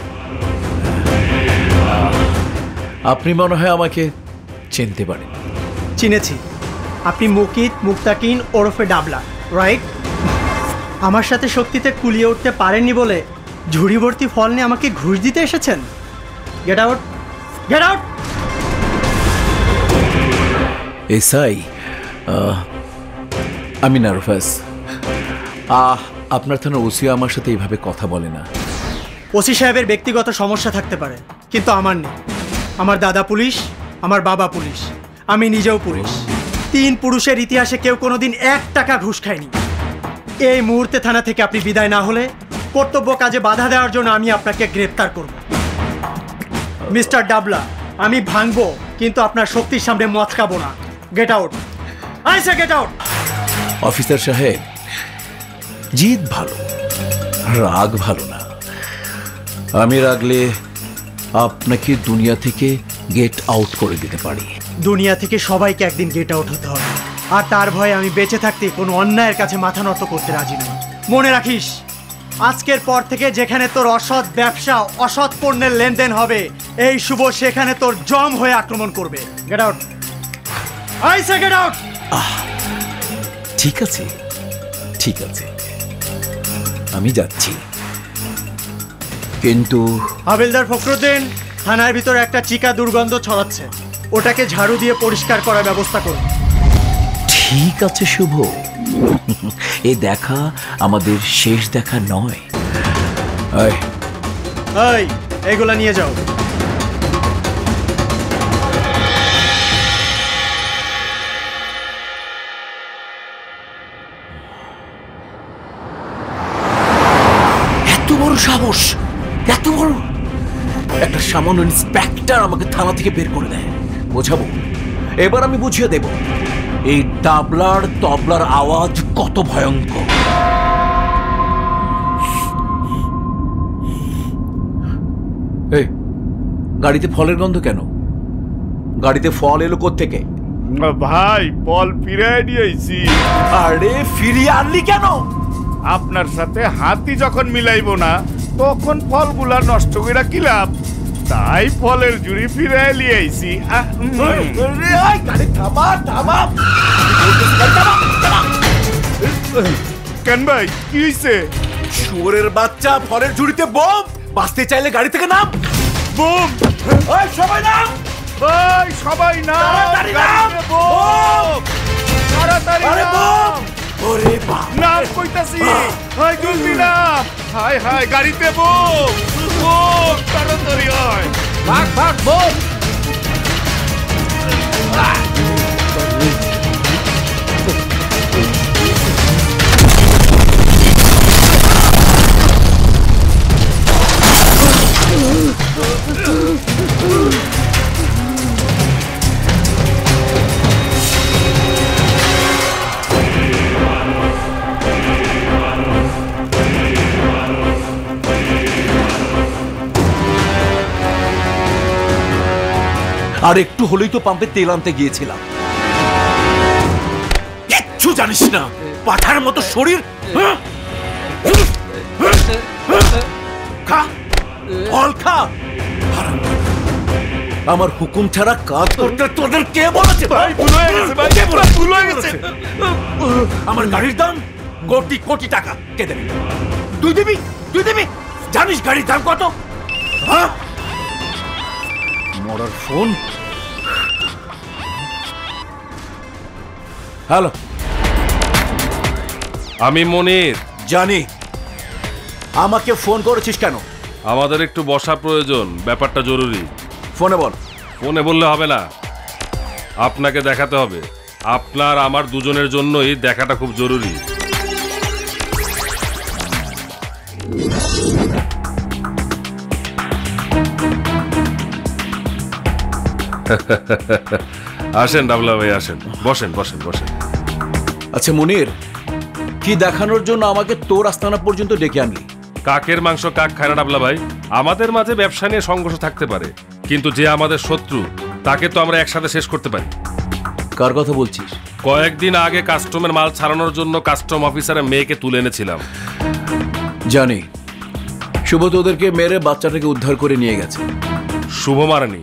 Speaker 17: আপনি মনে হয় আমাকে চিনতে পারেন।
Speaker 6: চিনেছি, আপনি মুকিত মুক্তাকিন ওরফে ডাবলা, রাইট? আমার সাথে শক্তিতে কুলিয়ে উঠতে পারেননি বলে ঝুড়ি ভর্তি ফল নিয়ে আমাকে ঘুষ দিতে এসেছেন। Get out, get out.
Speaker 17: SI, আমি নার্ভাস। আহ আপনার থানার ওসি আমার সাথে এইভাবে কথা বলে না।
Speaker 6: ওসি সাহেবের ব্যক্তিগত সমস্যা থাকতে পারে, কিন্তু আমার নেই। আমার দাদা পুলিশ, আমার বাবা পুলিশ, আমি নিজেও পুলিশ। তিন পুরুষের ইতিহাসে কেউ কোনোদিন এক টাকা ঘুষ খায়নি। এই মুহূর্তে থানা থেকে আপনি বিদায় না হলে কর্তব্য কাজে বাধা দেওয়ার জন্য আমি আপনাকে গ্রেফতার করব। মিস্টার ডাবলা, আমি ভাঙবো কিন্তু আপনার শক্তির সামনে মচকাবো না। Get out, I say get out.
Speaker 17: Officer সাহেব, জিদ ভালো, রাগ ভালো না। আমি রাগলে আপনাকে দুনিয়া থেকে গেট আউট করে দিতে পারি।
Speaker 6: দুনিয়া থেকে সবাইকে একদিন গেট আউট হতে হবে, আর তার ভয়ে আমি বেঁচে থাকতে কোনো অন্যায়ের কাছে মাথা নত করতে রাজি নই। মনে রাখিস, আজকের পর থেকে যেখানে তোর অসৎ ব্যবসা, অসৎ পণ্যের লেনদেন হবে, এই শুভ সেখানে তোর জম হয়ে আক্রমণ করবে। Get out, I say get out.
Speaker 17: ঠিক আছে, ঠিক আছে, আমি যাচ্ছি, কিন্তু
Speaker 6: হাবিলদার ফখরুদ্দিন, থানার ভিতরে একটা চিকা দুর্গন্ধ ছড়াচ্ছে, ওটাকে ঝাড়ু দিয়ে পরিষ্কার করার ব্যবস্থা করুন।
Speaker 17: ঠিক আছে শুভ, এই দেখা আমাদের শেষ দেখা নয়।
Speaker 6: এই, এগুলা নিয়ে যাও।
Speaker 17: এত বড় সাহস, এত বড়! একটা সামান্য ইন্সপেক্টর আমাকে থানা থেকে বের করে দেয়। বোঝাবো, এবার আমি বুঝিয়ে দেব এই ডাবলার তবলার আওয়াজ কত ভয়ঙ্কর। এই গাড়িতে ফলের গন্ধ কেন? গাড়িতে ফল এলো কোত্থেকে?
Speaker 18: ভাই, ফল ফিরে নিয়েছি।
Speaker 17: আরে ফিরিয়ে আনলি কেন?
Speaker 18: আপনার সাথে হাতি যখন মিলাইব না, তখন ফলগুলা নষ্ট করে কি লাভ? তাই ফলের জুড়ি ফিরে লিয়েছি। কেন ভাই, কি হয়েছে?
Speaker 17: শুয়োরের বাচ্চা, ফলের ঝুড়িতে বোম! বাঁচতে চাইলে গাড়ি থেকে নাম।
Speaker 18: বোম!
Speaker 17: ওই সবাই নাম!
Speaker 18: ওই সবাই নাম!
Speaker 17: তাড়াতাড়ি নাম!
Speaker 18: বোম! তাড়াতাড়ি নাম!
Speaker 17: ওরে বাপ!
Speaker 18: নাম কইতাছি! হাই জলদি নাম! হাই হাই, গাড়িতে বোম! বোম! তাড়াতাড়ি হয়!
Speaker 2: ভাগ ভাগ বোম!
Speaker 17: আর একটু হলেই তো পাম্পে তেল আনতে গিয়েছিলাম। কিচ্ছু জানিস না, পাঠার মতো শরীর। খা, ফল খা। আমার হুকুম ছাড়া কাজ করতে তোদের কে বলেছে?
Speaker 18: ভাই ভুল হয়ে গেছে, ভাই ভুল হয়ে গেছে।
Speaker 17: আমার গাড়ির দাম কোটি কোটি টাকা। কে দেবে? তুই দিবি? তুই দিবি? জানিস গাড়ির দাম কত? হ্যাঁ, মরার ফোন। হ্যালো,
Speaker 20: আমি মনির।
Speaker 17: জানি। আমাকে ফোন করেছিস কেন?
Speaker 20: আমাদের একটু বসা প্রয়োজন, ব্যাপারটা জরুরি।
Speaker 17: ফোনে বল।
Speaker 20: ফোনে বললে হবে না, আপনাকে দেখাতে হবে। আপনার আমার দুজনের জন্যই দেখাটা খুব জরুরি। আসেন ডাবলা ভাই, আসেন, বসেন বসেন বসেন।
Speaker 17: আচ্ছা মনির, কি দেখানোর জন্য আমাকে তোর আস্তানা পর্যন্ত ডেকে আনলি?
Speaker 20: কাকের মাংস কাক খায় না ডাবলা ভাই। আমাদের মাঝে ব্যবসা নিয়ে সংঘর্ষ থাকতে পারে, কিন্তু যে আমাদের শত্রু তাকে তো আমরা একসাথে শেষ করতে পারি।
Speaker 17: কার কথা বলছিস?
Speaker 20: কয়েকদিন আগে কাস্টমের মাল ছাড়ানোর জন্য কাস্টম অফিসারের মেয়েকে তুলে এনেছিলাম।
Speaker 17: জানি, শুভ তোদেরকে মেরে বাচ্চাটাকে উদ্ধার করে নিয়ে গেছে।
Speaker 20: শুভ মারানি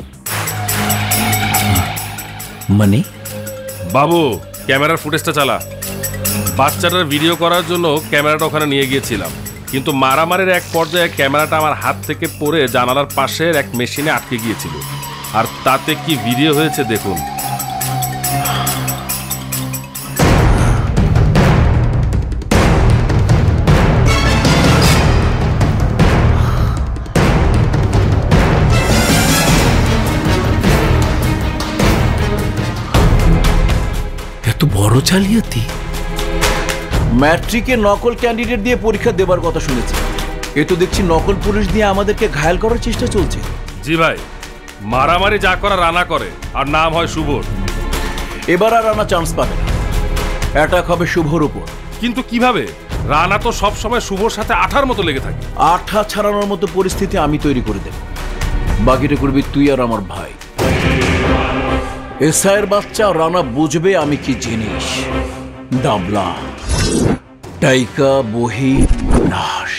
Speaker 17: মানে?
Speaker 20: বাবু ক্যামেরার ফুটেজটা চালা। বাচ্চাটার ভিডিও করার জন্য ক্যামেরাটা ওখানে নিয়ে গিয়েছিলাম, কিন্তু মারামারির এক পর্যায়ে ক্যামেরাটা আমার হাত থেকে পড়ে জানালার পাশের এক মেশিনে আটকে গিয়েছিল। আর তাতে কি ভিডিও হয়েছে দেখুন।
Speaker 17: এত বড় জালিয়াতি! ম্যাট্রিকে নকল ক্যান্ডিডেট দিয়ে পরীক্ষা দেবার কথা শুনেছি, এ তো দেখছি নকল পুলিশ দিয়ে আমাদেরকে ঘায়াল করার চেষ্টা চলছে।
Speaker 20: জি ভাই, মারামারি যা করা রানা করে, আর নাম হয় শুভর।
Speaker 17: এবার আর রানা চান্স পাবে না, অ্যাটাক হবে শুভর উপর।
Speaker 20: কিন্তু কিভাবে? রানা তো সব সময় শুভর সাথে আঠার মতো লেগে থাকে।
Speaker 17: আঠা ছাড়ানোর মতো পরিস্থিতি আমি তৈরি করে দেব, বাকিটা করবি তুই আর আমার ভাই। এসআইয়ের বাচ্চা রানা বুঝবে আমি কি জিনিস। ডাবলা, টাইকা, বহি, নাশ।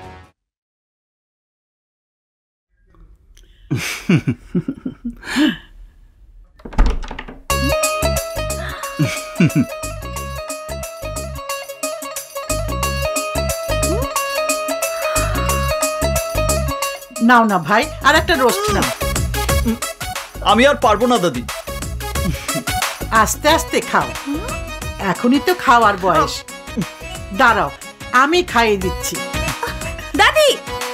Speaker 12: নাও না ভাই, আর একটা রোস্ট নাও।
Speaker 7: আমি আর পারবো না দাদি।
Speaker 12: আস্তে আস্তে খাও, এখনই তো খাওয়ার বয়স। দাঁড়াও, আমি খাইয়ে দিচ্ছি।
Speaker 11: দাদি!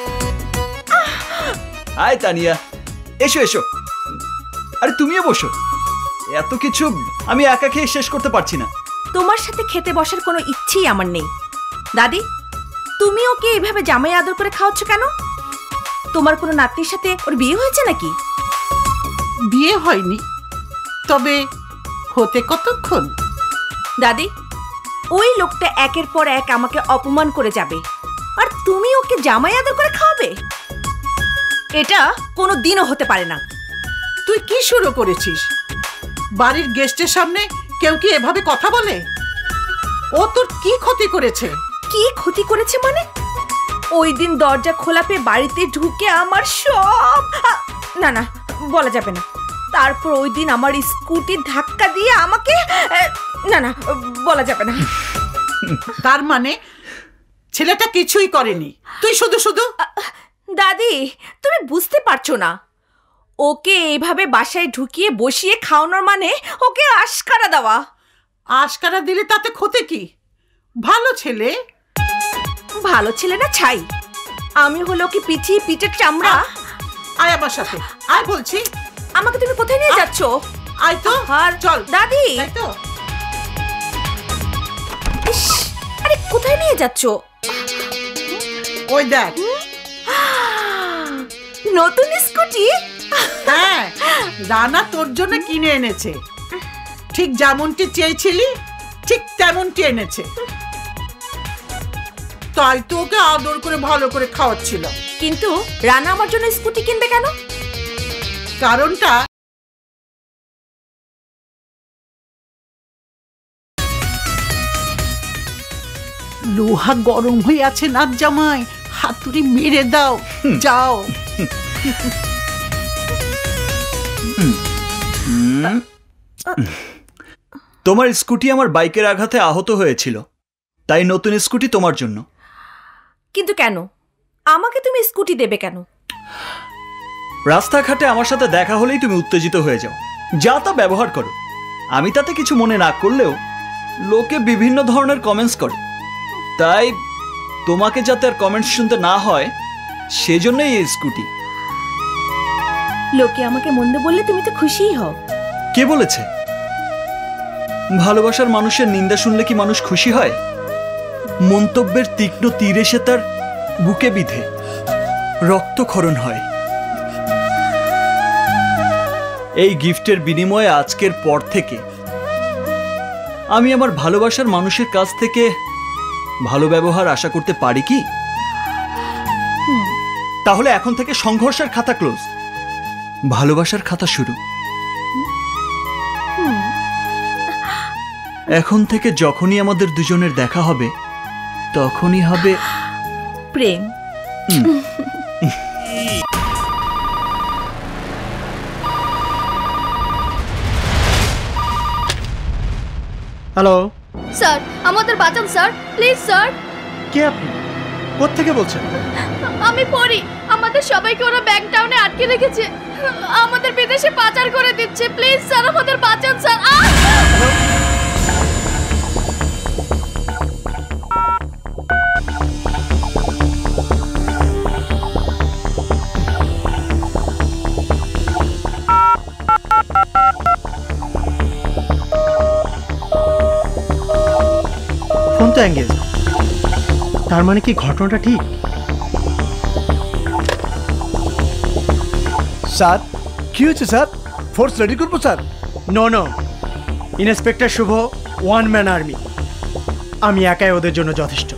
Speaker 7: আয় তানিয়া, এসো এসো। আরে তুমিও বসো। এত কিছু আমি একা খেয়ে শেষ করতে পারছি না।
Speaker 11: তোমার সাথে খেতে বসার কোনো ইচ্ছেই আমার নেই। দাদি, তুমি ওকে এভাবে জামাই আদর করে খাওয়াচ্ছ কেন? তোমার কোনো নাতনির সাথে ওর বিয়ে হয়েছে নাকি?
Speaker 12: বিয়ে হয়নি, তবে হতে কতক্ষণ?
Speaker 11: দাদি, ওই লোকটা একের পর এক আমাকে অপমান করে যাবে, আর তুমি ওকে জামাই আদর করে খাওয়াবে? এটা কোনো দিনও হতে পারে না।
Speaker 12: তুই কি শুরু করেছিস? বাড়ির গেস্টের সামনে কেউ কি এভাবে কথা বলে? ও তোর কি ক্ষতি করেছে?
Speaker 11: কি ক্ষতি করেছে মানে? ওই দিন দরজা খোলা পেয়ে বাড়িতে ঢুকে আমার সব, না না বলা যাবে না। তারপর ওই দিন আমার স্কুটি ধাক্কা দিয়ে আমাকে, না না বলা যাবে না।
Speaker 12: তার মানে ছেলেটা কিছুই করেনি, তুই শুধু শুধু।
Speaker 11: দাদি, তুমি বুঝতে পারছো না, ওকে এইভাবে বাসায় ঢুকিয়ে বসিয়ে খাওয়ানোর মানে ওকে আশকারা দেওয়া।
Speaker 12: আশকারা দিলে তাতে ক্ষতি কি? ভালো ছেলে।
Speaker 11: ভালো ছেলে না ছাই। আমি হলো কি পিঠি পিঠের চামড়া।
Speaker 12: আয় আমার সাথে, আয় বলছি।
Speaker 11: আমাকে তুমি কোথায় নিয়ে যাচ্ছ?
Speaker 12: আয় তো,
Speaker 11: আর
Speaker 12: চল।
Speaker 11: দাদি,
Speaker 12: তাই তো।
Speaker 11: আরে কোথায় নিয়ে যাচ্ছ?
Speaker 12: ওই দেখ,
Speaker 11: নতুন স্কুটি।
Speaker 12: হ্যাঁ, রানা তোর জন্য কিনে এনেছে। ঠিক যেমনটি চেয়েছিলি ঠিক তেমনটি এনেছে। তাই তো ওকে আদর করে ভালো করে খাওয়াচ্ছিল।
Speaker 11: কিন্তু রানা আমার জন্য স্কুটি কিনবে কেন?
Speaker 12: কারণটা লোহা গরম হয়ে আছে নাচ জামাই, হাতুড়ি মেরে দাও, যাও।
Speaker 7: তোমার স্কুটি আমার বাইকের আঘাতে আহত হয়েছিল, তাই নতুন স্কুটি তোমার জন্য।
Speaker 11: কিন্তু কেন আমাকে তুমি স্কুটি দেবে কেন?
Speaker 7: রাস্তাঘাটে আমার সাথে দেখা হলেই তুমি উত্তেজিত হয়ে যাও, যা তা ব্যবহার করো। আমি তাতে কিছু মনে না করলেও লোকে বিভিন্ন ধরনের কমেন্টস করে, তাই তোমাকে যাতে আর কমেন্টস শুনতে না হয় সেজন্যই এই স্কুটি।
Speaker 11: লোকে আমাকে মন্দ বললে তুমি তো খুশিই হও।
Speaker 7: কে বলেছে? ভালোবাসার মানুষের নিন্দা শুনলে কি মানুষ খুশি হয়? মন্তব্যের তীক্ষ্ণ তীর এসে তার বুকে বিধে রক্তক্ষরণ হয়। এই গিফটের বিনিময়ে আজকের পর থেকে আমি আমার ভালোবাসার মানুষের কাছ থেকে ভালো ব্যবহার আশা করতে পারি কি? তাহলে এখন থেকে সংঘর্ষের খাতা ক্লোজ, ভালোবাসার খাতা শুরু। এখন থেকে যখনই আমাদের দুজনের দেখা হবে তখনই হবে
Speaker 11: প্রেম।
Speaker 6: হ্যালো
Speaker 3: স্যার, আমাদের বাঁচান স্যার, প্লিজ স্যার।
Speaker 6: কে আপনি? কোত্থেকে বলছেন?
Speaker 3: আমি পড়ি, আমাদের সবাইকে ওরা ব্যাংক টাউনে আটকে রেখেছে, আমাদের বিদেশে পাচার করে দিচ্ছে। প্লিজ স্যার, আমাদের বাঁচান স্যার।
Speaker 6: ফোন তো এঙ্গেজ, তার মানে কি ঘটনাটা ঠিক?
Speaker 13: স্যার কি হয়েছে স্যার? ফোর্স রেডি করবো sir?
Speaker 6: No no, inspector Shubho one man army, আমি একাই ওদের জন্য যথেষ্ট।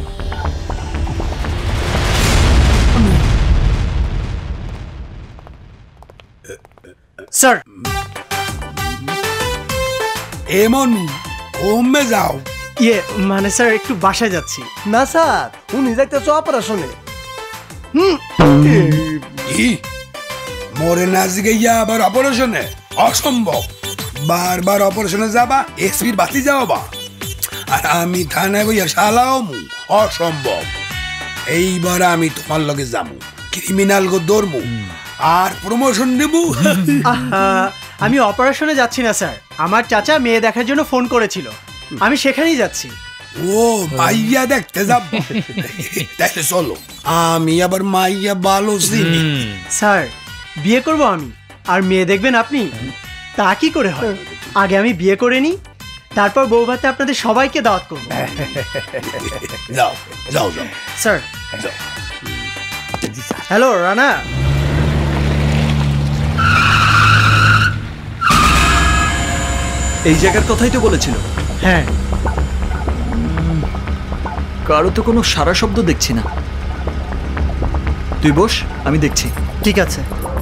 Speaker 6: স্যার
Speaker 14: এমন কমে যাও।
Speaker 6: ইয়ে মানে স্যার একটু বাসায় যাচ্ছি।
Speaker 13: না স্যার, উনি যাইতেছে অপারেশনে।
Speaker 14: কি মরে না জিগাইয়া আবার অপারেশনে? অসম্ভব। বারবার অপারেশনে যাবা, এসপির বাতি যাওয়া, আর আমি থানায় বইয়া শালাও মু। অসম্ভব। এইবার আমি তোমার লগে যাবো, ক্রিমিনাল গো ধরমু আর প্রমোশন নেব।
Speaker 6: আমি অপারেশনে যাচ্ছি না স্যার, আমার চাচা মেয়ে দেখার জন্য ফোন করেছিল, আমি সেখানেই যাচ্ছি।
Speaker 14: ও মাইয়া দেখতে যাব? তাহলে চলো, আমি আবার মাইয়া ভালো চিনি।
Speaker 6: স্যার বিয়ে করব আমি, আর মেয়ে দেখবেন আপনি? তা কি করে হয়? আগে আমি বিয়ে করে নিই, তারপর বউ ভাতে আপনাদের সবাইকে দাওয়াত করব।
Speaker 14: যাও যাও যাও
Speaker 6: স্যার। হ্যালো রানা।
Speaker 7: এই জায়গার কথাই তো বলেছিল।
Speaker 6: হ্যাঁ।
Speaker 7: কারো তো কোনো সারা শব্দ দেখছি না। তুই বস, আমি দেখছি।
Speaker 6: ঠিক আছে।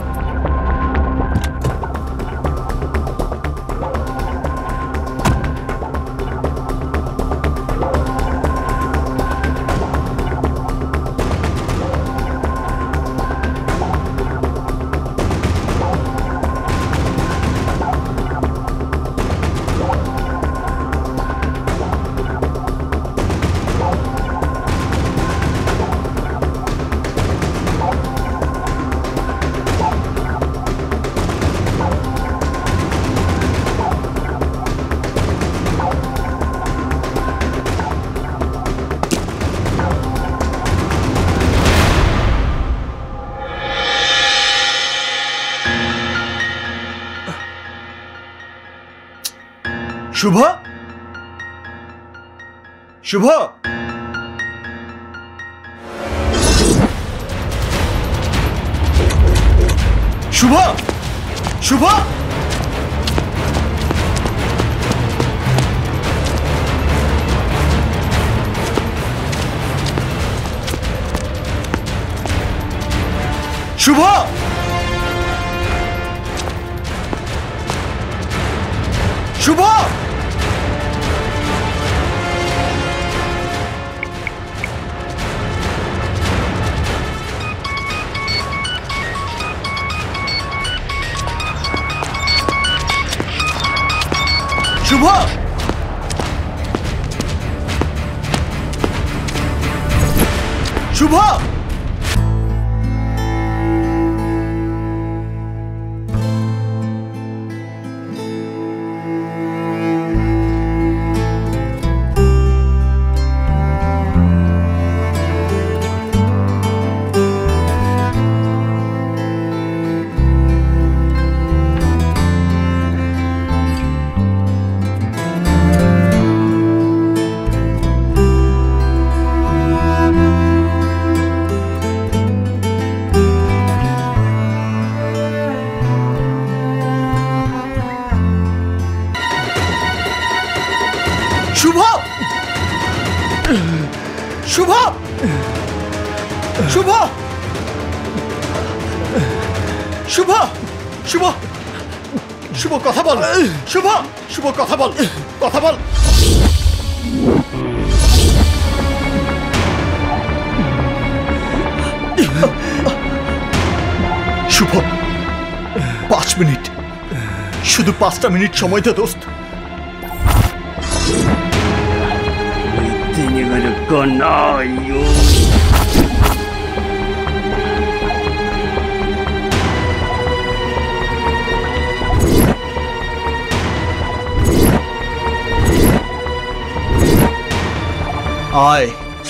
Speaker 7: শুভ, শুভ, শুভ, শুভ, শুভ, শুভ, শুভ, শুভ, শুভ, শুভ, শুভ, শুভ শুভ শুভ কথা বল শুভ শুভ কথা বল কথা বল শুভ পাঁচ মিনিট শুধু পাঁচটা মিনিট সময় দে দোস্ত আয়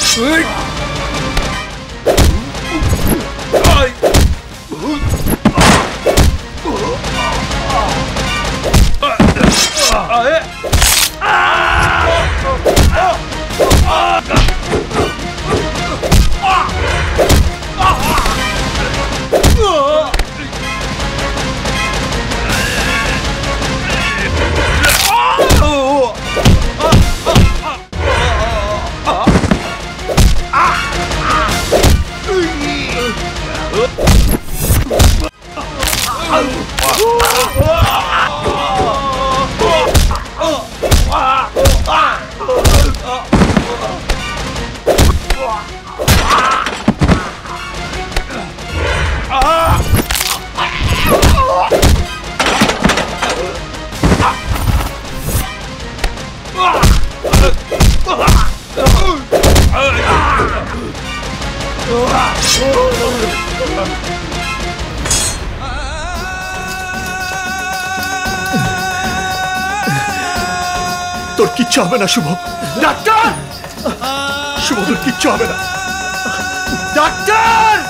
Speaker 7: তোর কিচ্ছু হবে না শুভ ডাক্তার শুভ তোর কিচ্ছু হবে না ডাক্তার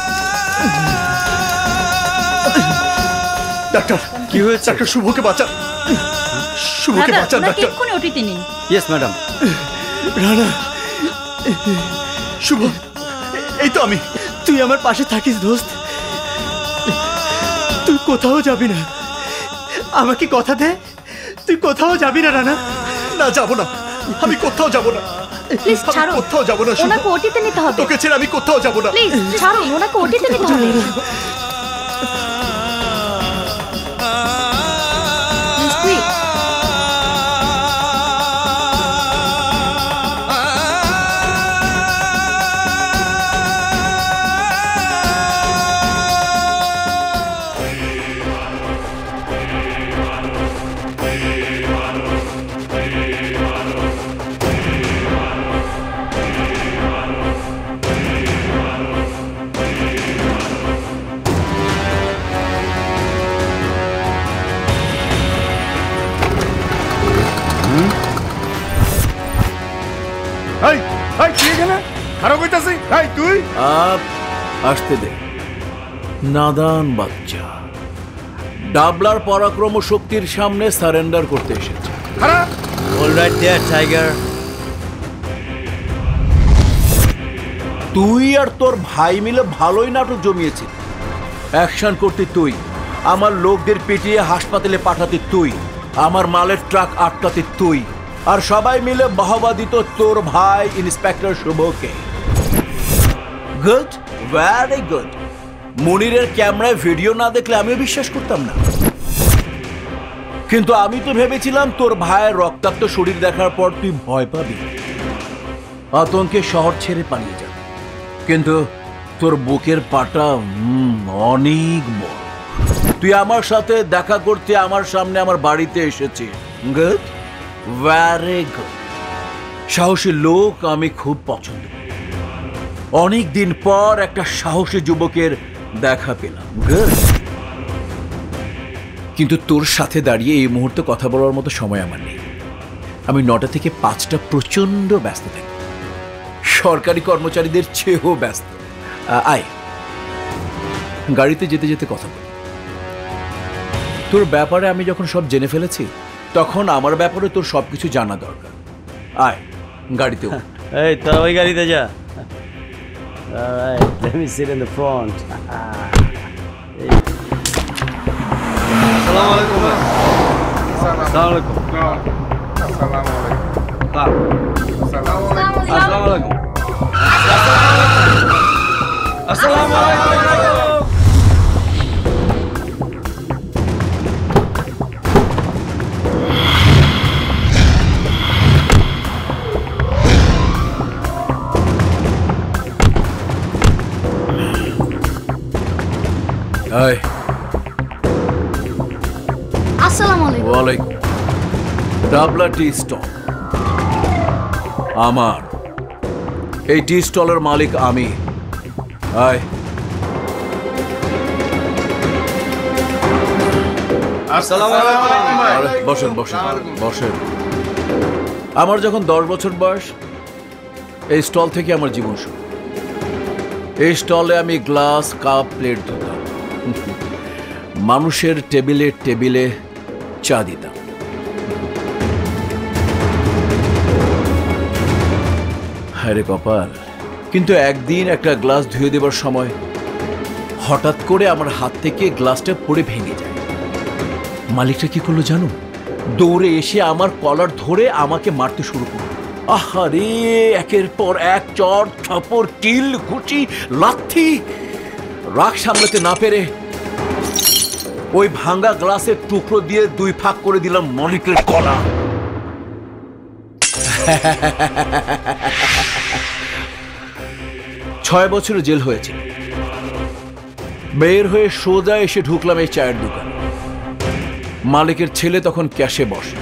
Speaker 7: ডাক্তার কি হয়েছে ডাক্তার শুভকে বাঁচান শুভকে বাঁচান ডাক্তার
Speaker 1: এক্ষুনি ওটিতে নিন
Speaker 5: ইয়েস ম্যাডাম
Speaker 7: রানা শুভ এই তো আমি
Speaker 6: তুই আমার পাশে থাকিস দোস্ত তুই কোথাও যাবি না আমাকে কথা দে তুই কোথাও যাবি না রানা
Speaker 7: না যাবো না আমি কোথাও যাবো না
Speaker 1: প্লিজ ছাড়ো
Speaker 7: কোথাও যাবো না
Speaker 1: ওনাকে ওটিতে নিতে হবে
Speaker 7: তোকে ছেড়ে আমি কোথাও যাবো না
Speaker 1: প্লিজ ছাড়ুন ওনাকে ওটিতে নিতে হবে
Speaker 18: এই এই কি এখানে খারাপ হইতাছে এই তুই
Speaker 17: আপ আসতে দে নাদান বাচ্চা ডাবলার পরাক্রম শক্তির সামনে সারেন্ডার করতে এসেছে
Speaker 18: খারাপ
Speaker 5: অলরাইট দেয়ার টাইগার
Speaker 17: তুই আর তোর ভাই মিলে ভালোই নাটক জমিয়েছিস অ্যাকশন করতে তুই আমার লোকদের পিটিয়ে হাসপাতালে পাঠাতে তুই আমার মালের ট্রাক আটকাতে তুই আর সবাই মিলে বাহবা দিত তোর ভাই ইন্সপেক্টর শুভকে গুড ভেরি গুড মনিরের ক্যামেরায় ভিডিও না দেখলে আমিও বিশ্বাস করতাম না কিন্তু আমি তো ভেবেছিলাম তোর ভাইয়ের রক্তাক্ত শরীর দেখার পর তুই ভয় পাবি আতঙ্কে শহর ছেড়ে পালিয়ে যাবে কিন্তু তোর বুকের পাটা অনেক বড় তুই আমার সাথে দেখা করতে আমার সামনে আমার বাড়িতে এসেছিস গুড ভেরি গুড সাহসী লোক আমি খুব পছন্দ করি অনেক দিন পর একটা সাহসী যুবকের দেখা পেলাম গুড কিন্তু তোর সাথে দাঁড়িয়ে এই মুহূর্তে কথা বলার মতো সময় আমার নেই আমি নটা থেকে পাঁচটা প্রচন্ড ব্যস্ত থাকি সরকারি কর্মচারীদের চেয়েও ব্যস্ত আয় গাড়িতে যেতে যেতে কথা বল তোর ব্যাপারে আমি যখন সব জেনে ফেলেছি তখন আমার ব্যাপারে তোর সবকিছু জানা দরকার আয় গাড়িতে উঠ
Speaker 5: এই তোরা ওই গাড়িতে যা Alright, let me sit in the front. Assalamu alaikum. Assalamu alaikum. Assalamu alaikum. Assalamu alaikum. Assalamu alaikum.
Speaker 17: এই
Speaker 3: আসসালামু আলাইকুম।
Speaker 17: ওয়ালাইকুম। ডাবলা টি স্টল আমার। এই টি স্টলের মালিক আমি। আয় আরে, বসেন বসেন বসেন। আমার যখন দশ বছর বয়স, এই স্টল থেকে আমার জীবন শুরু। এই স্টলে আমি গ্লাস কাপ প্লেট ধরতাম, মানুষের টেবিলে টেবিলে চা দিতাম। হায় রে কপাল। কিন্তু একদিন একটা গ্লাস ধুয়ে দেবার সময় হঠাৎ করে আমার হাত থেকে গ্লাসটা পড়ে ভেঙে যায়। মালিকটা কি করলো জানো? দৌড়ে এসে আমার কলার ধরে আমাকে মারতে শুরু করলো। আহারে, একের পর এক চড় থাপড় কিল ঘুষি লাথি। রাগ সামলাতে না পেরে ওই ভাঙা গ্লাসের টুকরো দিয়ে দুই ভাগ করে দিলাম মালিকের কলা। ছয় বছরের জেল হয়েছে। বের হয়ে সোজা এসে ঢুকলাম এই চায়ের দোকান। মালিকের ছেলে তখন ক্যাশে বসে।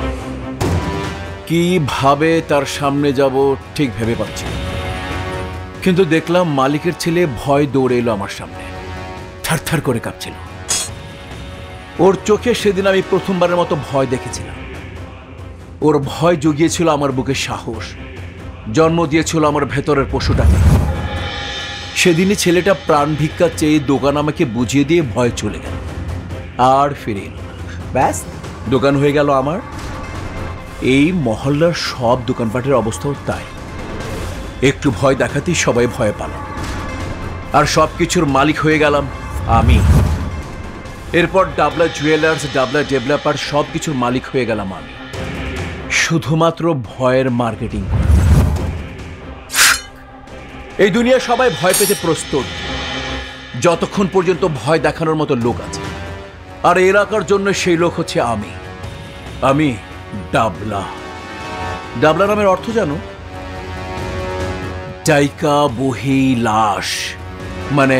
Speaker 17: কিভাবে তার সামনে যাব ঠিক ভেবে পাচ্ছি না। কিন্তু দেখলাম মালিকের ছেলে ভয় দৌড়ে এলো আমার সামনে, থারথার করে কাঁপছিল। ওর চোখে সেদিন আমি প্রথমবারের মতো ভয় দেখেছিলাম। ওর ভয় জুগিয়েছিল আমার বুকে সাহস, জন্ম দিয়েছিল আমার ভেতরের পশুটাকে। সেদিনই ছেলেটা প্রাণ ভিক্ষা চেয়ে দোকান আমাকে বুঝিয়ে দিয়ে ভয় চলে গেল, আর ফিরে এলো না। ব্যাস, দোকান হয়ে গেল আমার। এই মহল্লার সব দোকানপাটের অবস্থাও তাই। একটু ভয় দেখাতেই সবাই ভয় পেল, আর সব কিছুর মালিক হয়ে গেলাম আমি। এরপর ডাবলা জুয়েলার্স, ডাবলা ডেভেলপার, সব কিছুর মালিক হয়ে গেলাম আমি, শুধুমাত্র ভয়ের মার্কেটিং। এই দুনিয়া সবাই ভয় পেতে প্রস্তুত যতক্ষণ পর্যন্ত ভয় দেখানোর মতো লোক আছে। আর এলাকার জন্য সেই লোক হচ্ছে আমি। আমি ডাবলা। ডাবলা নামের অর্থ জানো? ডাইকা বহি লাশ, মানে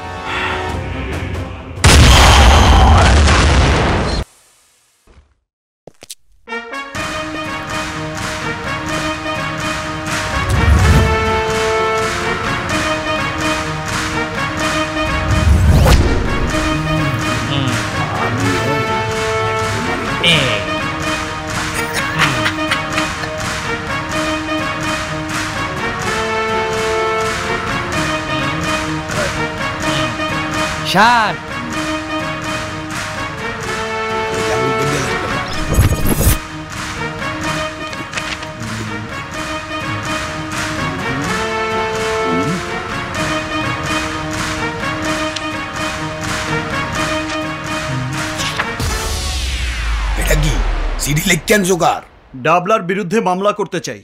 Speaker 16: সার।
Speaker 14: এটা কি সিডি লেখকেন জোগাড়?
Speaker 7: ডাবলার বিরুদ্ধে মামলা করতে চাই।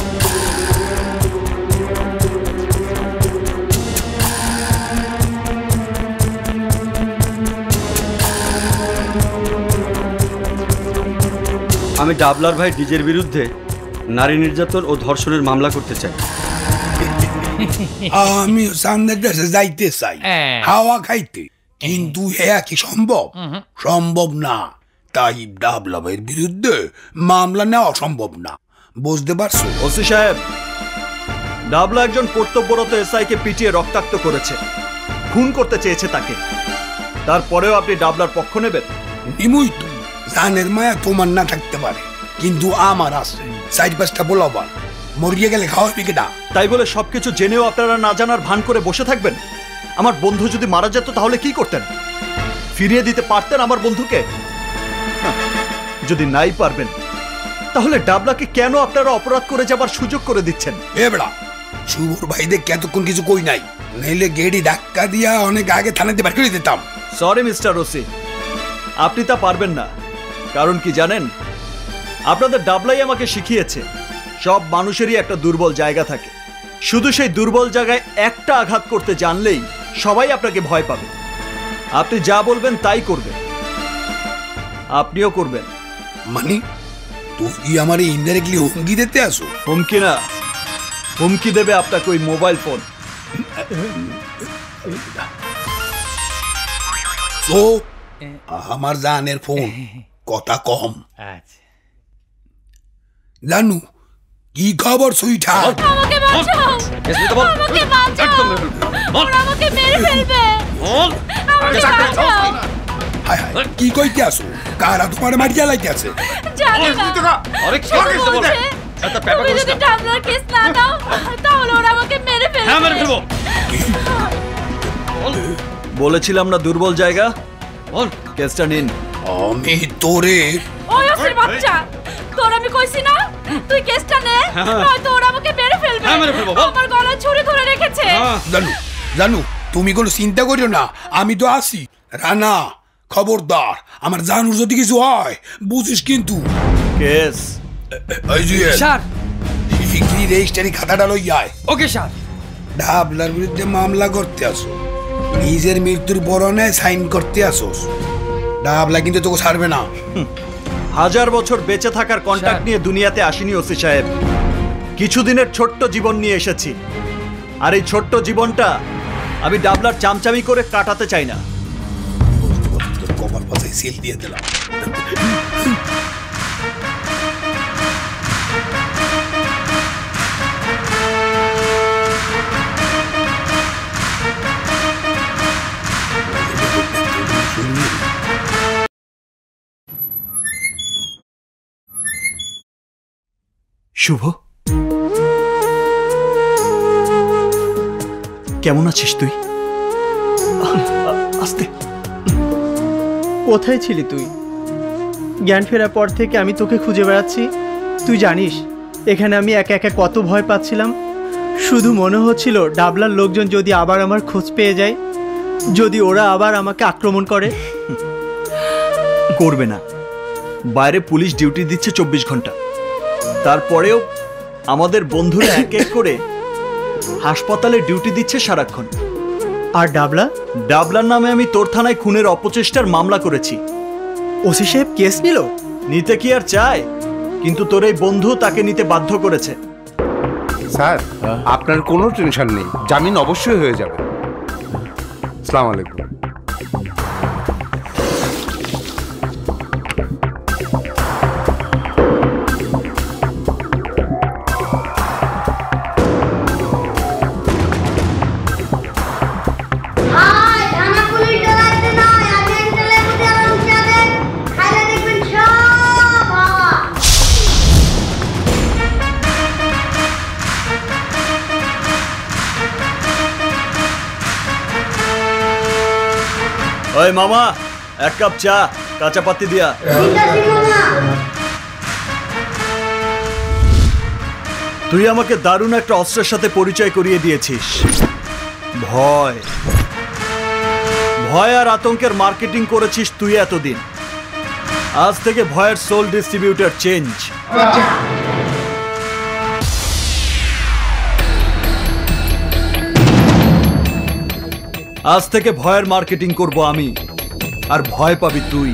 Speaker 19: আমি ডাবলার ভাই ডিজের বিরুদ্ধে নারী নির্যাতন ও ধর্ষণের মামলা করতে চাই।
Speaker 14: আমি সামনের দেশে যাইতে চাই হাওয়া খাইতে, কিন্তু হ্যাঁ কি সম্ভব? সম্ভব না। তাই ডাবলা ভাইয়ের বিরুদ্ধে মামলা নেওয়া সম্ভব না, বুঝতে পারছো?
Speaker 7: ওসি সাহেব, ডাবলা একজন কর্তব্যরত এসআই কে পিটিয়ে রক্তাক্ত করেছে, খুন করতে চেয়েছে তাকে। তারপরেও আপনি ডাবলার পক্ষ নেবেন?
Speaker 14: নিমুই তো, জানের মায়া তোমার না থাকতে পারে, কিন্তু আমার আছে। চার পাঁচটা বলবার মরিয়ে গেলে খাওয়াবি কেটা?
Speaker 7: তাই বলে সবকিছু জেনেও আপনারা না জানার ভান করে বসে থাকবেন? আমার বন্ধু যদি মারা যেত তাহলে কি করতেন? ফিরিয়ে দিতে পারতেন আমার বন্ধুকে? যদি নাই পারবেন তাহলে ডাবলাকে কেন আপনারা অপরাধ করে যাবার সুযোগ করে দিচ্ছেন?
Speaker 14: এ বেড়া, শুভর ভাইদের এতক্ষণ কিছু কই নাই, নইলে গেড়ি ধাক্কা দিয়া অনেক আগে থানাতে বের করে দিতাম।
Speaker 7: সরি মিস্টার ওসি, আপনি তা পারবেন না। কারণ কি জানেন? আপনাদের ডাবলাই আমাকে শিখিয়েছে সব মানুষেরই একটা দুর্বল জায়গা থাকে। শুধু সেই দুর্বল জায়গায় একটা আঘাত করতে জানলেই সবাই আপনাকে ভয় পাবে। আপনি যা বলবেন তাই করবেন, আপনিও করবেন।
Speaker 14: মানে তুই কি আমার ইনডাইরেক্টলি হুমকি দিতে আসো?
Speaker 7: হুমকি না, হুমকি দেবে আপনাকে ওই মোবাইল ফোন।
Speaker 14: সো আমার জানের ফোন কথা কম। জানু কি খবর সুইটা?
Speaker 3: আমাকে বাঁচাও, আমাকে বাঁচাও, ওরা আমাকে মেরে ফেলবে, আমাকে বাঁচাও।
Speaker 14: হায় হায় কি কইতে আসো? কারা তোমার মারিয়া লাইতে আছে?
Speaker 3: জানি না,
Speaker 14: আরে কি কইতে বল?
Speaker 3: এত পেপা করিস না। ডাবলার কেস না দাও তাহলে ওরা আমাকে মেরে ফেলবে।
Speaker 17: হ্যাঁ মেরে ফেলবো। বলেছিলাম না দুর্বল জায়গা। বল কেসটা নিন।
Speaker 14: আমি তোরে
Speaker 3: ওই অসির বাচ্চা, তোর আমি কইছি না তুই কেসটা নে, নয়তো ওরা আমাকে মেরে ফেলবে।
Speaker 14: হ্যাঁ মেরে ফেলবো, বল।
Speaker 3: আমার গলায় ছুরি ধরে রেখেছে।
Speaker 14: জানু জানু তুমি কোনো চিন্তা করিও না, আমি তো আছি। রানা খবরদার, আমার জানুর যদি কিছু হয় বুঝিস কিন্তু।
Speaker 17: কেস
Speaker 14: এই যে
Speaker 16: স্যার
Speaker 14: শিগগিরই রেজিস্ট্রি খাতাটা লই আয়।
Speaker 16: Okay sir.
Speaker 14: ডাবলার বিরুদ্ধে মামলা করতে আসো, নিজের মৃত্যুর বরণে সাইন করতে আসোস। ডাবলা কিন্তু তোকে ছাড়বে না।
Speaker 5: হাজার বছর বেঁচে থাকার কন্ট্রাক্ট নিয়ে দুনিয়াতে আসিনি ওসি সাহেব, কিছুদিনের ছোট্ট জীবন নিয়ে এসেছি। আর এই ছোট্ট জীবনটা আমি ডাবলার চামচামি করে কাটাতে চাই না।
Speaker 14: কপাল পাশায় সিল দিয়ে দিলাম।
Speaker 5: শুভ, কেমন আছিস তুই? আস্তে।
Speaker 6: কোথায় ছিলি তুই? জ্ঞান ফেরার পর থেকে আমি তোকে খুঁজে বেড়াচ্ছি। তুই জানিস এখানে আমি একা একা কত ভয় পাচ্ছিলাম। শুধু মনে হচ্ছিল ডাবলার লোকজন যদি আবার আমার খোঁজ পেয়ে যায়, যদি ওরা আবার আমাকে আক্রমণ করে।
Speaker 5: করবে না, বাইরে পুলিশ ডিউটি দিচ্ছে চব্বিশ ঘন্টা। তারপরেও আমাদের বন্ধুরা এক এক করে হাসপাতালে ডিউটি দিচ্ছে সারাক্ষণ।
Speaker 6: আর ডাবলা?
Speaker 5: ডাবলার নামে আমি তোর থানায় খুনের অপচেষ্টার মামলা করেছি।
Speaker 6: ওসি সাহেব কেস নিল?
Speaker 5: নিতে কি আর চায়, কিন্তু তোর এই বন্ধু তাকে নিতে বাধ্য করেছে।
Speaker 10: স্যার আপনার কোনো টেনশন নেই, জামিন অবশ্যই হয়ে যাবে। আসসালামু আলাইকুম।
Speaker 5: ওই মামা, এক কাপ চা, কাঁচা পাতি দিয়া। তুই আমাকে দারুণ একটা অস্ত্রের সাথে পরিচয় করিয়ে দিয়েছিস, ভয়। ভয় আর আতঙ্কের মার্কেটিং করেছিস তুই এতদিন। আজ থেকে ভয়ের সোল ডিস্ট্রিবিউটর চেঞ্জ। আজ থেকে ভয়ের মার্কেটিং করব আমি, আর ভয় পাবি তুই।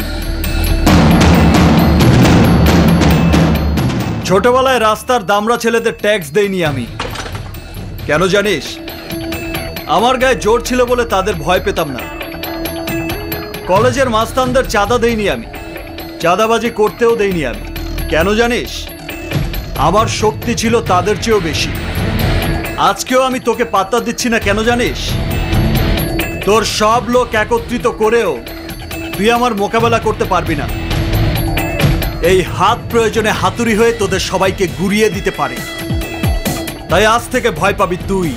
Speaker 5: ছোটবেলায় রাস্তার দামড়া ছেলেদের ট্যাক্স দেইনি আমি, কেন জানিস? আমার গায়ে জোর ছিল বলে তাদের ভয় পেতাম না। কলেজের মাস্তানদের চাঁদা দেইনি আমি, চাঁদাবাজি করতেও দেইনি আমি, কেন জানিস? আমার শক্তি ছিল তাদের চেয়েও বেশি। আজকেও আমি তোকে পাত্তা দিচ্ছি না, কেন জানিস? তোর সব লোক একত্রিত করেও তুই আমার মোকাবেলা করতে পারবি না। এই হাত প্রয়োজনে হাতুড়ি হয়ে তোদের সবাইকে গুড়িয়ে দিতে পারে। তাই আজ থেকে ভয় পাবি তুই।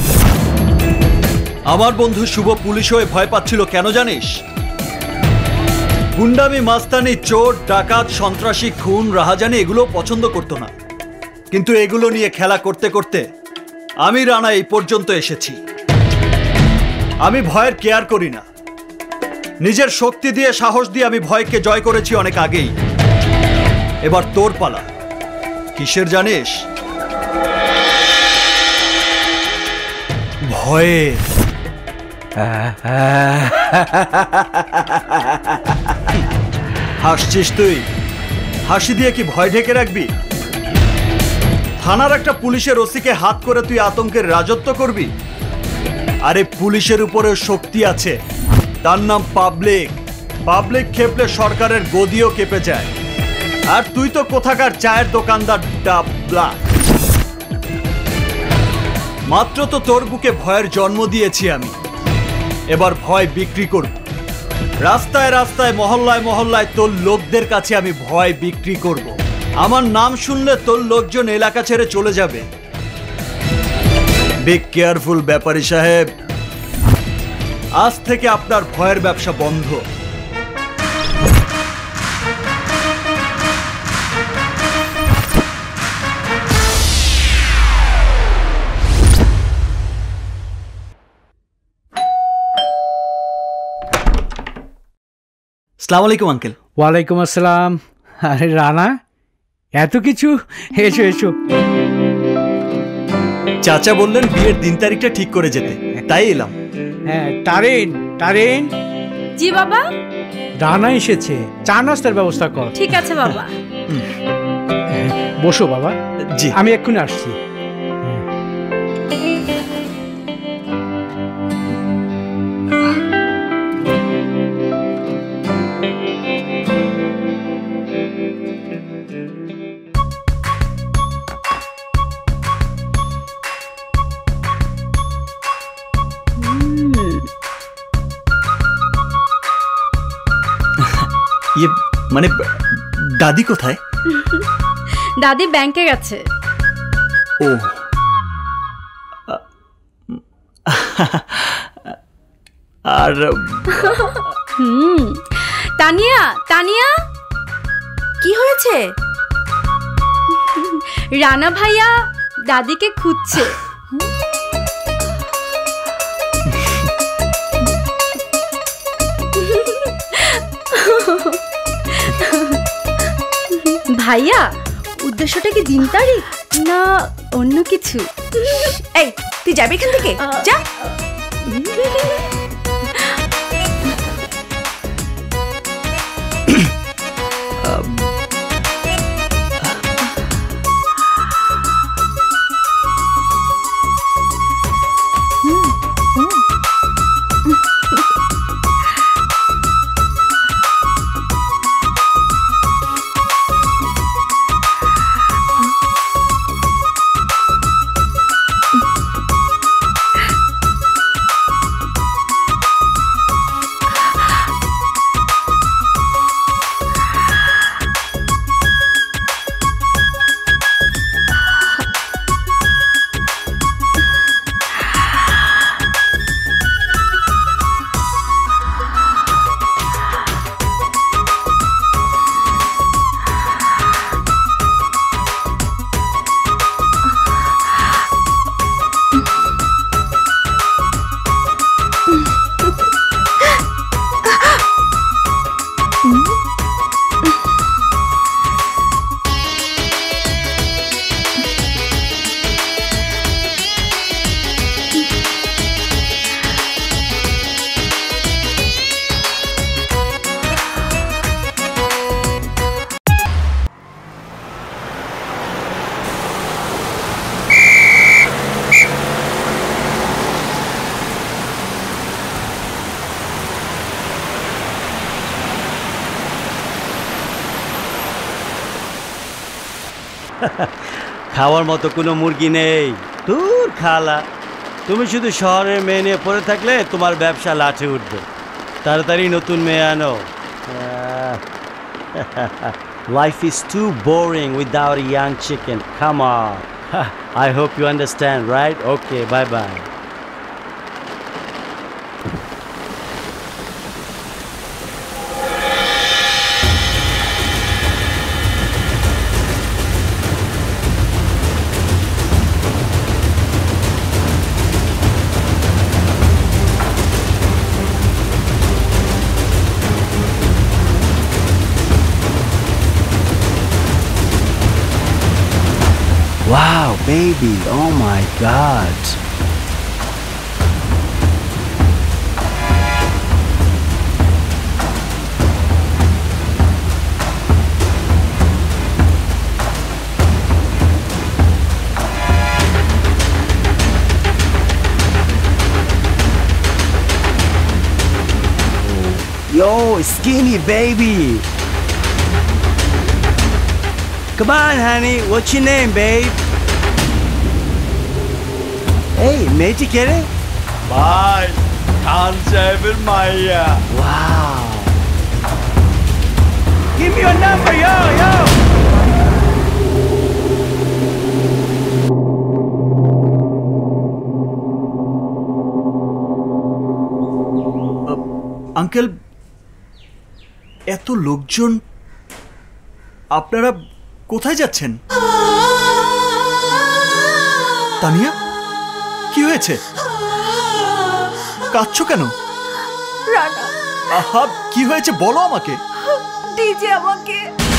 Speaker 5: আমার বন্ধু শুভ পুলিশ হয়ে ভয় পাচ্ছিল, কেন জানিস? গুন্ডামি, মাস্তানি, চোর, ডাকাত, সন্ত্রাসী, খুন, রাহাজানি এগুলো পছন্দ করতো না। কিন্তু এগুলো নিয়ে খেলা করতে করতে আমি রানা এই পর্যন্ত এসেছি। আমি ভয়ের কেয়ার করি না। নিজের শক্তি দিয়ে, সাহস দিয়ে আমি ভয়কে জয় করেছি অনেক আগেই। এবার তোর পালা। কিসের জানিস? ভয়ে। হাসছিস তুই? হাসি দিয়ে কি ভয় ঢেকে রাখবি? থানার একটা পুলিশের ওসিকে হাত করে তুই আতঙ্কের রাজত্ব করবি? আরে পুলিশের উপরেও শক্তি আছে,
Speaker 7: তার নাম পাবলিক। পাবলিক খেপলে সরকারের গদিও কেঁপে যায়। আর তুই তো কোথাকার চায়ের দোকানদার ডাবলা। মাত্র তো তোর বুকে ভয়ের জন্ম দিয়েছি আমি, এবার ভয় বিক্রি করব। রাস্তায় রাস্তায় মহল্লায় মহল্লায় তোর লোকদের কাছে আমি ভয় বিক্রি করব। আমার নাম শুনলে তোর লোকজন এলাকা ছেড়ে চলে যাবে। বি কেয়ারফুল ব্যাপারী সাহেব, আজ থেকে আপনার ভয়ের ব্যবসা বন্ধ।
Speaker 9: আসসালামু আলাইকুম আঙ্কেল।
Speaker 22: ওয়ালাইকুম আসসালাম। আরে রানা, এত কিছু? এসো এসো।
Speaker 7: চাচা বললেন বিয়ের দিন তারিখটা ঠিক করে যেতে, তাই এলাম।
Speaker 22: হ্যাঁ, তারিন তারিন।
Speaker 1: জি বাবা।
Speaker 22: রানা এসেছে, চা নাস্তার ব্যবস্থা কর।
Speaker 1: ঠিক আছে বাবা।
Speaker 22: বসো বাবা।
Speaker 7: জি,
Speaker 22: আমি এক্ষুনি আসছি।
Speaker 7: ইয়ে মানে দাদি কোথায়?
Speaker 1: দাদি ব্যাংকে গেছে।
Speaker 7: ও, আর
Speaker 1: হুম, তানিয়া তানিয়া,
Speaker 11: কি হয়েছে?
Speaker 1: রানা ভাইয়া দাদিকে খুঁজছে। ভাইয়া, উদ্দেশ্যটা কি দিন তারিখ না অন্য কিছু?
Speaker 11: এই, তুই যাবি এখান থেকে, যা।
Speaker 5: খাওয়ার মতো কোনো মুরগি নেই। দূর খালা, তুমি শুধু শহরের মেয়ে নিয়ে পড়ে থাকলে তোমার ব্যবসা লাঠে উঠবে। তাড়াতাড়ি নতুন মেয়ে আনো। Life is too boring without a young chicken. Come on, I hope you understand, right? Okay, bye bye. Wow, baby, oh my God. Yo, skinny baby. Come on, honey. What's your name, babe? Hey, মেয়েটি কে রে?
Speaker 7: ভাই, খান সাহেবের মাইয়া।
Speaker 5: Wow. Give me your number, yo, yo.
Speaker 7: Uncle, এত লোকজন, আপনারা কোথায় যাচ্ছেন? তানিয়া, কি হয়েছে? কাঁদছো কেন?
Speaker 11: রানা,
Speaker 7: আহা, কি হয়েছে বলো আমাকে।
Speaker 11: ডিজে আমাকে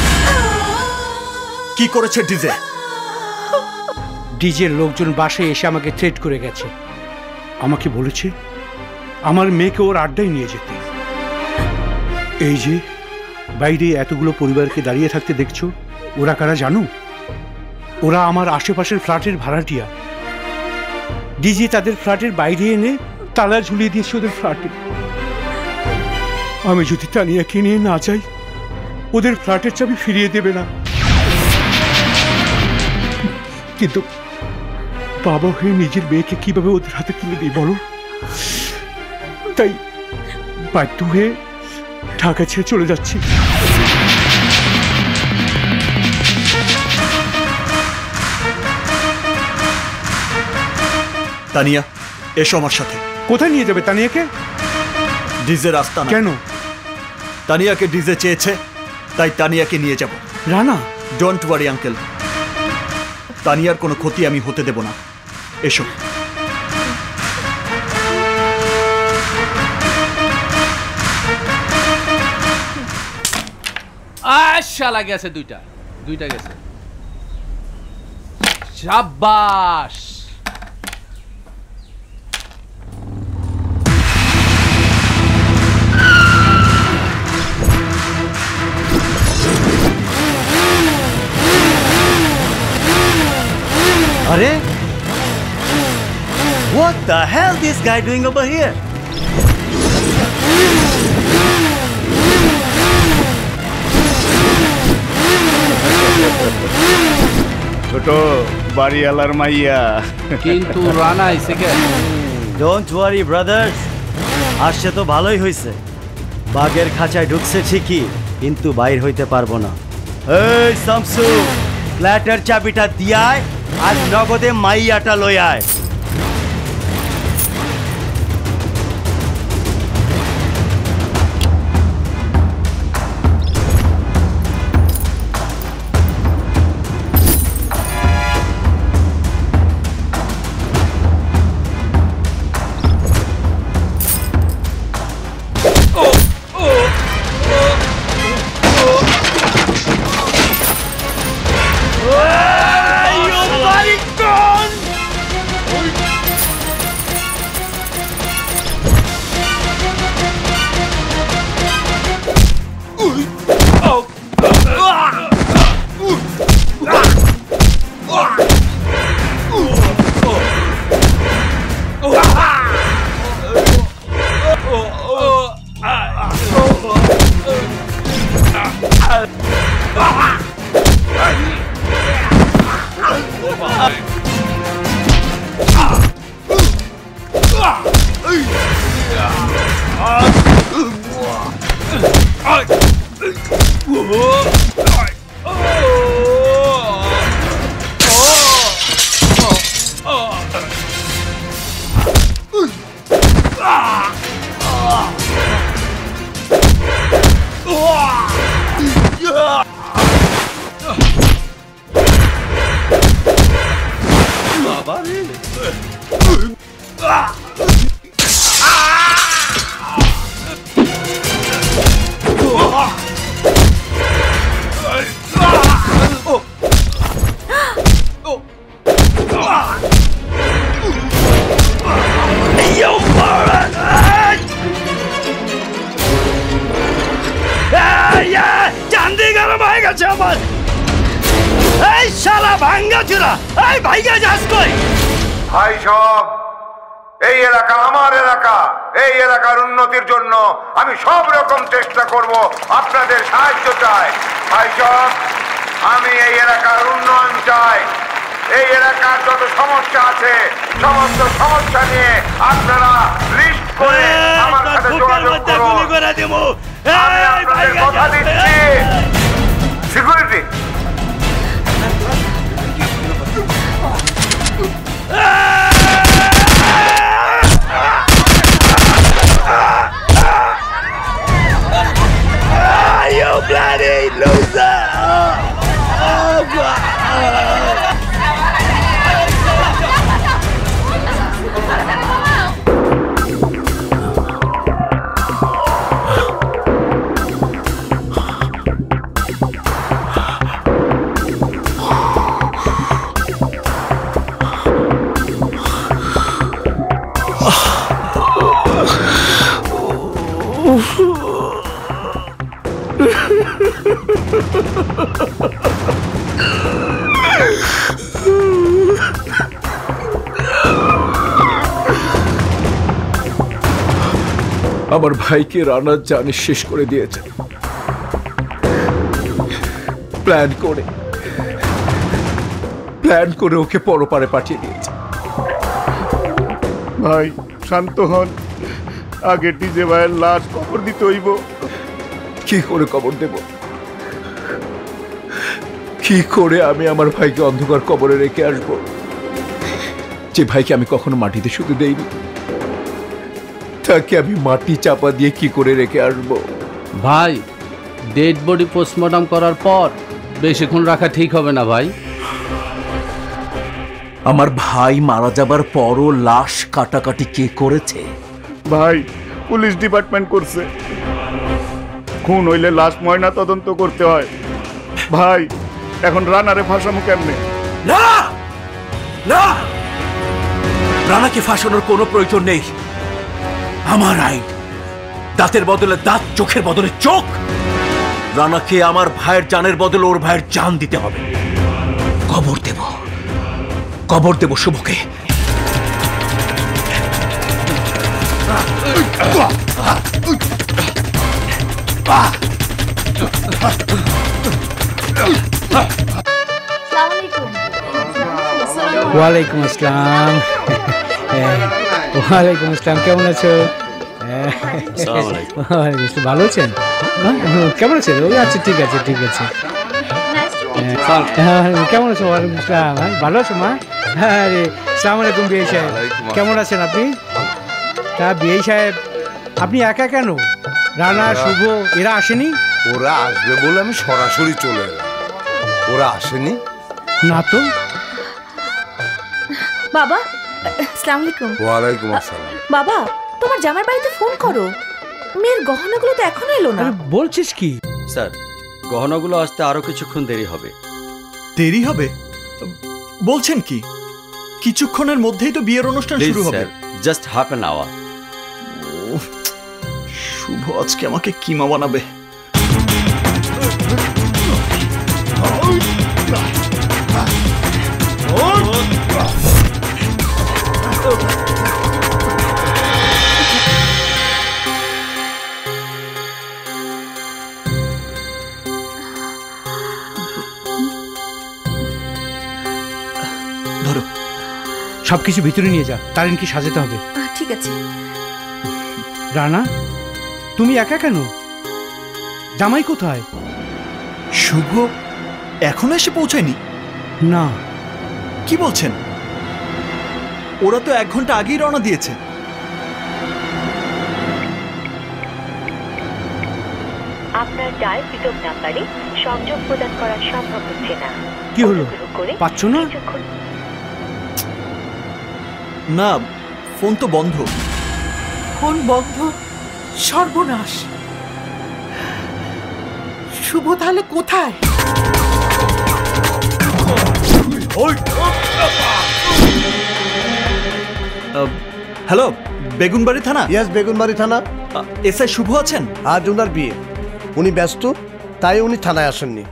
Speaker 7: কি করেছে ডিজে?
Speaker 22: ডিজের লোকজন বাসায় এসে আমাকে থ্রেট করে গেছে। আমাকে বলেছে আমার মেয়েকে ওর আড্ডায় নিয়ে যেতে। এই যে বাইরে এতগুলো পরিবারকে দাঁড়িয়ে থাকতে দেখছো, ওরা কারা জানো? ওরা আমার আশেপাশের ফ্ল্যাটের ভাড়াটিয়া। ডিজে তাদের ফ্ল্যাটের বাইরে এনে তালা ঝুলিয়ে দিয়েছে ওদের ফ্ল্যাটে। আমি যদি তানিয়াকে নিয়ে না যাই, ওদের ফ্ল্যাটের চাবি ফিরিয়ে দেবে না। কিন্তু বাবা হয়ে নিজের মেয়েকে কিভাবে ওদের হাতে তুলে দিই বলো? তাই বাধ্য হয়ে ঢাকা ছেড়ে চলে যাচ্ছি।
Speaker 7: তানিয়া, এসো আমার সাথে।
Speaker 22: কোথায় নিয়ে যাবে তানিয়াকে?
Speaker 7: ডিজের আস্তানা।
Speaker 22: কেন?
Speaker 7: তানিয়াকে ডিজে চেয়েছে, তাই তানিয়াকে নিয়ে যাব।
Speaker 22: রানা,
Speaker 7: ডোন্ট ওয়ারি আঙ্কেল, তানিয়ার কোনো ক্ষতি আমি হতে দেব না। এসো।
Speaker 2: শালা গেছে দুইটা দুইটা গেছে। শাবাশ।
Speaker 5: Arey? What the hell this guy doing over here?
Speaker 18: ছোট বাড়িওয়ালার মাইয়া।
Speaker 2: কিন্তু রানা আইছে কেন?
Speaker 5: ডোন্ট ওয়ারি ব্রাদার্স, আসছে তো ভালোই হয়েছে। বাঘের খাঁচায় ঢুকছে ঠিকই, কিন্তু বাইর হইতে পারবো না। এই শামসু, ফ্ল্যাটের চাবিটা দিয়ায় আর নগদে মাইয়াটা লইয়ায়।
Speaker 10: ভাই সব, এই এলাকা আমার এলাকা। এই এলাকার উন্নতির জন্য আমি সব রকম চেষ্টা করব, আপনাদের সাহায্য চাই। ভাইসব, আমি এই এলাকার উন্নয়ন চাই। এই এলাকার যত সমস্যা আছে সমস্ত সমস্যা নিয়ে আপনারা লিস্ট করে আমার সাথে যোগাযোগ করুন। আমি আপনাদের কথা দিচ্ছি। Security,
Speaker 14: You bloody loser! Oh, God!
Speaker 17: আমার ভাইকে রানা জানে শেষ করে দিয়েছে, প্ল্যান করে প্ল্যান করে ওকে পরপারে পাঠিয়ে দিয়েছে।
Speaker 18: ভাই শান্ত হন, আগে ডিজে ভাইয়ের লাশ কবর দিতে হইব।
Speaker 17: কি করে কবর দেব? কি করে আমি আমার ভাইকে অন্ধকার কবরে রেখে আসব, যে ভাইকে আমি কখনো মাটিতে শুতে দেইনি? তাকে আমি মাটি চাপা দিয়ে কি করে রেখে আসব?
Speaker 2: ভাই, ডেড বডি পোস্টমর্টম করার পর বেশিক্ষণ রাখা ঠিক হবে না ভাই।
Speaker 17: আমার ভাই মারা যাবার পরও লাশ কাটাকাটি কে করেছে?
Speaker 18: ভাই, পুলিশ ডিপার্টমেন্ট করছে। খুন হইলে লাশ ময়না তদন্ত করতে হয়। ভাই, এখন রানারে ফাঁসামু কেমনে?
Speaker 17: না না, রানাকে ফাঁসানোর কোনো প্রয়োজন নেই। আমার আইন, দাঁতের বদলে দাঁত, চোখের বদলে চোখ। রানাকে আমার ভাইয়ের জানের বদলে ওর ভাইয়ের জান দিতে হবে। কবর দেব, কবর দেব শুভকে।
Speaker 9: ওয়ালাইকুম আসসালাম। ওয়ালাইকুম আসসালাম, কেমন আছো? ভালো আছেন? কেমন আছেন? ও আচ্ছা, ঠিক আছে ঠিক আছে। কেমন আছো? ওয়ালাইকুম আসসালাম। ভালো আছো মা? হ্যাঁ রে, সালাম আলাইকুম বিআই সাহেব, কেমন আছেন আপনি? তা বিআই সাহেব, আপনি একা কেন? রানা, শুভ এরা আসেনি?
Speaker 10: ওরা আসবে বলে আমি সরাসরি চলে এলাম। ওরা আসেনি
Speaker 9: না তো।
Speaker 11: বাবা, আসসালামু আলাইকুম।
Speaker 10: ওয়ালাইকুম আসসালাম।
Speaker 11: বাবা, তোমার জামাই বাড়িতে ফোন করো, মেয়ের গহনাগুলো তো এখনো এলো না।
Speaker 9: বলছিস কি?
Speaker 19: স্যার, গহনাগুলো আসতে আরো কিছুক্ষণ দেরি হবে।
Speaker 7: দেরি হবে বলছেন কি? কিছুক্ষণের মধ্যেই তো বিয়ের অনুষ্ঠান শুরু হবে।
Speaker 19: Just half an hour.
Speaker 7: Shubho আজকে আমাকে কিমা বানাবে।
Speaker 9: ধরো, সবকিছু ভিতরে নিয়ে যা, তারিনকে সাজাতে হবে।
Speaker 11: ঠিক আছে।
Speaker 9: রানা, তুমি একা কেন? জামাই কোথায়?
Speaker 7: শুভ এখনো এসে পৌঁছায়নি?
Speaker 9: না।
Speaker 7: কি বলছেন? ওরা তো এক ঘন্টা আগেই রওনা দিয়েছে।
Speaker 15: আপনার ডায়ালকৃত নাম্বারে সংযোগ প্রদান করা সম্ভব হচ্ছে না।
Speaker 9: কি হলো, পাচ্ছ না?
Speaker 7: না, ফোন তো বন্ধ।
Speaker 12: ফোন বন্ধ? সর্বনাশ! শুভ তাহলে কোথায়?
Speaker 7: হ্যালো, বেগুনবাড়ি থানা?
Speaker 13: ইয়েস, বেগুনবাড়ি থানা।
Speaker 7: এসআই শুভ আছেন?
Speaker 13: আজ ওনার বিয়ে, উনি ব্যস্ত, তাই উনি থানায় আসেননি।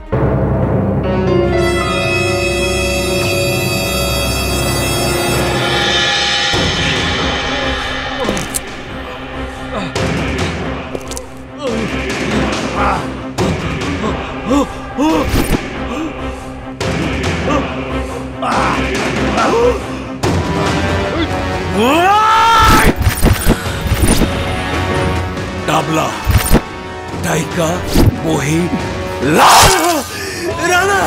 Speaker 14: ডাবলা টাইকা মহি
Speaker 6: রানা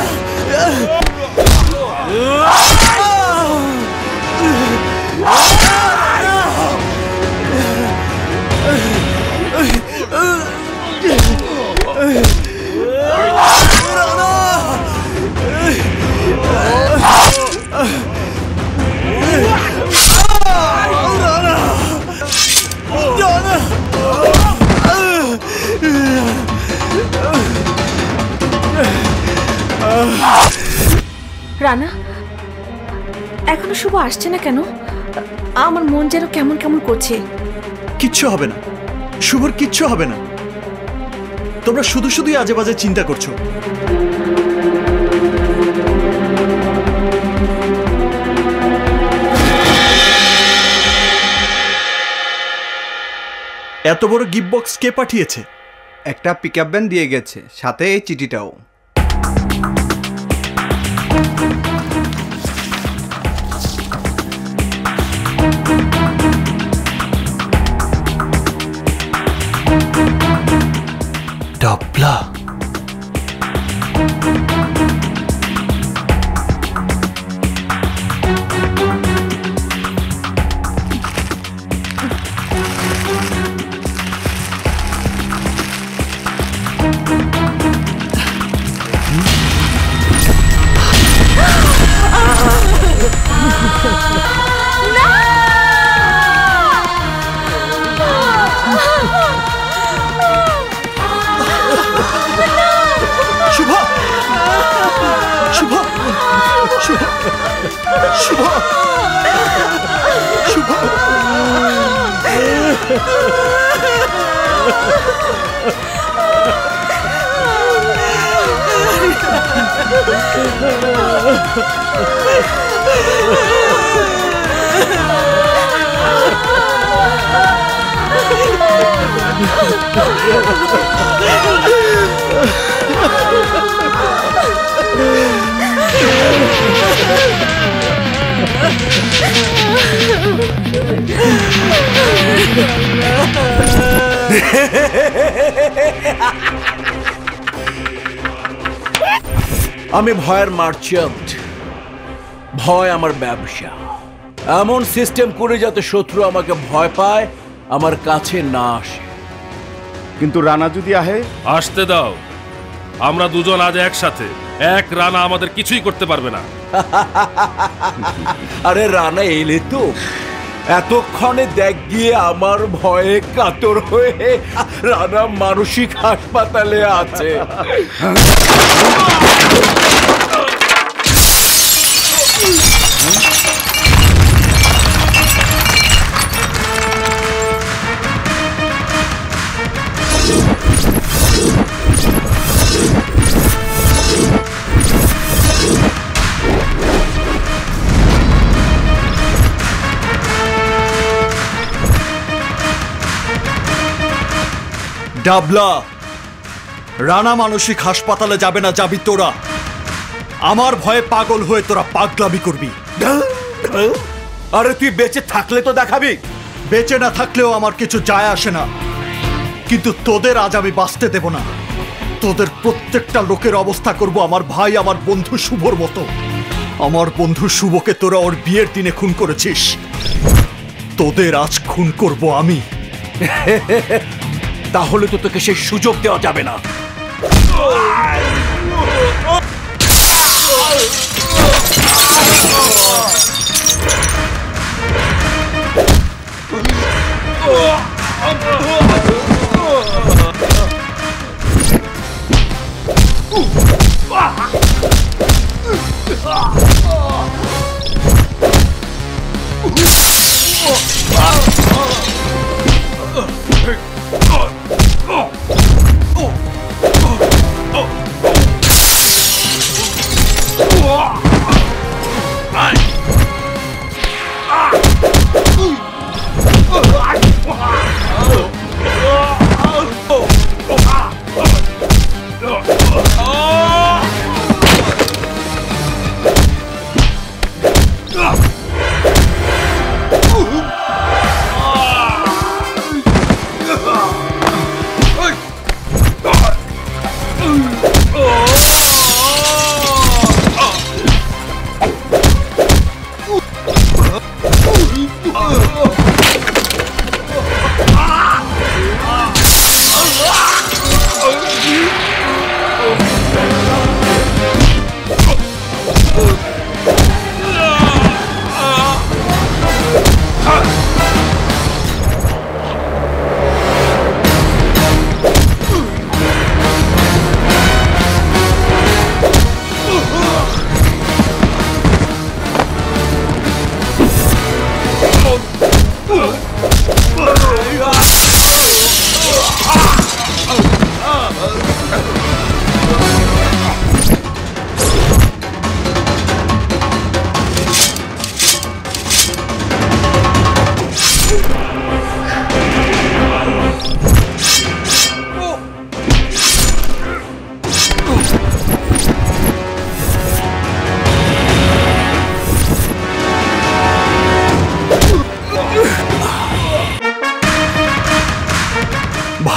Speaker 11: রানা এখনো শুভ আসছে না কেন? আমার মন যেন কেমন কেমন করছে।
Speaker 7: কিচ্ছু হবে না, শুভর কিচ্ছু হবে না। তোমরা শুধু শুধুই আজে বাজে চিন্তা করছো। এত বড় গিফট বক্স কে পাঠিয়েছে?
Speaker 4: একটা পিকআপ ভ্যান দিয়ে গেছে, সাথে এই চিঠিটাও।
Speaker 7: ডাবলা
Speaker 17: আমি ভয়ের মার্চেন্ট, ভয় আমার ব্যবসা। এমন সিস্টেম করে যাতে শত্রু আমাকে ভয় পায়, আমার কাছে না আসে।
Speaker 18: কিন্তু রানা যদি আহে?
Speaker 20: আসতে দাও, আমরা দুজন আজ একসাথে। এক রানা আমাদের কিছুই করতে পারবে না।
Speaker 17: আরে রানা এলে তো, এতক্ষণে দেখ গিয়ে আমার ভয়ে কাতর হয়ে রানা মানসিক হাসপাতালে আছে।
Speaker 7: ডাবলা, রানা মানসিক হাসপাতালে যাবে না, যাবি তোরা। আমার ভয়ে পাগল হয়ে তোরা পাগলামি করবি।
Speaker 17: আরে তুই বেঁচে থাকলে তো দেখাবি।
Speaker 7: বেঁচে না থাকলেও আমার কিছু যায় আসে না, কিন্তু তোদের আজ আমি বাঁচতে দেব না। তোদের প্রত্যেকটা লোকের অবস্থা করব আমার ভাই, আমার বন্ধু শুভর মতো। আমার বন্ধু শুভকে তোরা ওর বিয়ের দিনে খুন করেছিস, তোদের আজ খুন করব আমি।
Speaker 17: তাহলে তো তোকে সেই সুযোগ দেওয়া যাবে না।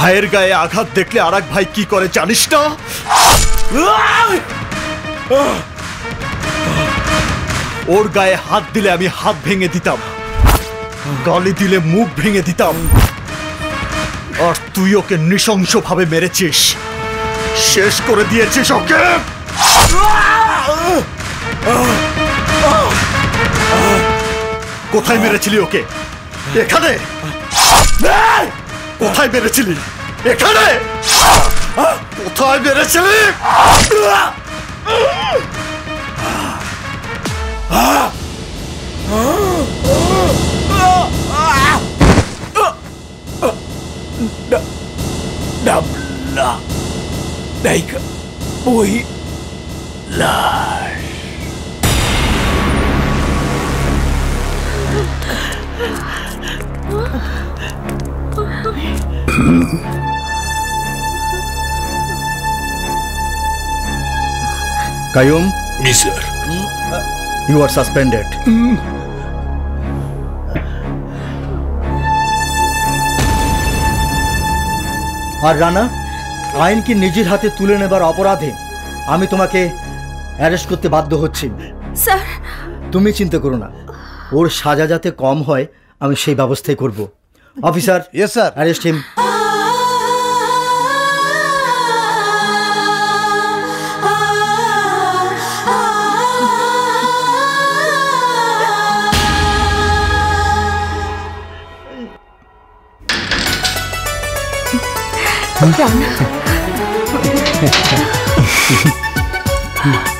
Speaker 7: ভাইয়ের গায়ে আঘাত দেখলে আর এক ভাই কি করে জানিস না? ওর গায়ে হাত দিলে আমি হাত ভেঙে দিতাম, গালি দিলে মুখ ভেঙে দিতাম, আর তুই ওকে নৃশংসভাবে মেরেছিস, শেষ করে দিয়েছিস ওকে। কোথায় মেরেছিলি ওকে? এখানে? কোথায় মেরেছিলি? এখানে? কোথায় মেরেছিলি?
Speaker 14: Dabla Daika Boy Lash
Speaker 8: Qayyum?
Speaker 14: Yes, sir.
Speaker 8: You are suspended. আর রানা, আইনকে নিজের হাতে তুলে নেবার অপরাধে আমি তোমাকে অ্যারেস্ট করতে বাধ্য হচ্ছি।
Speaker 11: স্যার,
Speaker 8: তুমি চিন্তা করো না, ওর সাজা যাতে কম হয় আমি সেই ব্যবস্থাই করব। Officer, yes sir, arrest him.
Speaker 3: Rana